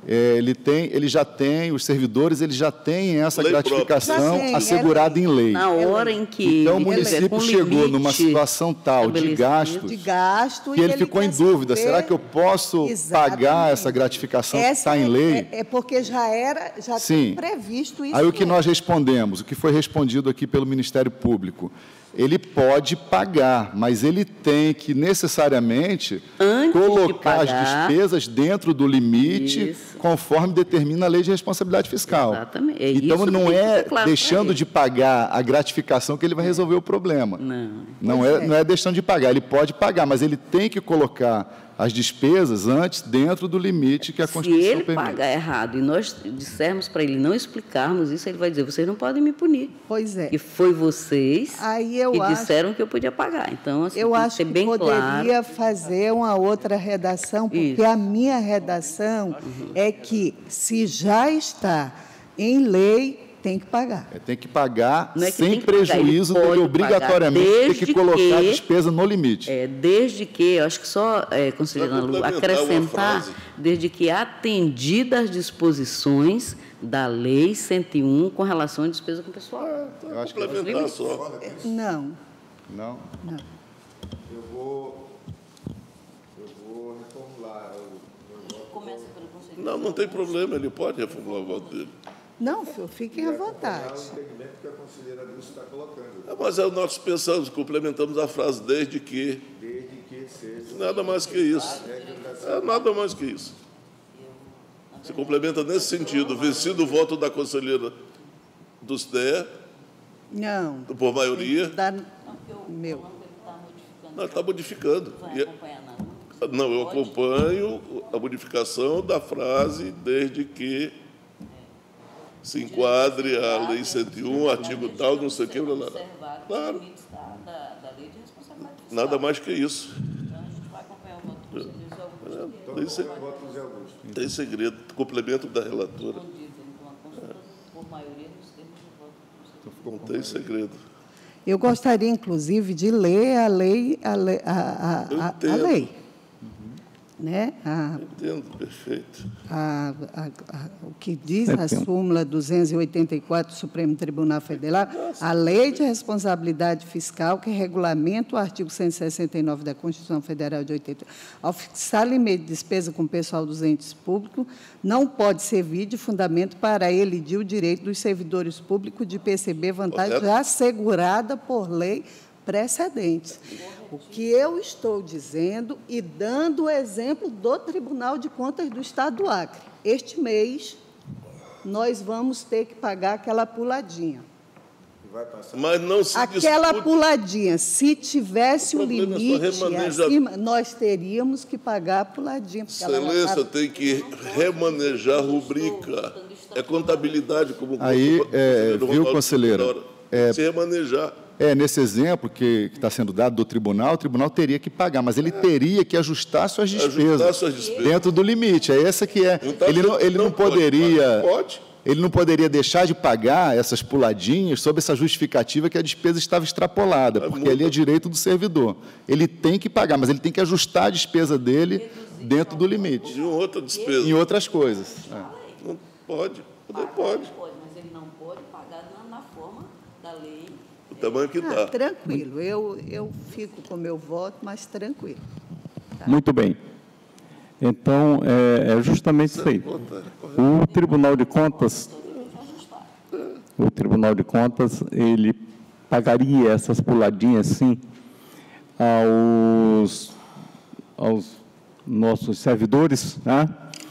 Speaker 4: os servidores, eles já têm essa
Speaker 3: Lei
Speaker 4: gratificação
Speaker 2: própria. Já tem,
Speaker 4: assegurada em lei.
Speaker 6: Na hora em que
Speaker 4: Então, o
Speaker 6: ele tiver
Speaker 4: município
Speaker 6: com
Speaker 4: chegou
Speaker 6: limite
Speaker 4: numa situação tal de
Speaker 6: estabelecido,
Speaker 2: De
Speaker 4: gastos
Speaker 2: gasto.
Speaker 4: que
Speaker 2: e
Speaker 4: ele ficou em
Speaker 2: quer
Speaker 4: dúvida,
Speaker 2: saber-
Speaker 4: será que eu posso
Speaker 2: Exatamente.
Speaker 4: pagar essa gratificação que está em lei?
Speaker 2: É porque já
Speaker 4: Sim.
Speaker 2: tem previsto isso.
Speaker 4: Aí o que
Speaker 2: mesmo.
Speaker 4: nós respondemos, o que foi respondido aqui pelo Ministério Público, ele pode pagar, mas ele tem que necessariamente
Speaker 6: Antes de
Speaker 4: colocar as
Speaker 6: pagar,
Speaker 4: despesas dentro do limite,
Speaker 6: isso.
Speaker 4: conforme determina a lei de responsabilidade fiscal.
Speaker 6: Exatamente. É
Speaker 4: Então
Speaker 6: isso que
Speaker 4: não
Speaker 6: tem que
Speaker 4: é
Speaker 6: ser claro
Speaker 4: deixando
Speaker 6: pra
Speaker 4: de pagar a gratificação que ele vai resolver o problema. Não é deixando de pagar, ele pode pagar, mas ele tem que colocar as despesas antes dentro do limite que a
Speaker 6: Se
Speaker 4: Constituição
Speaker 6: ele
Speaker 4: permite.
Speaker 6: pagar errado e nós dissermos para ele, não explicarmos isso, ele vai dizer, vocês não podem me punir.
Speaker 2: Pois é.
Speaker 6: E foi vocês
Speaker 2: Aí eu
Speaker 6: que
Speaker 2: acho-
Speaker 6: disseram que eu podia pagar. Então, assim,
Speaker 2: Eu
Speaker 6: tem que
Speaker 2: acho
Speaker 6: ser
Speaker 2: que
Speaker 6: bem
Speaker 2: poderia
Speaker 6: claro.
Speaker 2: fazer uma outra redação, porque
Speaker 6: Isso.
Speaker 2: a minha redação é que, se já está em lei, tem que pagar.
Speaker 4: Tem que pagar
Speaker 6: Não é que
Speaker 4: sem
Speaker 6: tem que pagar,
Speaker 4: prejuízo
Speaker 6: ele
Speaker 4: dele
Speaker 6: pode
Speaker 4: obrigatoriamente
Speaker 6: pagar
Speaker 4: ter
Speaker 6: desde
Speaker 4: que colocar a
Speaker 6: que-
Speaker 4: despesa no limite.
Speaker 6: Desde que, eu acho que só, conselheira Ana Lu,
Speaker 3: complementar uma
Speaker 6: acrescentar,
Speaker 3: frase.
Speaker 6: desde que atendidas as disposições da Lei 101 com relação à despesa com o pessoal.
Speaker 4: Eu acho que
Speaker 3: Complementar só.
Speaker 2: Não.
Speaker 4: não.
Speaker 2: Não.
Speaker 4: Eu vou reformular.
Speaker 6: Começa pelo conselheiro.
Speaker 3: Não tem problema, ele pode reformular o voto dele.
Speaker 2: Não, fiquem à vontade.
Speaker 4: entendimento que a conselheira Dulce está colocando.
Speaker 3: Mas nós pensamos, complementamos a frase desde que.
Speaker 4: Desde que seja.
Speaker 3: Nada mais que isso. Nada mais que isso. Se complementa nesse sentido, vencido o voto da conselheira do STE,
Speaker 2: Não.
Speaker 3: por maioria,
Speaker 2: Meu.
Speaker 3: não, está modificando.
Speaker 6: Vai acompanhar, não?
Speaker 3: Não, eu acompanho a modificação da frase desde que se enquadre a Lei 101, artigo tal, não sei o que, blá, blá, blá. Claro,
Speaker 6: Da lei de responsabilidade fiscal.
Speaker 3: nada mais que isso.
Speaker 6: Então, a gente vai acompanhar o voto do conselheiro Augusto.
Speaker 3: Tem segredo, complemento da relatora.
Speaker 6: Então, a consulta por maioria nos termos de voto do conselheiro.
Speaker 3: Não tem segredo.
Speaker 2: Eu gostaria, inclusive, de ler a lei,
Speaker 3: Eu
Speaker 2: a
Speaker 3: entendo.
Speaker 2: lei. Né?
Speaker 3: Entendo, perfeito.
Speaker 2: O que diz a súmula 284 do Supremo Tribunal Federal, a Lei de Responsabilidade Fiscal, que regulamenta o artigo 169 da Constituição Federal de 80, ao fixar limite de despesa com o pessoal dos entes públicos, não pode servir de fundamento para elidir o direito dos servidores públicos de perceber vantagem
Speaker 3: Correto.
Speaker 2: já assegurada por lei precedentes. O que eu estou dizendo e dando o exemplo do Tribunal de Contas do Estado do Acre. Este mês, nós vamos ter que pagar aquela puladinha.
Speaker 3: Mas não se
Speaker 2: Aquela
Speaker 3: discute.
Speaker 2: puladinha, se tivesse o
Speaker 3: O problema é só
Speaker 2: limite
Speaker 3: remanejar.
Speaker 2: acima, nós teríamos que pagar a puladinha. porque ela já
Speaker 3: Excelência
Speaker 2: tá-
Speaker 3: tem que remanejar a rubrica. É contabilidade, como
Speaker 4: Aí,
Speaker 3: o conselheiro
Speaker 4: viu,
Speaker 3: Ronaldo
Speaker 4: conselheira?
Speaker 3: toda hora. Se remanejar.
Speaker 4: Nesse exemplo que está sendo dado do tribunal, o tribunal teria que pagar, mas ele teria que ajustar suas despesas,
Speaker 3: Ajustar suas despesas.
Speaker 4: dentro do limite. É essa que é.
Speaker 3: Então,
Speaker 4: Ele não
Speaker 3: pode,
Speaker 4: poderia.
Speaker 3: mas pode.
Speaker 4: Ele não poderia deixar de pagar essas puladinhas sob essa justificativa que a despesa estava extrapolada, porque ali é direito do servidor. Ele tem que pagar, mas ele tem que ajustar a despesa dele dentro do limite,
Speaker 3: De outra despesa.
Speaker 4: em outras coisas.
Speaker 3: Não pode. Pode.
Speaker 6: Pode, mas ele não pode pagar na forma da lei.
Speaker 3: O tamanho que está.
Speaker 2: Tranquilo, eu fico com o meu voto, mas tranquilo.
Speaker 1: Muito bem. Então, é justamente isso aí. O Tribunal de Contas, ele pagaria essas puladinhas, sim, aos nossos servidores, né?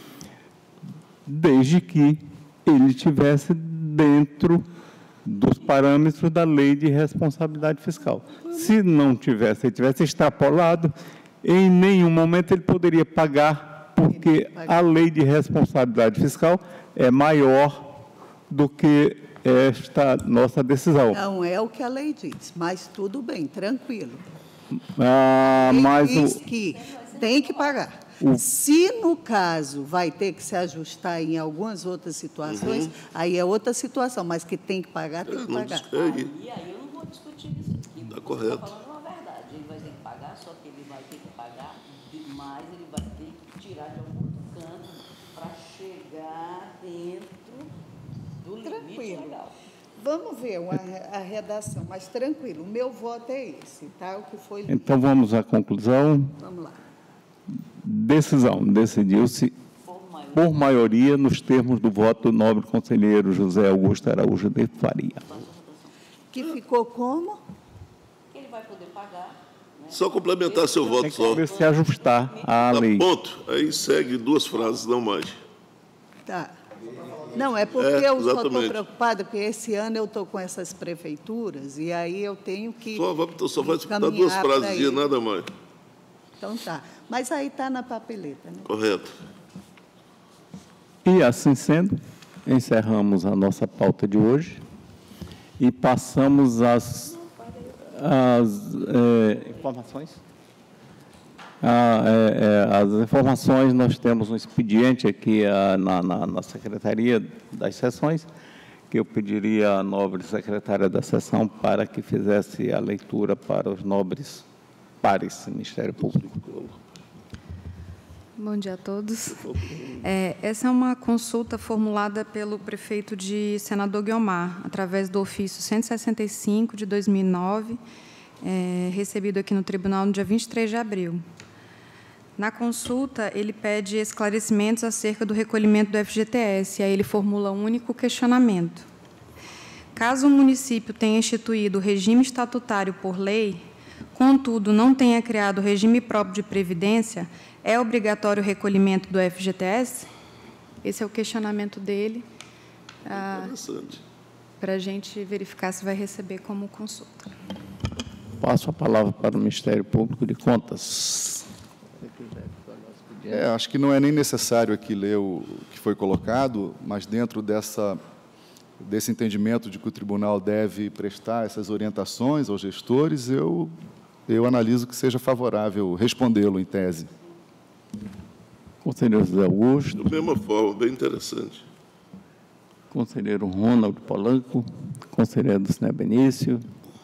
Speaker 1: Desde que ele estivesse dentro dos parâmetros da Lei de Responsabilidade Fiscal. Se não tivesse, ele tivesse extrapolado, em nenhum momento ele poderia pagar, porque a Lei de Responsabilidade Fiscal é maior do que esta nossa decisão.
Speaker 2: Não é o que a lei diz, mas tudo bem, tranquilo.
Speaker 1: Mas
Speaker 2: Diz que tem que pagar. Se, no caso, vai ter que se ajustar em algumas outras situações, aí é outra situação, mas que tem que pagar, tem que pagar.
Speaker 6: E aí eu não vou discutir isso aqui.
Speaker 3: Está correto.
Speaker 6: Estou falando uma verdade. Ele vai ter que pagar, só que ele vai ter que pagar, mas ele vai ter que tirar de algum outro canto para chegar dentro do limite legal.
Speaker 2: Vamos ver a redação, mas tranquilo, o meu voto é esse, tá? O que foi...
Speaker 1: então vamos à conclusão.
Speaker 2: Vamos lá.
Speaker 1: Decisão. Decidiu-se por maioria nos termos do voto do nobre conselheiro José Augusto Araújo de Faria.
Speaker 2: Que ficou como?
Speaker 6: Ele vai poder pagar. Né?
Speaker 3: Só complementar seu voto só.
Speaker 1: Tem que se ajustar à lei.
Speaker 3: Ponto. Aí segue 2 frases, não mais.
Speaker 2: Tá. Não, é porque eu só estou
Speaker 3: exatamente.
Speaker 2: preocupada, porque esse ano eu estou com essas prefeituras, e aí eu tenho que...
Speaker 3: Só vai dar 2
Speaker 2: encaminhar pra
Speaker 3: frases,
Speaker 2: ele.
Speaker 3: nada mais.
Speaker 2: Então tá. Mas aí está na papeleta, né?
Speaker 3: Correto.
Speaker 1: E, assim sendo, encerramos a nossa pauta de hoje e passamos às informações. As informações, nós temos um expediente aqui na Secretaria das Sessões, que eu pediria à nobre secretária da sessão para que fizesse a leitura para os nobres pares do Ministério Público.
Speaker 7: Bom dia a todos. Essa é uma consulta formulada pelo prefeito de Senador Guiomar, através do ofício 165 de 2009, recebido aqui no tribunal no dia 23 de abril. Na consulta, ele pede esclarecimentos acerca do recolhimento do FGTS, e aí ele formula um único questionamento. Caso o município tenha instituído o regime estatutário por lei, contudo, não tenha criado regime próprio de previdência, é obrigatório o recolhimento do FGTS? Esse é o questionamento dele, para a gente verificar se vai receber como consulta.
Speaker 1: Passo a palavra para o Ministério Público de Contas.
Speaker 4: Acho que não é nem necessário aqui ler o que foi colocado, mas dentro desse entendimento de que o tribunal deve prestar essas orientações aos gestores, eu analiso que seja favorável respondê-lo em tese.
Speaker 1: Conselheiro José Augusto.
Speaker 3: Da mesma forma, bem interessante.
Speaker 1: Conselheiro Ronaldo Polanco. Conselheiro do Sine Benício.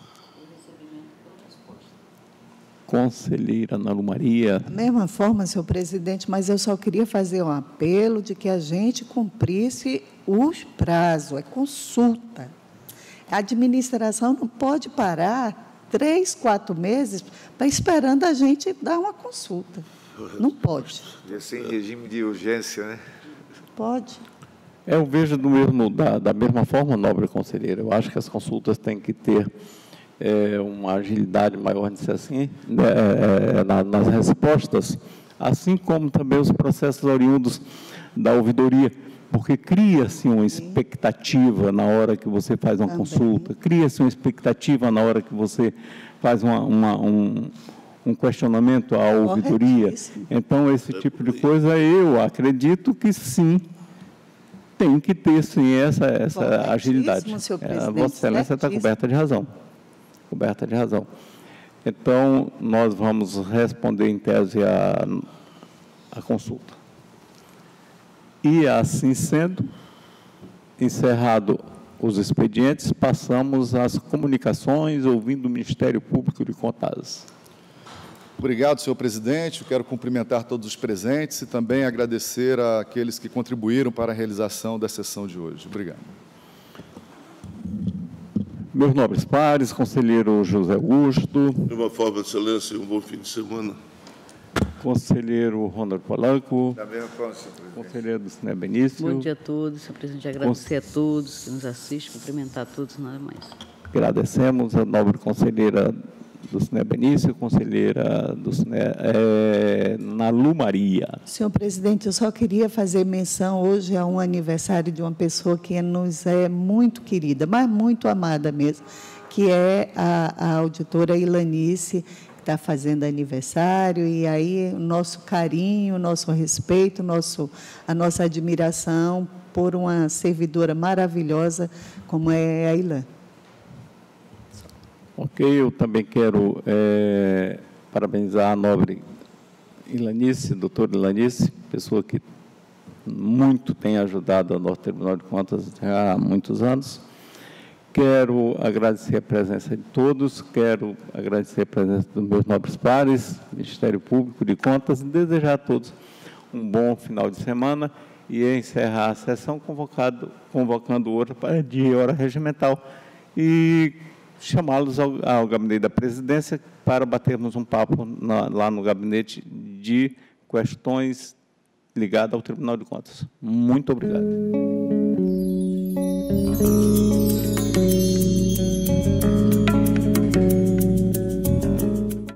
Speaker 1: Conselheira Ana Lu Maria.
Speaker 2: Da mesma forma, senhor presidente, mas eu só queria fazer um apelo de que a gente cumprisse os prazos, é consulta. A administração não pode parar 3, 4 meses esperando a gente dar uma consulta. Não pode.
Speaker 5: E sem regime de urgência, né?
Speaker 2: Pode.
Speaker 1: Eu vejo da mesma forma, nobre conselheira. Eu acho que as consultas têm que ter uma agilidade maior, dizer assim, nas respostas, assim como também os processos oriundos da ouvidoria, porque cria-se uma expectativa na hora que você faz uma consulta, cria-se uma expectativa na hora que você faz um questionamento à ouvidoria. Então, esse tipo de coisa, eu acredito que sim, tem que ter, sim, essa agilidade. Vossa Excelência está coberta de razão. Coberta de razão. Então, nós vamos responder em tese a consulta. E, assim sendo, encerrado os expedientes, passamos às comunicações, ouvindo o Ministério Público de Contas.
Speaker 4: Obrigado, senhor presidente. Eu quero cumprimentar todos os presentes e também agradecer àqueles que contribuíram para a realização da sessão de hoje. Obrigado.
Speaker 1: Meus nobres pares, conselheiro José Augusto.
Speaker 3: De uma forma, excelência, um bom fim de semana.
Speaker 1: Conselheiro Ronaldo Polanco.
Speaker 5: Da mesma forma, senhor presidente.
Speaker 1: Conselheiro do Sine Benício.
Speaker 6: Bom dia a todos, senhor presidente. Agradecer a todos que nos assistem, cumprimentar a todos, nada mais.
Speaker 1: Agradecemos a nobre conselheira do Sine Benício, conselheira do Sine, Ana Lu Maria.
Speaker 2: Senhor presidente, eu só queria fazer menção, hoje é um aniversário de uma pessoa que nos é muito querida, mas muito amada mesmo, que é a auditora Ilanice, está fazendo aniversário, e aí o nosso carinho, o nosso respeito, a nossa admiração por uma servidora maravilhosa como é a Ilan.
Speaker 1: Ok, eu também quero parabenizar a nobre Ilanice, doutora Ilanice, pessoa que muito tem ajudado ao nosso Tribunal de Contas já há muitos anos. Quero agradecer a presença de todos, quero agradecer a presença dos meus nobres pares, Ministério Público de Contas, e desejar a todos um bom final de semana e encerrar a sessão convocando outra para dia e hora regimental e chamá-los ao gabinete da presidência para batermos um papo lá no gabinete de questões ligadas ao Tribunal de Contas. Muito obrigado.